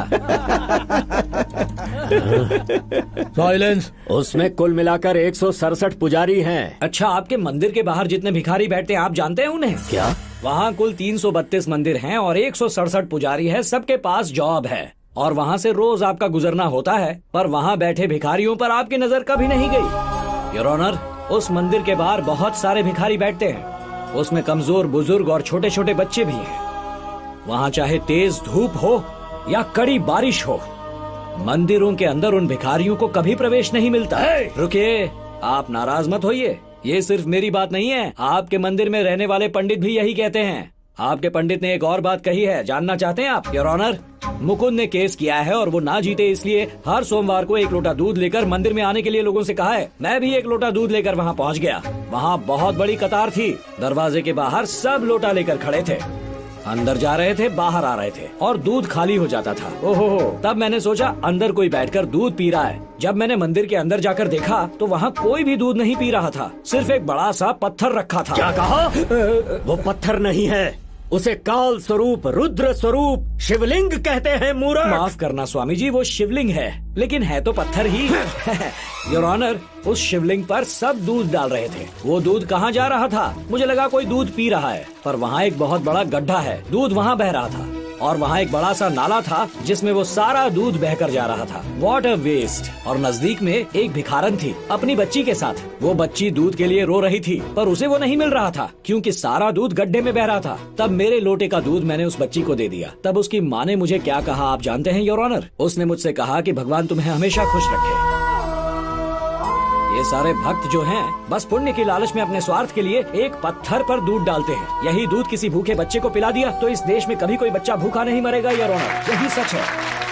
साइलेंस। उसमें कुल मिलाकर एक सौ सड़सठ पुजारी हैं। अच्छा, आपके मंदिर के बाहर जितने भिखारी बैठते हैं आप जानते हैं उन्हें? क्या? वहाँ कुल तीन सौ बत्तीस मंदिर हैं और एक सौ सड़सठ पुजारी है। सबके पास जॉब है और वहाँ से रोज आपका गुजरना होता है, पर वहाँ बैठे भिखारियों पर आपकी नजर कभी नहीं गई। योर ऑनर, उस मंदिर के बाहर बहुत सारे भिखारी बैठते हैं। उसमें कमजोर बुजुर्ग और छोटे छोटे बच्चे भी हैं। वहाँ चाहे तेज धूप हो या कड़ी बारिश हो, मंदिरों के अंदर उन भिखारियों को कभी प्रवेश नहीं मिलता। रुकिए, आप नाराज मत होइए, ये सिर्फ मेरी बात नहीं है, आपके मंदिर में रहने वाले पंडित भी यही कहते हैं। आपके पंडित ने एक और बात कही है, जानना चाहते हैं आप? योर ऑनर, मुकुंद ने केस किया है और वो ना जीते इसलिए हर सोमवार को एक लोटा दूध लेकर मंदिर में आने के लिए लोगों से कहा है। मैं भी एक लोटा दूध लेकर वहाँ पहुँच गया। वहाँ बहुत बड़ी कतार थी। दरवाजे के बाहर सब लोटा लेकर खड़े थे। अंदर जा रहे थे, बाहर आ रहे थे और दूध खाली हो जाता था। ओहो, तब मैंने सोचा अंदर कोई बैठकर दूध पी रहा है। जब मैंने मंदिर के अंदर जाकर देखा तो वहाँ कोई भी दूध नहीं पी रहा था, सिर्फ एक बड़ा सा पत्थर रखा था। क्या कहा? वो पत्थर नहीं है, उसे काल स्वरूप, रुद्र स्वरूप, शिवलिंग कहते हैं मूर्ख। माफ करना स्वामी जी, वो शिवलिंग है, लेकिन है तो पत्थर ही। योर ऑनर, उस शिवलिंग पर सब दूध डाल रहे थे। वो दूध कहाँ जा रहा था? मुझे लगा कोई दूध पी रहा है, पर वहाँ एक बहुत बड़ा गड्ढा है, दूध वहाँ बह रहा था और वहाँ एक बड़ा सा नाला था जिसमें वो सारा दूध बहकर जा रहा था। Water waste. और नजदीक में एक भिखारन थी अपनी बच्ची के साथ। वो बच्ची दूध के लिए रो रही थी, पर उसे वो नहीं मिल रहा था क्योंकि सारा दूध गड्ढे में बह रहा था। तब मेरे लोटे का दूध मैंने उस बच्ची को दे दिया। तब उसकी माँ ने मुझे क्या कहा आप जानते हैं योर ऑनर? उसने मुझसे कहा कि भगवान तुम्हें हमेशा खुश रखे। ये सारे भक्त जो हैं, बस पुण्य की लालच में अपने स्वार्थ के लिए एक पत्थर पर दूध डालते हैं। यही दूध किसी भूखे बच्चे को पिला दिया तो इस देश में कभी कोई बच्चा भूखा नहीं मरेगा योर ऑनर, यही सच है।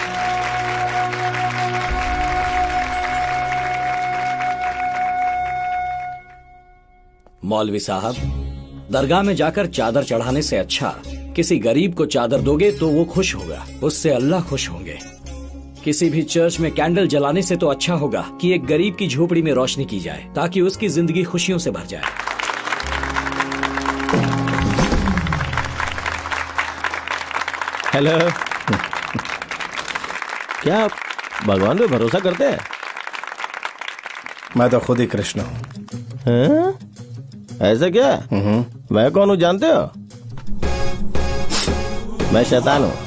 मौलवी साहब, दरगाह में जाकर चादर चढ़ाने से अच्छा किसी गरीब को चादर दोगे तो वो खुश होगा, उससे अल्लाह खुश होंगे। किसी भी चर्च में कैंडल जलाने से तो अच्छा होगा कि एक गरीब की झोपड़ी में रोशनी की जाए ताकि उसकी जिंदगी खुशियों से भर जाए। हेलो। क्या आप भगवान पे भरोसा करते हैं? मैं तो खुद ही कृष्ण हूँ। ऐसा क्या? मैं कौन हूँ जानते हो? मैं शैतान हूँ।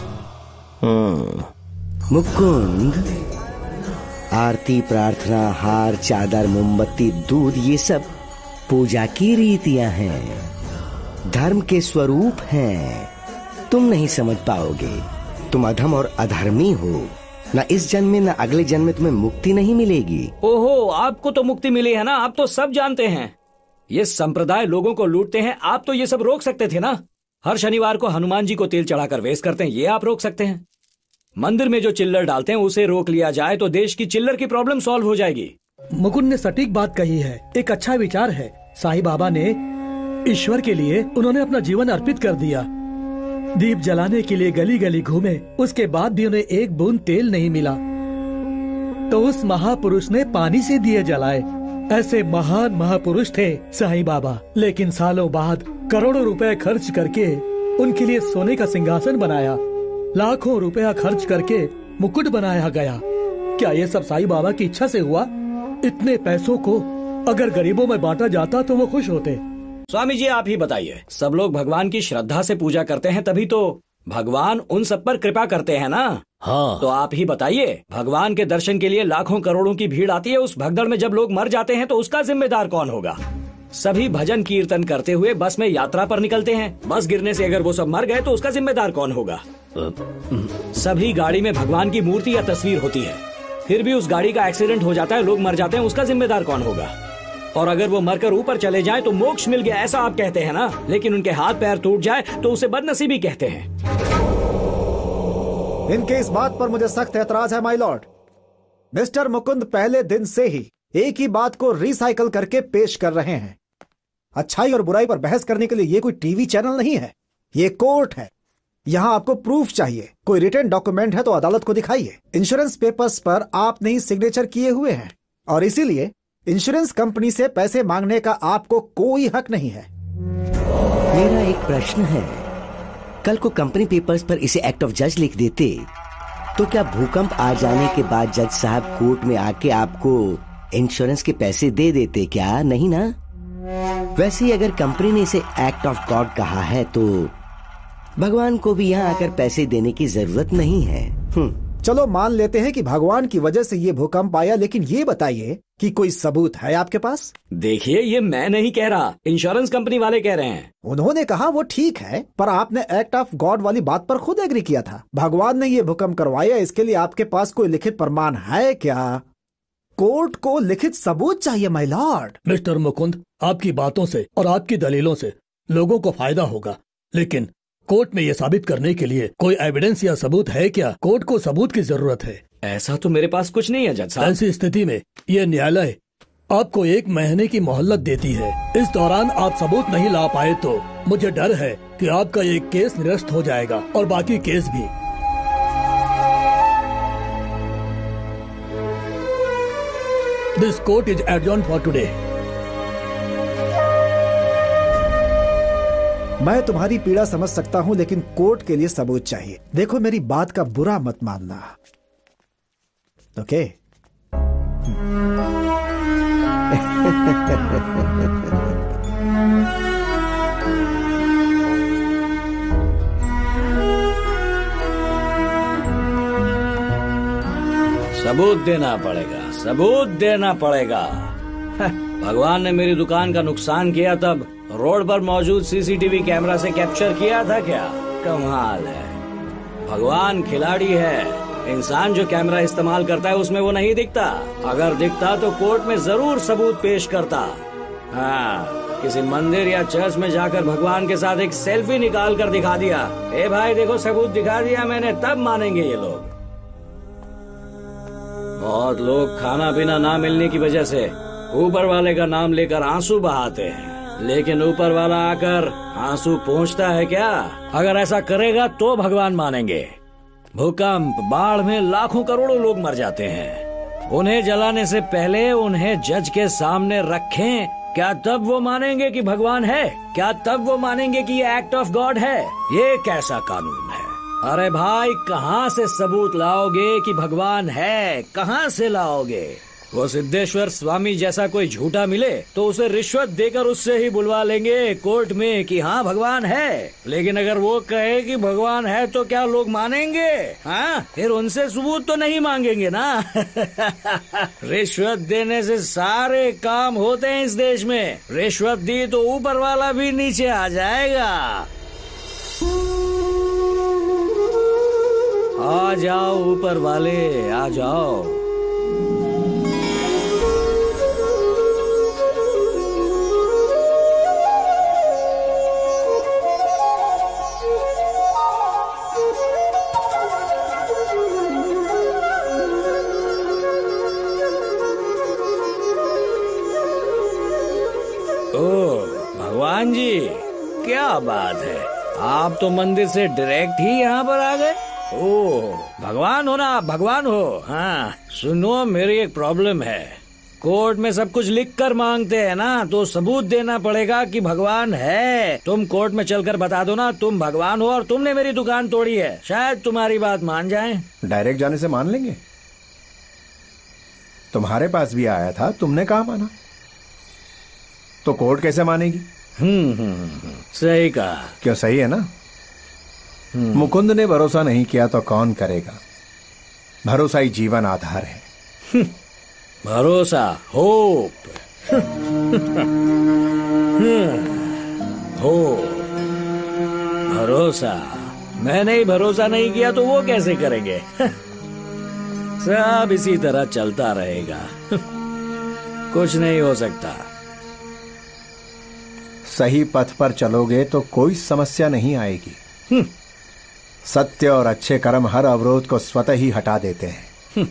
मुकुंद, आरती, प्रार्थना, हार, चादर, मोमबत्ती, दूध, ये सब पूजा की रीतियां हैं, धर्म के स्वरूप हैं। तुम नहीं समझ पाओगे। तुम अधम और अधर्मी हो। न इस जन्म में न अगले जन्म में तुम्हें मुक्ति नहीं मिलेगी। ओहो, आपको तो मुक्ति मिली है ना, आप तो सब जानते हैं। ये संप्रदाय लोगों को लूटते हैं, आप तो ये सब रोक सकते थे ना। हर शनिवार को हनुमान जी को तेल चढ़ाकर वेस्ट करते हैं, ये आप रोक सकते हैं। मंदिर में जो चिल्लर डालते हैं उसे रोक लिया जाए तो देश की चिल्लर की प्रॉब्लम सॉल्व हो जाएगी। मुकुंद ने सटीक बात कही है, एक अच्छा विचार है। साईं बाबा ने ईश्वर के लिए उन्होंने अपना जीवन अर्पित कर दिया। दीप जलाने के लिए गली गली घूमे, उसके बाद भी उन्हें एक बूंद तेल नहीं मिला, तो उस महापुरुष ने पानी से दिए जलाए। ऐसे महान महापुरुष थे साईं बाबा। लेकिन सालों बाद करोड़ों रुपए खर्च करके उनके लिए सोने का सिंहासन बनाया, लाखों रुपया खर्च करके मुकुट बनाया गया। क्या ये सब साईं बाबा की इच्छा से हुआ? इतने पैसों को अगर गरीबों में बांटा जाता तो वो खुश होते। स्वामी जी आप ही बताइए, सब लोग भगवान की श्रद्धा से पूजा करते हैं, तभी तो भगवान उन सब पर कृपा करते हैं ना। हाँ। तो आप ही बताइए, भगवान के दर्शन के लिए लाखों करोड़ों की भीड़ आती है, उस भगदड़ में जब लोग मर जाते हैं तो उसका जिम्मेदार कौन होगा? सभी भजन कीर्तन करते हुए बस में यात्रा पर निकलते हैं, बस गिरने से अगर वो सब मर गए तो उसका जिम्मेदार कौन होगा? सभी गाड़ी में भगवान की मूर्ति या तस्वीर होती है, फिर भी उस गाड़ी का एक्सीडेंट हो जाता है, लोग मर जाते हैं, उसका जिम्मेदार कौन होगा? और अगर वो मरकर ऊपर चले जाएं तो मोक्ष मिल गया ऐसा आप कहते हैं ना, लेकिन उनके हाथ पैर टूट जाए तो उसे बदनसीबी कहते हैं। इनके इस बात पर मुझे सख्त एतराज है माय लॉर्ड। मिस्टर मुकुंद पहले दिन से ही एक ही बात को रिसाइकल करके पेश कर रहे हैं। अच्छाई और बुराई पर बहस करने के लिए ये कोई टीवी चैनल नहीं है, ये कोर्ट है। यहाँ आपको प्रूफ चाहिए, कोई रिटन डॉक्यूमेंट है तो अदालत को दिखाइए। इंश्योरेंस पेपर्स पर आपने ही सिग्नेचर किए हुए हैं और इसीलिए इंश्योरेंस कंपनी से पैसे मांगने का आपको कोई हक नहीं है। मेरा एक प्रश्न है, कल को कंपनी पेपर्स पर इसे एक्ट ऑफ जज लिख देते तो क्या भूकंप आ जाने के बाद जज साहब कोर्ट में आके आपको इंश्योरेंस के पैसे दे देते? क्या नहीं ना? वैसे ही अगर कंपनी ने इसे एक्ट ऑफ गॉड कहा है तो भगवान को भी यहाँ आकर पैसे देने की जरूरत नहीं है। चलो मान लेते हैं कि भगवान की वजह से ये भूकंप आया, लेकिन ये बताइए कि कोई सबूत है आपके पास? देखिए, ये मैं नहीं कह रहा, इंश्योरेंस कंपनी वाले कह रहे हैं। उन्होंने कहा वो ठीक है, पर आपने एक्ट ऑफ गॉड वाली बात पर खुद एग्री किया था। भगवान ने ये भूकंप करवाया, इसके लिए आपके पास कोई लिखित प्रमाण है क्या? कोर्ट को लिखित सबूत चाहिए माय लॉर्ड। मिस्टर मुकुंद, आपकी बातों से और आपकी दलीलों से लोगों को फायदा होगा, लेकिन कोर्ट में ये साबित करने के लिए कोई एविडेंस या सबूत है क्या? कोर्ट को सबूत की जरूरत है। ऐसा तो मेरे पास कुछ नहीं है जज साहब। ऐसी स्थिति में ये न्यायालय आपको एक महीने की मोहलत देती है। इस दौरान आप सबूत नहीं ला पाए तो मुझे डर है कि आपका ये केस निरस्त हो जाएगा और बाकी केस भी। This court is adjourned for today. मैं तुम्हारी पीड़ा समझ सकता हूँ, लेकिन कोर्ट के लिए सबूत चाहिए। देखो, मेरी बात का बुरा मत मानना, ओके? सबूत देना पड़ेगा, सबूत देना पड़ेगा। भगवान ने मेरी दुकान का नुकसान किया तब रोड पर मौजूद सीसीटीवी कैमरा से कैप्चर किया था क्या? कमाल है। भगवान खिलाड़ी है, इंसान जो कैमरा इस्तेमाल करता है उसमें वो नहीं दिखता। अगर दिखता तो कोर्ट में जरूर सबूत पेश करता। हाँ, किसी मंदिर या चर्च में जाकर भगवान के साथ एक सेल्फी निकाल कर दिखा दिया, ए भाई देखो सबूत दिखा दिया मैंने, तब मानेंगे ये लोग। बहुत लोग खाना पीना ना मिलने की वजह से ऊपर वाले का नाम लेकर आंसू बहाते हैं, लेकिन ऊपर वाला आकर आंसू पहुँचता है क्या? अगर ऐसा करेगा तो भगवान मानेंगे। भूकंप, बाढ़ में लाखों करोड़ों लोग मर जाते हैं, उन्हें जलाने से पहले उन्हें जज के सामने रखें, क्या तब वो मानेंगे कि भगवान है? क्या तब वो मानेंगे कि ये एक्ट ऑफ गॉड है? ये कैसा कानून है? अरे भाई, कहाँ से सबूत लाओगे कि भगवान है? कहाँ से लाओगे? वो सिद्धेश्वर स्वामी जैसा कोई झूठा मिले तो उसे रिश्वत देकर उससे ही बुलवा लेंगे कोर्ट में कि हाँ भगवान है। लेकिन अगर वो कहे कि भगवान है तो क्या लोग मानेंगे? हाँ, फिर उनसे सबूत तो नहीं मांगेंगे ना। रिश्वत देने से सारे काम होते हैं इस देश में। रिश्वत दी तो ऊपर वाला भी नीचे आ जाएगा। आ जाओ ऊपर वाले, आ जाओ। ओ भगवान जी, क्या बात है, आप तो मंदिर से डायरेक्ट ही यहाँ पर आ गए। ओह भगवान हो ना आप, भगवान हो। हाँ सुनो, मेरी एक प्रॉब्लम है। कोर्ट में सब कुछ लिख कर मांगते हैं ना, तो सबूत देना पड़ेगा कि भगवान है। तुम कोर्ट में चलकर बता दो ना तुम भगवान हो और तुमने मेरी दुकान तोड़ी है, शायद तुम्हारी बात मान जाएं। डायरेक्ट जाने से मान लेंगे? तुम्हारे पास भी आया था, तुमने कहा माना, तो कोर्ट कैसे मानेगी? हम्म हम्म सही कहा। क्यों सही है ना? मुकुंद ने भरोसा नहीं किया तो कौन करेगा? भरोसा ही जीवन आधार है। भरोसा, होप। होप, भरोसा। मैंने ही भरोसा नहीं किया तो वो कैसे करेंगे? सब इसी तरह चलता रहेगा। कुछ नहीं हो सकता। सही पथ पर चलोगे तो कोई समस्या नहीं आएगी। सत्य और अच्छे कर्म हर अवरोध को स्वतः ही हटा देते हैं।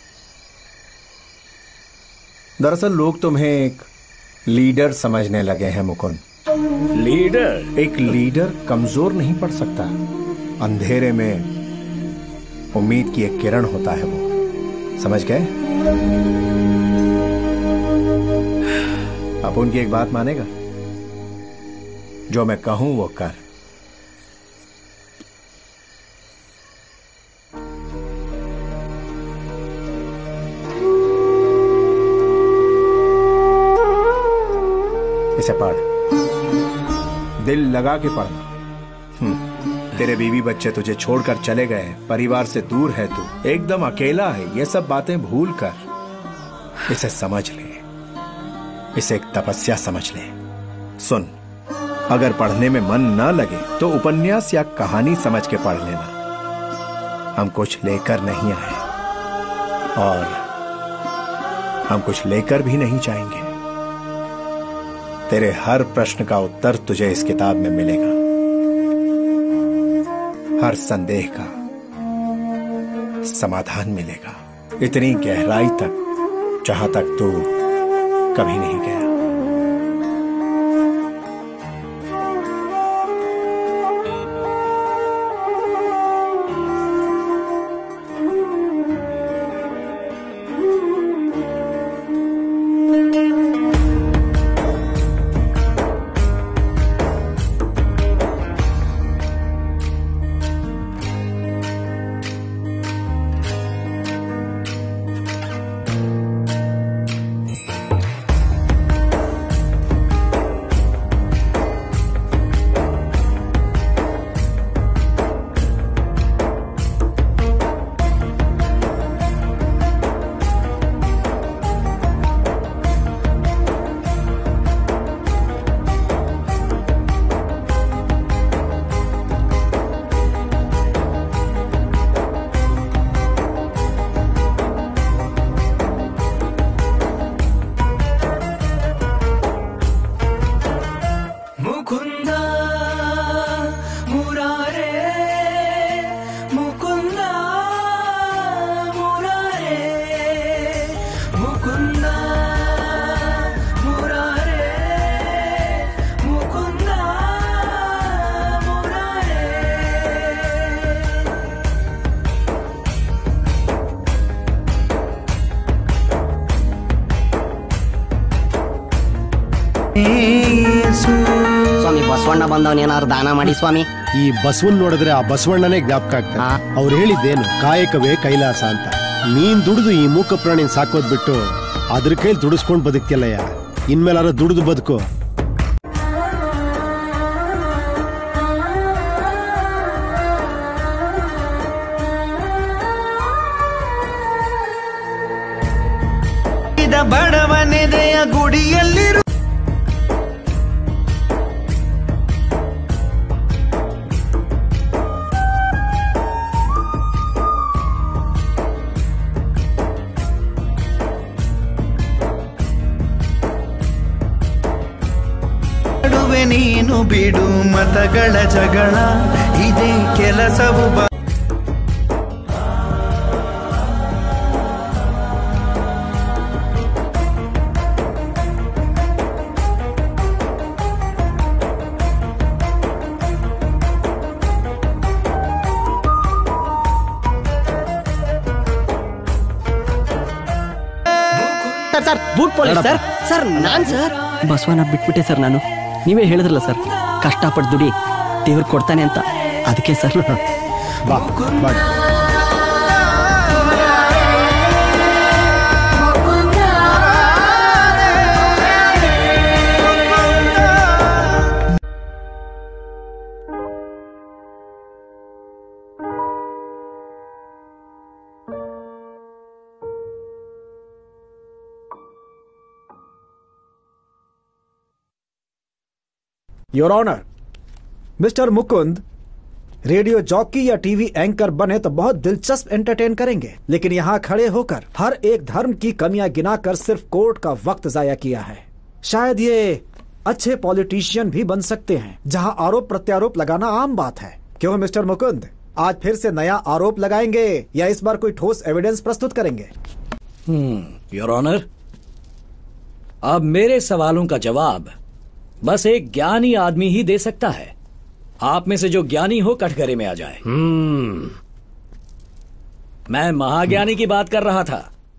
दरअसल लोग तुम्हें एक लीडर समझने लगे हैं मुकुंद। लीडर? एक लीडर कमजोर नहीं पड़ सकता। अंधेरे में उम्मीद की एक किरण होता है वो, समझ गए? अब उनकी एक बात मानेगा? जो मैं कहूं वो कर। इसे पढ़, दिल लगा के पढ़ना। तेरे बीवी बच्चे तुझे छोड़कर चले गए, परिवार से दूर है तू, एकदम अकेला है, ये सब बातें भूल कर इसे समझ ले। इसे एक तपस्या समझ ले। सुन, अगर पढ़ने में मन न लगे तो उपन्यास या कहानी समझ के पढ़ लेना। हम कुछ लेकर नहीं आए और हम कुछ लेकर भी नहीं जाएंगे। तेरे हर प्रश्न का उत्तर तुझे इस किताब में मिलेगा, हर संदेह का समाधान मिलेगा, इतनी गहराई तक जहां तक तू कभी नहीं गया। ಸ್ವಾಮಿ ಬಸವಣ್ಣ ಬಂದವನ್ ಏನಾದ್ರು ದಾನ ಮಾಡಿ ಸ್ವಾಮಿ. ಈ ಬಸವನ್ ನೋಡಿದ್ರೆ ಆ ಬಸವಣ್ಣನೇ ಜ್ಞಾಪಕ ಆಗ್ತಾರೆ. ಅವ್ರು ಹೇಳಿದ್ದೇನು, ಕಾಯಕವೇ ಕೈಲಾಸ ಅಂತ. ನೀನ್ ದುಡಿದು ಈ ಮೂಕ ಪ್ರಾಣಿನ ಸಾಕೋದ್ ಬಿಟ್ಟು ಅದ್ರ ಕೈಲಿ ದುಡಿಸ್ಕೊಂಡ್ ಬದುಕ್ತಿಲ್ಲಯ್ಯ, ಇನ್ಮೇಲಾರ ದುಡಿದು ಬದುಕು. ಬಡವನೆದೆಯ ಗುಡಿಯಲ್ಲಿರು ನೀನು ಬಿಡು ಮತಗಳ ಜಗಳ, ಇದೇ ಕೆಲಸವು ಬ sir sir boot police sir. Sir ನಾನ್ ಸರ್ ಬಸವನ ಬಿಟ್ಬಿಟ್ಟೆ ಸರ್. ನಾನು ನೀವೇ ಹೇಳಿದ್ರಲ್ಲ ಸರ್, ಕಷ್ಟಪಟ್ಟು ದುಡಿ ದೇವ್ರು ಕೊಡ್ತಾನೆ ಅಂತ, ಅದಕ್ಕೆ ಸರ್. ಬಾ ಬಾ. Your honour, mister Mukund radio jockey या टीवी एंकर बने तो बहुत दिलचस्प एंटरटेन करेंगे, लेकिन यहाँ खड़े होकर हर एक धर्म की कमियां गिनाकर सिर्फ कोर्ट का वक्त जाया किया है। शायद ये अच्छे पॉलिटिशियन भी बन सकते हैं, जहाँ आरोप प्रत्यारोप लगाना आम बात है। क्यों मिस्टर मुकुंद, आज फिर से नया आरोप लगाएंगे या इस बार कोई ठोस एविडेंस प्रस्तुत करेंगे? योर ऑनर, अब मेरे सवालों का जवाब बस एक ज्ञानी आदमी ही दे सकता है। आप में से जो ज्ञानी हो कटघरे में आ जाए। हम्म मैं महाज्ञानी की बात कर रहा था।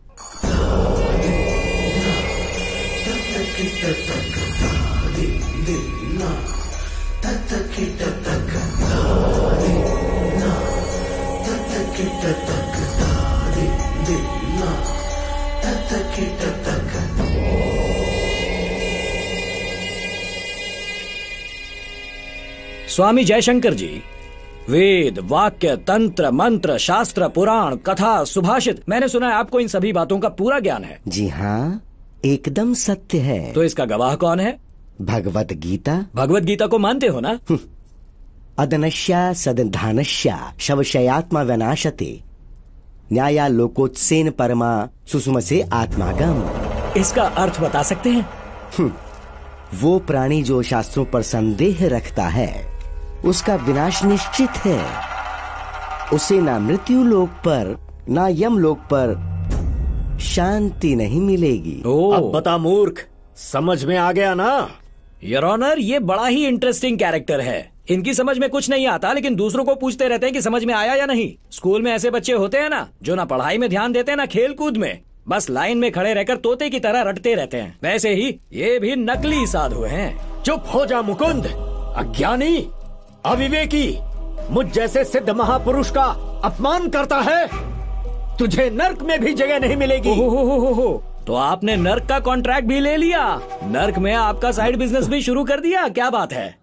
स्वामी जयशंकर जी, वेद, वाक्य, तंत्र, मंत्र, शास्त्र, पुराण, कथा, सुभाषित, मैंने सुना है आपको इन सभी बातों का पूरा ज्ञान है। जी हाँ, एकदम सत्य है। तो इसका गवाह कौन है? भगवत गीता। भगवत गीता को मानते हो ना? अदनश्या सदधानश्या शवशयात्मा विनाशते न्याया लोकोत्सेन परमा सुसुमसे आत्मागम। इसका अर्थ बता सकते हैं? वो प्राणी जो शास्त्रों पर संदेह रखता है उसका विनाश निश्चित है। उसे ना मृत्यु लोक पर ना यम लोक पर शांति नहीं मिलेगी। अब बता मूर्ख, समझ में आ गया ना? योर ऑनर, ये बड़ा ही इंटरेस्टिंग कैरेक्टर है। इनकी समझ में कुछ नहीं आता, लेकिन दूसरों को पूछते रहते हैं कि समझ में आया या नहीं। स्कूल में ऐसे बच्चे होते हैं ना, जो ना पढ़ाई में ध्यान देते हैं ना खेल कूद में, बस लाइन में खड़े रहकर तोते की तरह रटते रहते हैं। वैसे ही ये भी नकली साधु हैं। चुप हो जा मुकुंद, अज्ञानी, अविवेकी, मुझ जैसे सिद्ध महापुरुष का अपमान करता है। तुझे नर्क में भी जगह नहीं मिलेगी। हो, हो, हो, हो, हो। तो आपने नर्क का कॉन्ट्रैक्ट भी ले लिया, नर्क में आपका साइड बिजनेस भी शुरू कर दिया। क्या बात है?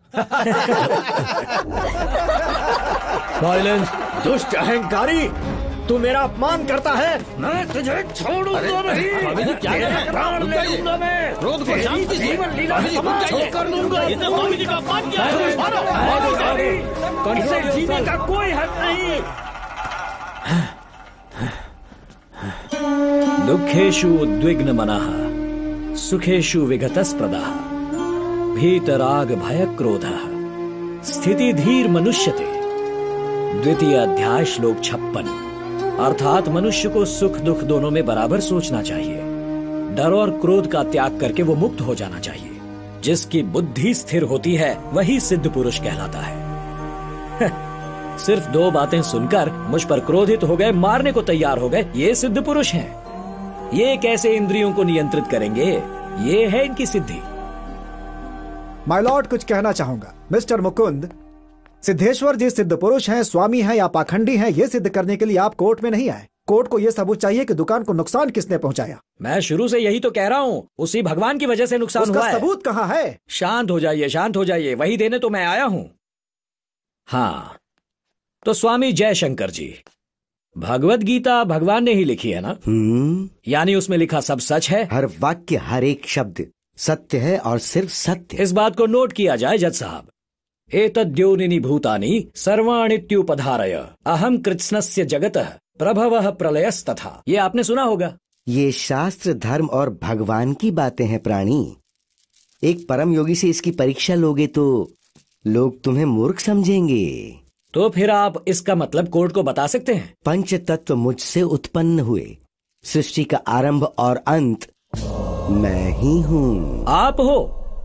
साइलेंस, दुष्ट अहंकारी, तू मेरा अपमान करता है। मैं तुझे छोड़ूंगा नहीं। क्या प्राण ले लूंगा मैं। क्रोध को शांति से जीवन लीला समाप्त कर दूंगा। इसने स्वामी जी का अपमान किया है। इसे जीने का कोई हक नहीं। दुखेषु उद्विग्न मनः सुखेषु विगतस्पृदः भीतराग भय क्रोधः स्थिति धीर मनुष्यते। द्वितीय अध्याय श्लोक छप्पन। अर्थात मनुष्य को सुख दुख दोनों में बराबर सोचना चाहिए। डर और क्रोध का त्याग करके वो मुक्त हो जाना चाहिए। जिसकी बुद्धि स्थिर होती है वही सिद्ध पुरुष कहलाता है। सिर्फ दो बातें सुनकर मुझ पर क्रोधित हो गए, मारने को तैयार हो गए, ये सिद्ध पुरुष हैं। ये कैसे इंद्रियों को नियंत्रित करेंगे? ये है इनकी सिद्धि। माय लॉर्ड, कुछ कहना चाहूंगा। मिस्टर मुकुंद, सिद्धेश्वर जी सिद्ध पुरुष हैं, स्वामी हैं या पाखंडी हैं, ये सिद्ध करने के लिए आप कोर्ट में नहीं आए। कोर्ट को यह सबूत चाहिए कि दुकान को नुकसान किसने पहुंचाया। मैं शुरू से यही तो कह रहा हूँ, उसी भगवान की वजह से नुकसान उसका हुआ है। सबूत कहाँ है? शांत हो जाइए, शांत हो जाइए, वही देने तो मैं आया हूँ। हाँ, तो स्वामी जयशंकर जी, भगवत गीता भगवान ने ही लिखी है ना? हम्म, यानी उसमें लिखा सब सच है? हर वाक्य, हर एक शब्द सत्य है और सिर्फ सत्य। इस बात को नोट किया जाए जज साहब। एतद्योनिनि भूतानि सर्वाणित्युपधारय अहम कृत्स्नस्य जगतः प्रभवः प्रलयस्तथा। ये आपने सुना होगा। ये शास्त्र, धर्म और भगवान की बातें हैं प्राणी। एक परम योगी से इसकी परीक्षा लोगे तो लोग तुम्हें मूर्ख समझेंगे। तो फिर आप इसका मतलब कोर्ट को बता सकते हैं? पंच तत्व मुझसे उत्पन्न हुए। सृष्टि का आरंभ और अंत मैं ही हूँ। आप हो?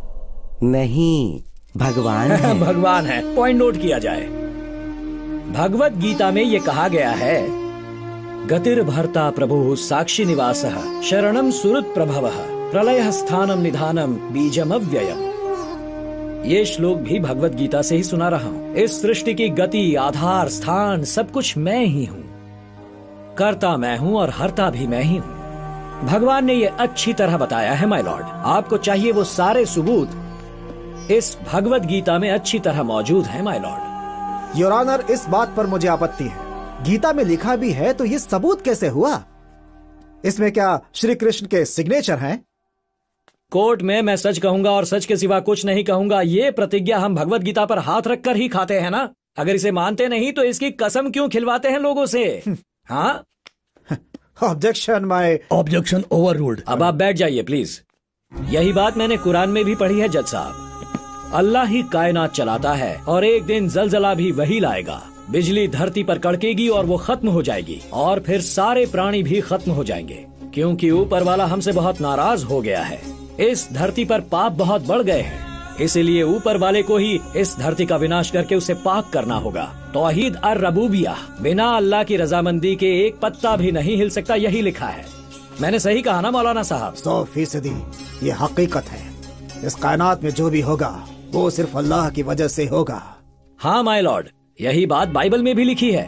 नहीं, भगवान है। भगवान है। पॉइंट नोट किया जाए। भगवत गीता में ये कहा गया है, गतिर भर्ता प्रभु साक्षी निवासः शरणम सुहृत प्रभवः प्रलय स्थानम निधानम बीजम अव्ययम। ये श्लोक भी भगवत गीता से ही सुना रहा हूँ। इस सृष्टि की गति, आधार, स्थान सब कुछ मैं ही हूँ। कर्ता मैं हूँ और हर्ता भी मैं ही हूँ। भगवान ने ये अच्छी तरह बताया है माय लॉर्ड। आपको चाहिए वो सारे सबूत इस भगवत गीता में अच्छी तरह मौजूद है माय लॉर्ड। योर ऑनर, इस बात पर मुझे आपत्ति है। गीता में लिखा भी है तो ये सबूत कैसे हुआ? इसमें क्या श्री कृष्ण के सिग्नेचर हैं? कोर्ट में मैं सच कहूंगा और सच के सिवा कुछ नहीं कहूंगा। ये प्रतिज्ञा हम भगवत गीता पर हाथ रखकर ही खाते हैं ना। अगर इसे मानते नहीं तो इसकी कसम क्यों खिलवाते हैं लोगों से? हाँ, ऑब्जेक्शन माय ऑब्जेक्शन ओवररूल्ड। अब आप बैठ जाइए प्लीज। यही बात मैंने कुरान में भी पढ़ी है जज साहब। अल्लाह ही कायनात चलाता है और एक दिन जलजला भी वही लाएगा। बिजली धरती पर कड़केगी और वो खत्म हो जाएगी और फिर सारे प्राणी भी खत्म हो जाएंगे, क्योंकि ऊपर वाला हमसे बहुत नाराज हो गया है। इस धरती पर पाप बहुत बढ़ गए हैं, इसीलिए ऊपर वाले को ही इस धरती का विनाश करके उसे पाक करना होगा। तौहीद अर रबूबिया, बिना अल्लाह की रजामंदी के एक पत्ता भी नहीं हिल सकता, यही लिखा है। मैंने सही कहा ना मौलाना साहब? सौ फीसदी ये हकीकत है। इस कायनात में जो भी होगा वो सिर्फ अल्लाह की वजह से होगा। हाँ माय लॉर्ड, यही बात बाइबल में भी लिखी है।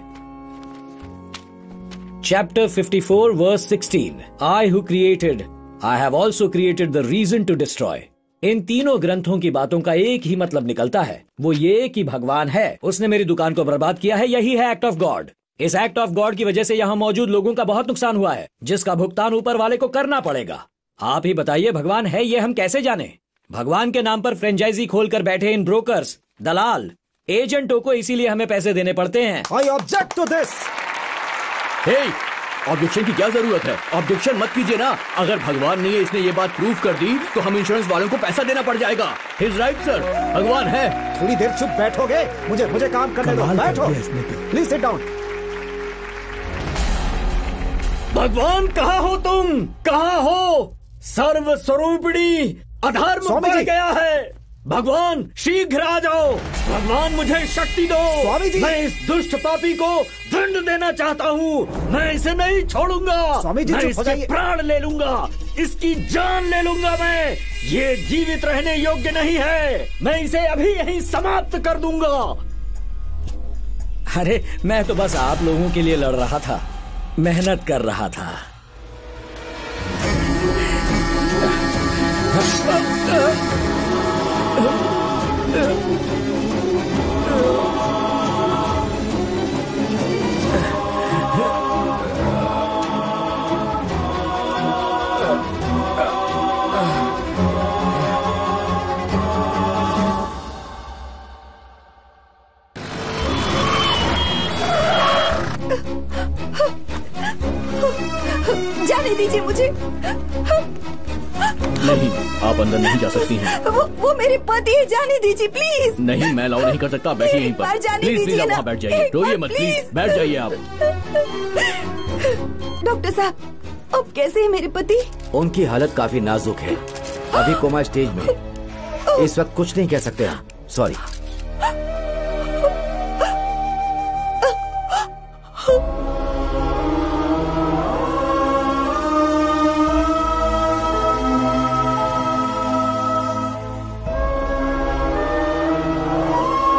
Chapter fifty four verse sixteen, I who created I have also created the reason to destroy. इन तीनों ग्रंथों की बातों का एक ही मतलब निकलता है, वो ये कि भगवान है, उसने मेरी दुकान को बर्बाद किया है। यही है एक्ट ऑफ गॉड। इस एक्ट ऑफ गॉड की वजह से यहाँ मौजूद लोगों का बहुत नुकसान हुआ है, जिसका भुगतान ऊपर वाले को करना पड़ेगा। आप ही बताइए भगवान है ये हम कैसे जाने? भगवान के नाम पर फ्रेंचाइजी खोलकर बैठे इन ब्रोकर्स, दलाल, एजेंटों को इसीलिए हमें पैसे देने पड़ते हैं। I object to this. Hey, objection की क्या जरूरत है? ऑब्जेक्शन मत कीजिए ना। अगर भगवान नहीं है, इसने ये बात प्रूव कर दी तो हम इंश्योरेंस वालों को पैसा देना पड़ जाएगा। हिज राइट सर, भगवान है। थोड़ी देर चुप बैठोगे? मुझे मुझे काम करने दो। बैठो, प्लीज सिट डाउन। भगवान कहाँ हो तुम? कहाँ हो? सर्व स्वरूपिणी, अधर्म बढ़ गया है। भगवान शीघ्र आ जाओ। भगवान मुझे शक्ति दो। स्वामी जी, मैं इस दुष्ट पापी को दंड देना चाहता हूँ। मैं इसे नहीं छोड़ूंगा। स्वामी जी, मैं चुप हो इसके जाइए। प्राण ले लूंगा, इसकी जान ले लूंगा। मैं ये जीवित रहने योग्य नहीं है। मैं इसे अभी यहीं समाप्त कर दूंगा। अरे मैं तो बस आप लोगों के लिए लड़ रहा था, मेहनत कर रहा था। जाने दीजिए मुझे। नहीं, आप अंदर नहीं जा सकती हैं। वो वो मेरे पति है, जाने दीजिए प्लीज। नहीं, मैं अलाउ नहीं कर सकता। बैठिए यहीं एक बार पर। जाने प्लीज प्लीज दीजिए आप ना। वहाँ बैठ जाइए। एक रोइए बार मत, प्लीज। प्लीज बैठ जाइए आप। डॉक्टर साहब, अब कैसे है मेरे पति? उनकी हालत काफी नाजुक है, अभी कोमा स्टेज में। इस वक्त कुछ नहीं कह सकते हम, सॉरी।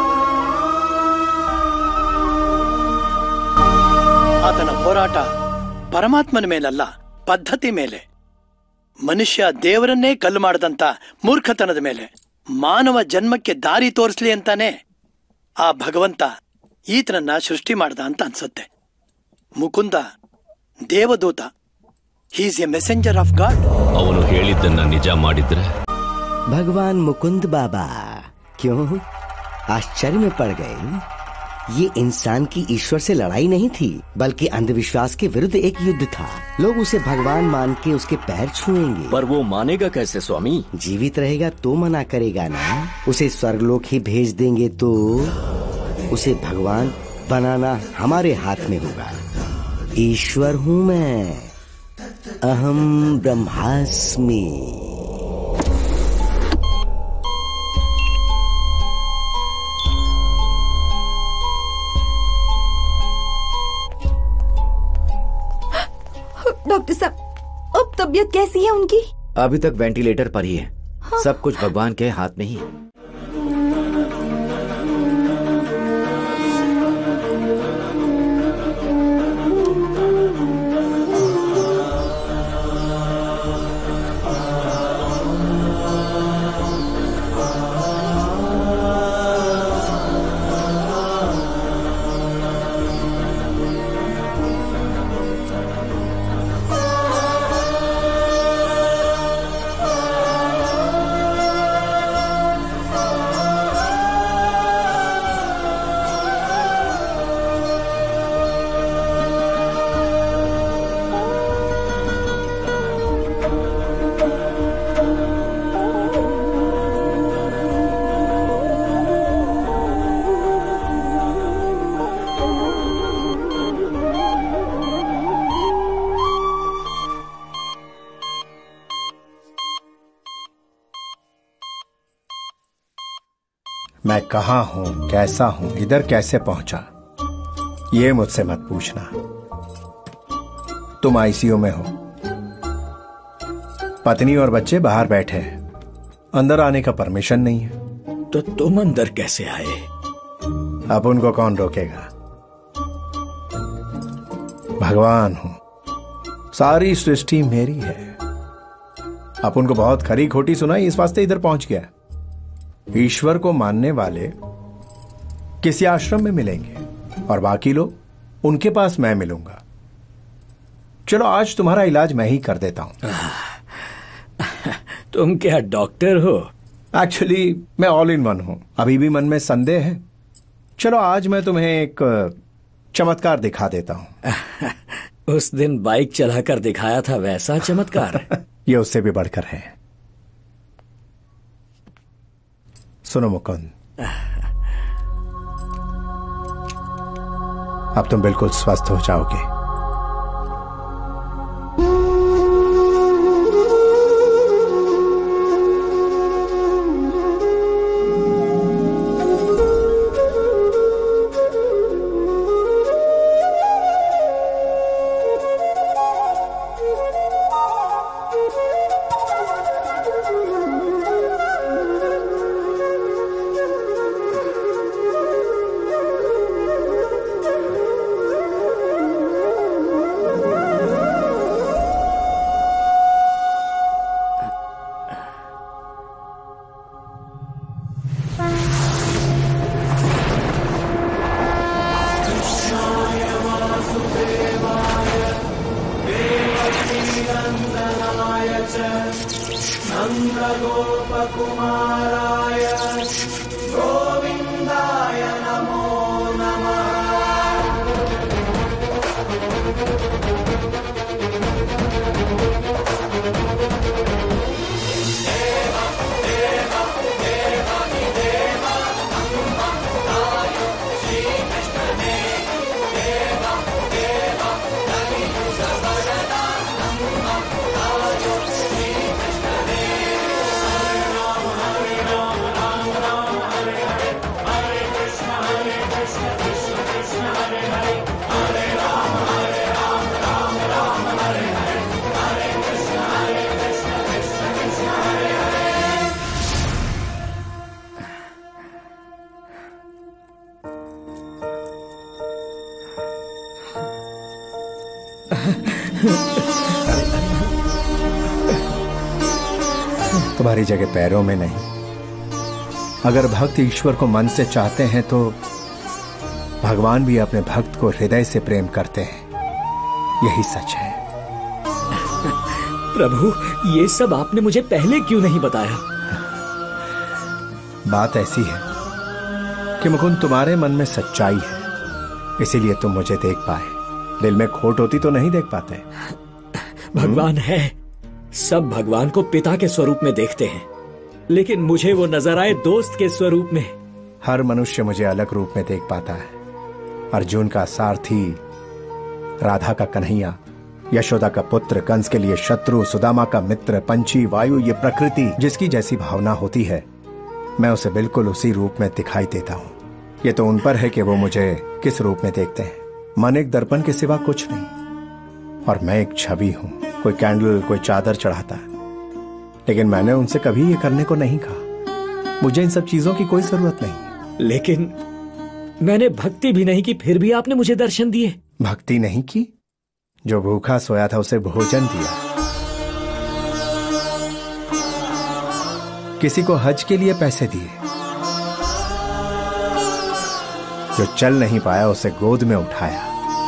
ಆತನ ಹೋರಾಟ ಪರಮಾತ್ಮನ ಮೇಲಲ್ಲ, ಪದ್ಧತಿ ಮೇಲೆ, ಮನುಷ್ಯ ದೇವರನ್ನೇ ಕಲ್ಲು ಮಾಡದಂತ ಮೂರ್ಖತನದ ಮೇಲೆ ಮಾನವ ಜನ್ಮಕ್ಕೆ ದಾರಿ ತೋರಿಸ್ಲಿ ಅಂತಾನೆ ಆ ಭಗವಂತ ಈತನನ್ನ ಸೃಷ್ಟಿ ಮಾಡ್ದ ಅಂತ ಅನ್ಸುತ್ತೆ. ಮುಕುಂದ ದೇವದೂತ, he is a messenger of God. ಅವನು ಹೇಳಿದ್ದನ್ನ ನಿಜ ಮಾಡಿದ್ರೆ भगवान मुकुंद बाबा क्यों आश्चर्य में पड़ गए? ये इंसान की ईश्वर से लड़ाई नहीं थी, बल्कि अंधविश्वास के विरुद्ध एक युद्ध था। लोग उसे भगवान मान के उसके पैर छुएंगे। पर वो मानेगा कैसे स्वामी? जीवित रहेगा तो मना करेगा ना। उसे स्वर्गलोक ही भेज देंगे तो उसे भगवान बनाना हमारे हाथ में होगा। ईश्वर हूँ मैं, अहम ब्रह्मास्मि। डॉक्टर साहब, अब तबीयत कैसी है उनकी? अभी तक वेंटिलेटर पर ही है। हाँ। सब कुछ भगवान के हाथ में ही है। मैं कहाँ हूँ, कैसा हूँ, इधर कैसे पहुंचा, ये मुझसे मत पूछना। तुम आईसीयू में हो, पत्नी और बच्चे बाहर बैठे हैं, अंदर आने का परमिशन नहीं है। तो तुम अंदर कैसे आए? अब उनको कौन रोकेगा? भगवान हूं, सारी सृष्टि मेरी है। अब उनको बहुत खरी खोटी सुनाई, इस वास्ते इधर पहुंच गया। ईश्वर को मानने वाले किसी आश्रम में मिलेंगे और बाकी लोग उनके पास मैं मिलूंगा। चलो आज तुम्हारा इलाज मैं ही कर देता हूं। तुम क्या डॉक्टर हो? एक्चुअली मैं ऑल इन वन हूं। अभी भी मन में संदेह है, चलो आज मैं तुम्हें एक चमत्कार दिखा देता हूं। उस दिन बाइक चलाकर दिखाया था वैसा चमत्कार? ये उससे भी बढ़कर है। सुनो मुकुंद, अब तुम बिल्कुल स्वस्थ हो जाओगे। Hare तुम्हारी जगह पैरों में नहीं। अगर भक्त ईश्वर को मन से चाहते हैं तो भगवान भी अपने भक्त को हृदय से प्रेम करते हैं। यही सच है। प्रभु, ये सब आपने मुझे पहले क्यों नहीं बताया? बात ऐसी है कि मुकुंद, तुम्हारे मन में सच्चाई है, इसीलिए तुम मुझे देख पाए। दिल में खोट होती तो नहीं देख पाते। भगवान है, सब भगवान को पिता के स्वरूप में देखते हैं, लेकिन मुझे वो नजर आए दोस्त के स्वरूप में। हर मनुष्य मुझे अलग रूप में देख पाता है। अर्जुन का सारथी, राधा का कन्हैया, यशोदा का पुत्र, कंस के लिए शत्रु, सुदामा का मित्र, पंछी, वायु, ये प्रकृति जिसकी जैसी भावना होती है, मैं उसे बिल्कुल उसी रूप में दिखाई देता हूँ। ये तो उन पर है कि वो मुझे किस रूप में देखते हैं। मन एक दर्पण के सिवा कुछ नहीं, और मैं एक छवि हूँ। कोई कैंडल, कोई चादर चढ़ाता है, लेकिन मैंने उनसे कभी ये करने को नहीं कहा। मुझे इन सब चीजों की कोई जरूरत नहीं। लेकिन मैंने भक्ति भी नहीं की, फिर भी आपने मुझे दर्शन दिए। भक्ति नहीं की? जो भूखा सोया था उसे भोजन दिया। किसी को हज के लिए पैसे दिए। जो चल नहीं पाया उसे गोद में उठाया।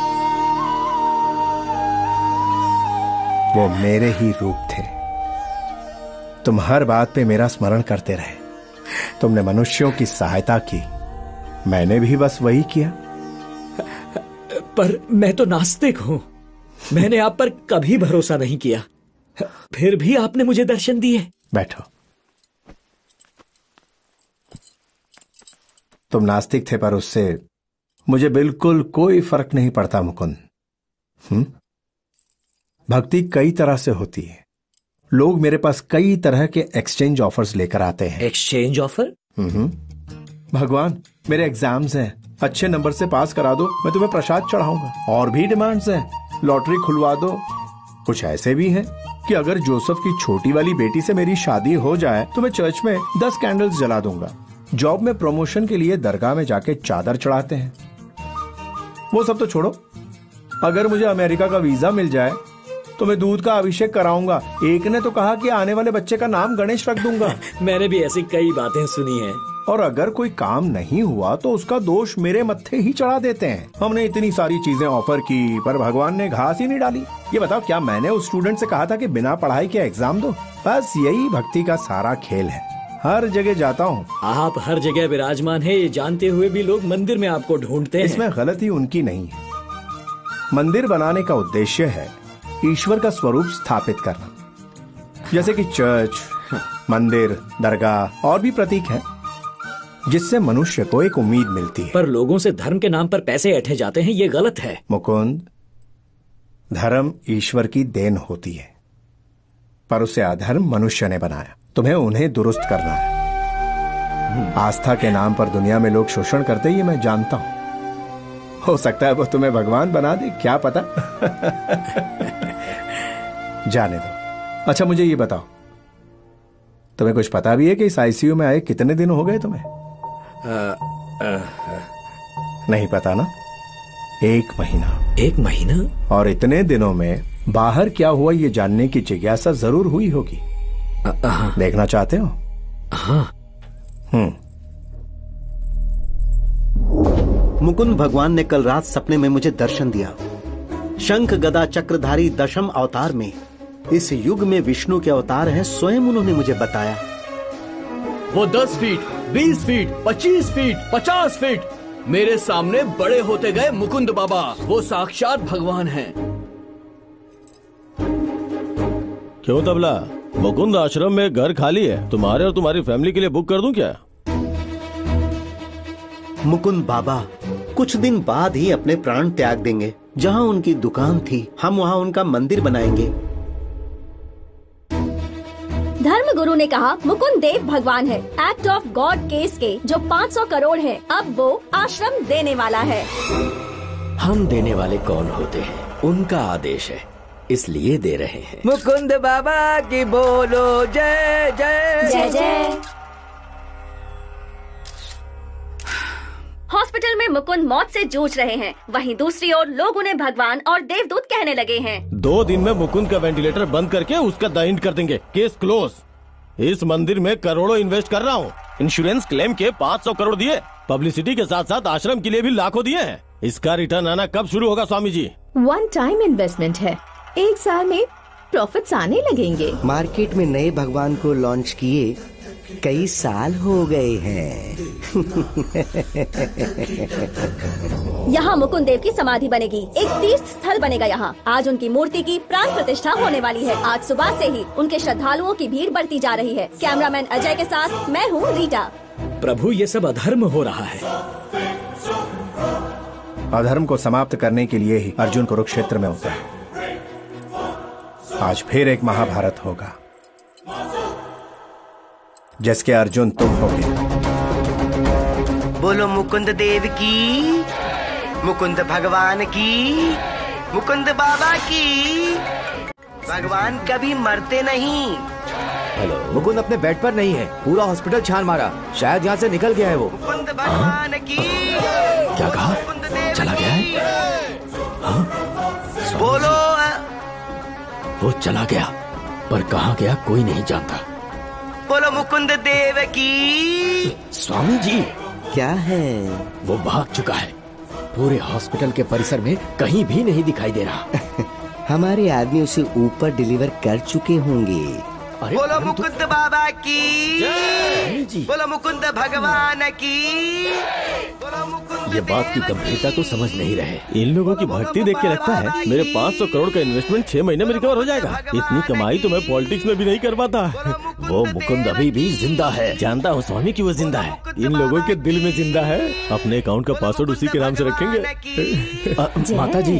वो मेरे ही रूप थे। तुम हर बात पे मेरा स्मरण करते रहे। तुमने मनुष्यों की सहायता की, मैंने भी बस वही किया। पर मैं तो नास्तिक हूं, मैंने आप पर कभी भरोसा नहीं किया, फिर भी आपने मुझे दर्शन दिए। बैठो। तुम नास्तिक थे, पर उससे मुझे बिल्कुल कोई फर्क नहीं पड़ता मुकुंद। हम्म भक्ति कई तरह से होती है। लोग मेरे पास कई तरह के एक्सचेंज ऑफर्स लेकर आते हैं। Exchange offer? हम्म भगवान, मेरे एग्जाम्स हैं, अच्छे नंबर से पास करा दो, मैं तुम्हें प्रसाद चढ़ाऊंगा। और भी डिमांड्स हैं, लॉटरी खुलवा दो। कुछ ऐसे भी हैं कि अगर जोसेफ की छोटी वाली बेटी से मेरी शादी हो जाए तो मैं चर्च में दस कैंडल्स जला दूंगा। जॉब में प्रमोशन के लिए दरगाह में जाके चादर चढ़ाते हैं। वो सब तो छोड़ो, अगर मुझे अमेरिका का वीजा मिल जाए तो मैं दूध का अभिषेक कराऊंगा। एक ने तो कहा कि आने वाले बच्चे का नाम गणेश रख दूंगा। मैंने भी ऐसी कई बातें सुनी हैं। और अगर कोई काम नहीं हुआ तो उसका दोष मेरे मत्थे ही चढ़ा देते हैं। हमने इतनी सारी चीजें ऑफर की, पर भगवान ने घास ही नहीं डाली। ये बताओ, क्या मैंने उस स्टूडेंट से कहा था कि बिना पढ़ाई के एग्जाम दो? बस यही भक्ति का सारा खेल है। हर जगह जाता हूँ। आप हर जगह विराजमान है, ये जानते हुए भी लोग मंदिर में आपको ढूंढते हैं। इसमें गलती उनकी नहीं है। मंदिर बनाने का उद्देश्य है ईश्वर का स्वरूप स्थापित करना, जैसे कि चर्च, मंदिर, दरगाह और भी प्रतीक हैं, जिससे मनुष्य को एक उम्मीद मिलती है। पर लोगों से धर्म के नाम पर पैसे ऐंठे जाते हैं, ये गलत है। मुकुंद, धर्म ईश्वर की देन होती है, पर उसे अधर्म मनुष्य ने बनाया। तुम्हें उन्हें दुरुस्त करना है। आस्था के नाम पर दुनिया में लोग शोषण करते, ये मैं जानता हूं। हो सकता है वो तुम्हें भगवान बना दे, क्या पता। जाने दो। अच्छा, मुझे ये बताओ, तुम्हें कुछ पता भी है कि इस आईसीयू में आए कितने दिन हो गए तुम्हें? आ, आ, नहीं पता ना? एक महीना। एक महीना? और इतने दिनों में बाहर क्या हुआ ये जानने की जिज्ञासा जरूर हुई होगी। देखना चाहते हो? हाँ। हम्म मुकुंद, भगवान ने कल रात सपने में मुझे दर्शन दिया। शंख गदा चक्रधारी दशम अवतार में इस युग में विष्णु के अवतार हैं, स्वयं उन्होंने मुझे बताया। वो दस फीट, बीस फीट, पच्चीस फीट, पचास फीट मेरे सामने बड़े होते गए मुकुंद बाबा। वो साक्षात भगवान हैं। क्यों तबला, मुकुंद आश्रम में घर खाली है, तुम्हारे और तुम्हारी फैमिली के लिए बुक कर दूं क्या? मुकुंद बाबा कुछ दिन बाद ही अपने प्राण त्याग देंगे। जहां उनकी दुकान थी, हम वहां उनका मंदिर बनाएंगे। धर्म गुरु ने कहा मुकुंद देव भगवान है। एक्ट ऑफ गॉड केस के जो पाँच सौ करोड़ है, अब वो आश्रम देने वाला है। हम देने वाले कौन होते हैं? उनका आदेश है, इसलिए दे रहे हैं। मुकुंद बाबा की बोलो जय जय जय जय। हॉस्पिटल में मुकुंद मौत से जूझ रहे हैं, वहीं दूसरी ओर लोग उन्हें भगवान और देवदूत कहने लगे हैं। दो दिन में मुकुंद का वेंटिलेटर बंद करके उसका दाइंड कर देंगे। Case close. इस मंदिर में करोड़ों इन्वेस्ट कर रहा हूँ। इंश्योरेंस क्लेम के पाँच सौ करोड़ दिए, पब्लिसिटी के साथ साथ आश्रम के लिए भी लाखों दिए हैं। इसका रिटर्न आना कब शुरू होगा Swami ji? One time investment है, एक साल में प्रॉफिट्स आने लगेंगे। मार्केट में नए भगवान को लॉन्च किए कई साल हो गए हैं। यहाँ मुकुंद देव की समाधि बनेगी, एक तीर्थ स्थल बनेगा यहाँ। आज उनकी मूर्ति की प्राण प्रतिष्ठा होने वाली है। आज सुबह से ही उनके श्रद्धालुओं की भीड़ बढ़ती जा रही है। कैमरामैन अजय के साथ मैं हूँ रीटा। प्रभु, ये सब अधर्म हो रहा है। अधर्म को समाप्त करने के लिए ही अर्जुन कुरुक्षेत्र में उतरा। आज फिर एक महाभारत होगा जिसके अर्जुन तुम होगे। बोलो मुकुंद देव की, मुकुंद भगवान की, मुकुंद बाबा की। भगवान कभी मरते नहीं। हेलो, मुकुंद अपने बेड पर नहीं है, पूरा हॉस्पिटल छान मारा, शायद यहाँ से निकल गया है वो। मुकुंद भगवान की। क्या कहा? चला गया है? हाँ? बोलो। वो चला गया, पर कहाँ गया कोई नहीं जानता। बोलो मुकुंद देव की। स्वामी जी, क्या है? वो भाग चुका है। पूरे हॉस्पिटल के परिसर में कहीं भी नहीं दिखाई दे रहा। हमारे आदमी उसे ऊपर डिलीवर कर चुके होंगे। बोलो मुकुंद बाबा की। बोलो मुकुंद भगवान की। बोलो मुकुंद। ये बात की गंभीरता को समझ नहीं रहे। इन लोगों की भक्ति देख के लगता है मेरे पाँच सौ करोड़ का इन्वेस्टमेंट छह महीने में रिकवर हो जाएगा। इतनी कमाई तो मैं पॉलिटिक्स में भी नहीं कर पाता। वो मुकुंद अभी भी जिंदा है। जानता हूँ स्वामी कि वो जिंदा है। इन लोगों के दिल में जिंदा है। अपने अकाउंट का पासवर्ड उसी के नाम से रखेंगे। आ, माता जी,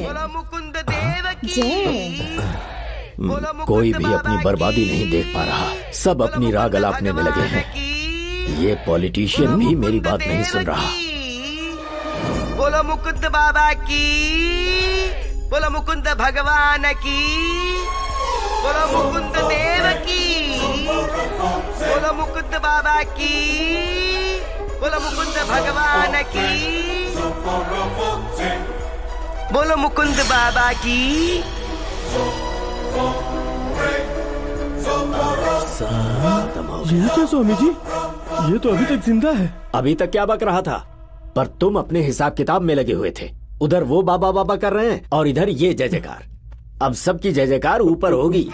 कोई भी अपनी बर्बादी नहीं देख पा रहा। सब अपनी राग अलापने में लगे हैं। ये पॉलिटिशियन भी मेरी बात नहीं सुन रहा। बोलो मुकुंद बाबा की। बोलो मुकुंद भगवान की। बोलो मुकुंद देव की। बोलो मुकुंद बाबा की। बोलो मुकुंद भगवान की। बोलो मुकुंद बाबा की। ये क्या स्वामी जी? ये तो अभी तक जिंदा है। अभी तक क्या बक रहा था? पर तुम अपने हिसाब किताब में लगे हुए थे। उधर वो बाबा बाबा कर रहे हैं और इधर ये जय जयकार। अब सबकी जय जयकार ऊपर होगी।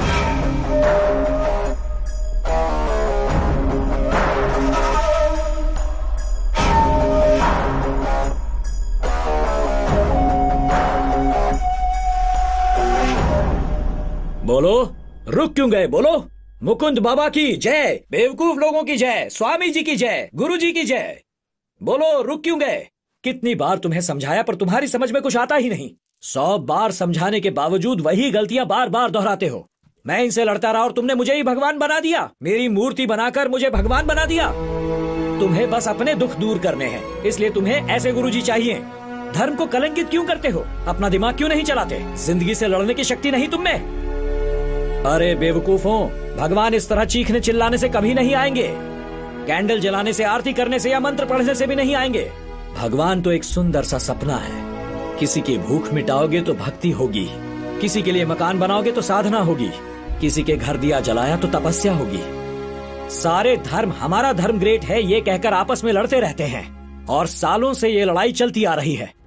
बोलो, रुक क्यों गए? बोलो। मुकुंद बाबा की जय, बेवकूफ लोगों की जय, स्वामी जी की जय, गुरु जी की जय। बोलो, रुक क्यों गए? कितनी बार तुम्हें समझाया पर तुम्हारी समझ में कुछ आता ही नहीं। सौ बार समझाने के बावजूद वही गलतियां बार बार दोहराते हो। मैं इनसे लड़ता रहा और तुमने मुझे ही भगवान बना दिया। मेरी मूर्ति बनाकर मुझे भगवान बना दिया। तुम्हें बस अपने दुख दूर करने हैं, इसलिए तुम्हें ऐसे गुरुजी चाहिए। धर्म को कलंकित क्यों करते हो? अपना दिमाग क्यों नहीं चलाते? जिंदगी से लड़ने की शक्ति नहीं तुम में? अरे बेवकूफों, भगवान इस तरह चीखने चिल्लाने से कभी नहीं आएंगे। कैंडल जलाने से, आरती करने से या मंत्र पढ़ने से भी नहीं आएंगे। भगवान तो एक सुंदर सा सपना है। किसी की भूख मिटाओगे तो भक्ति होगी, किसी के लिए मकान बनाओगे तो साधना होगी, किसी के घर दिया जलाया तो तपस्या होगी। सारे धर्म हमारा धर्म ग्रेट है ये कहकर आपस में लड़ते रहते हैं और सालों से ये लड़ाई चलती आ रही है।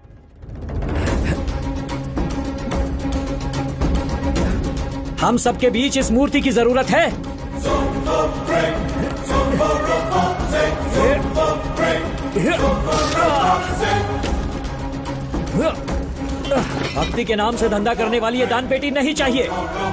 हम सबके बीच इस मूर्ति की जरूरत है। भक्ति के नाम से धंधा करने वाली ये दान पेटी नहीं चाहिए।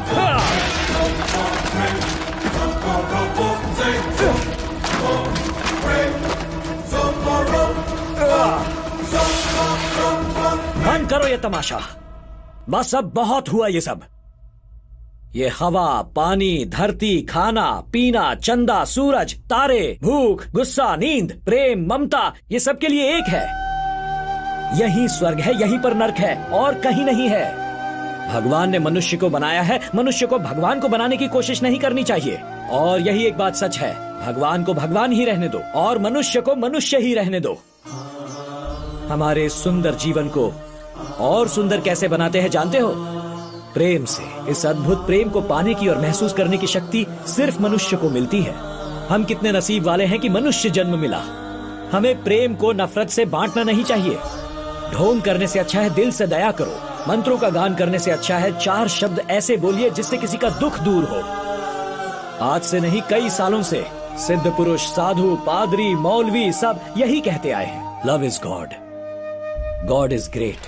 बंद करो ये तमाशा। बस अब बहुत हुआ ये सब। ये हवा, पानी, धरती, खाना, पीना, चंदा, सूरज, तारे, भूख, गुस्सा, नींद, प्रेम, ममता, ये सब के लिए एक है। यही स्वर्ग है, यहीं पर नर्क है और कहीं नहीं है। भगवान ने मनुष्य को बनाया है, मनुष्य को भगवान को बनाने की कोशिश नहीं करनी चाहिए। और यही एक बात सच है, भगवान को भगवान ही रहने दो और मनुष्य को मनुष्य ही रहने दो। हमारे सुंदर जीवन को और सुंदर कैसे बनाते हैं जानते हो? प्रेम से। इस अद्भुत प्रेम को पाने की और महसूस करने की शक्ति सिर्फ मनुष्य को मिलती है। हम कितने नसीब वाले हैं कि मनुष्य जन्म मिला। हमें प्रेम को नफरत से बांटना नहीं चाहिए। ढोंग करने से अच्छा है दिल से दया करो। मंत्रों का गान करने से अच्छा है चार शब्द ऐसे बोलिए जिससे किसी का दुख दूर हो। आज से नहीं, कई सालों से सिद्ध पुरुष, साधु, पादरी, मौलवी सब यही कहते आए हैं, love is God, God is great.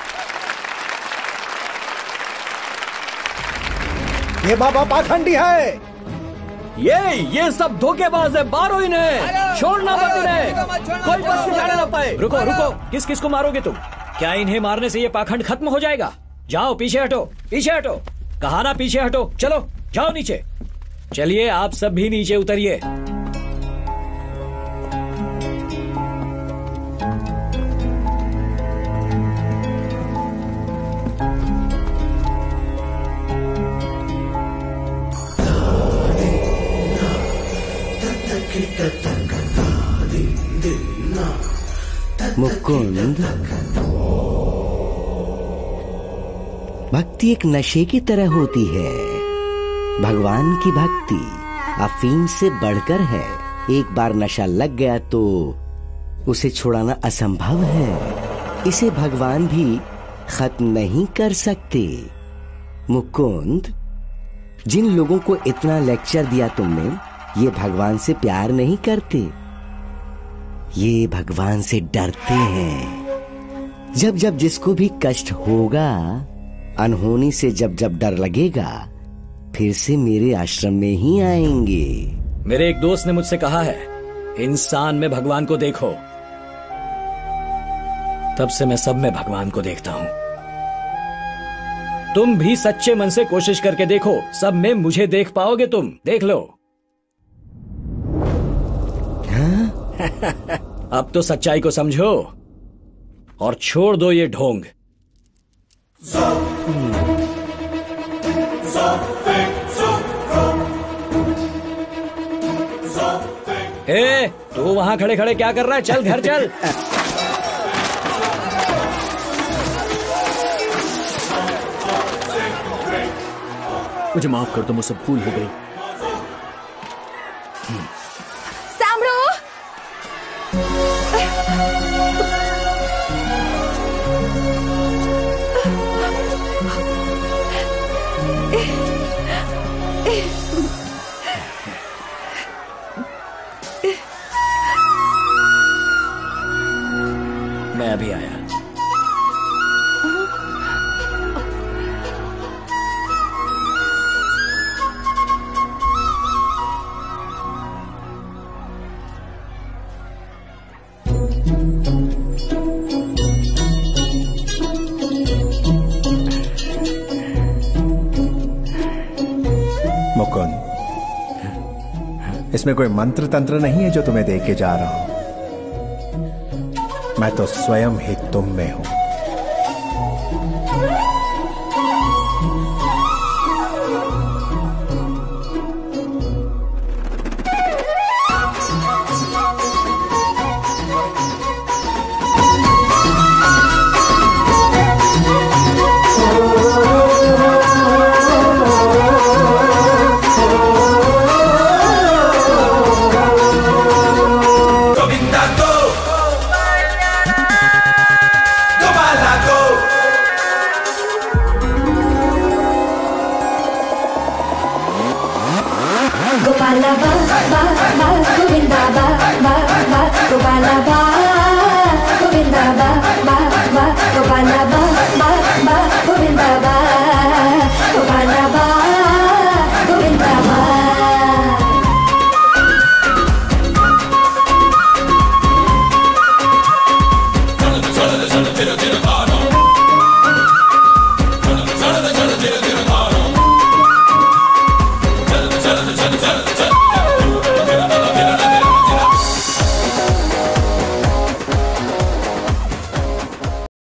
ये बाबा पाखंडी है। ये ये सब धोखेबाज है, मारो इन्हें, छोड़ना मत इन्हें, कोई बच के जाने ना पाए। रुको रुको, किस किस को मारोगे तुम? क्या इन्हें मारने से ये पाखंड खत्म हो जाएगा? जाओ पीछे हटो, पीछे हटो, कहा ना पीछे हटो। चलो जाओ नीचे। चलिए आप सब भी नीचे उतरिए। मुकुंद, भक्ति एक नशे की तरह होती है। भगवान की भक्ति अफीम से बढ़कर है। एक बार नशा लग गया तो उसे छुड़ाना असंभव है। इसे भगवान भी खत्म नहीं कर सकते। मुकुंद, जिन लोगों को इतना लेक्चर दिया तुमने, ये भगवान से प्यार नहीं करते, ये भगवान से डरते हैं। जब जब जिसको भी कष्ट होगा, अनहोनी से जब जब डर लगेगा, फिर से मेरे आश्रम में ही आएंगे। मेरे एक दोस्त ने मुझसे कहा है, इंसान में भगवान को देखो। तब से मैं सब में भगवान को देखता हूं। तुम भी सच्चे मन से कोशिश करके देखो, सब में मुझे देख पाओगे तुम। देख लो। अब तो सच्चाई को समझो और छोड़ दो ये ढोंग। ए, तू वहां खड़े खड़े क्या कर रहा है? चल घर चल। मुझे माफ कर दो, मुझसे भूल हो गई। सामरो, मैं अभी आया। मुकुंद, इसमें कोई मंत्र तंत्र नहीं है जो तुम्हें दे के जा रहा हूं। मैं तो स्वयं ही तुम में हूं।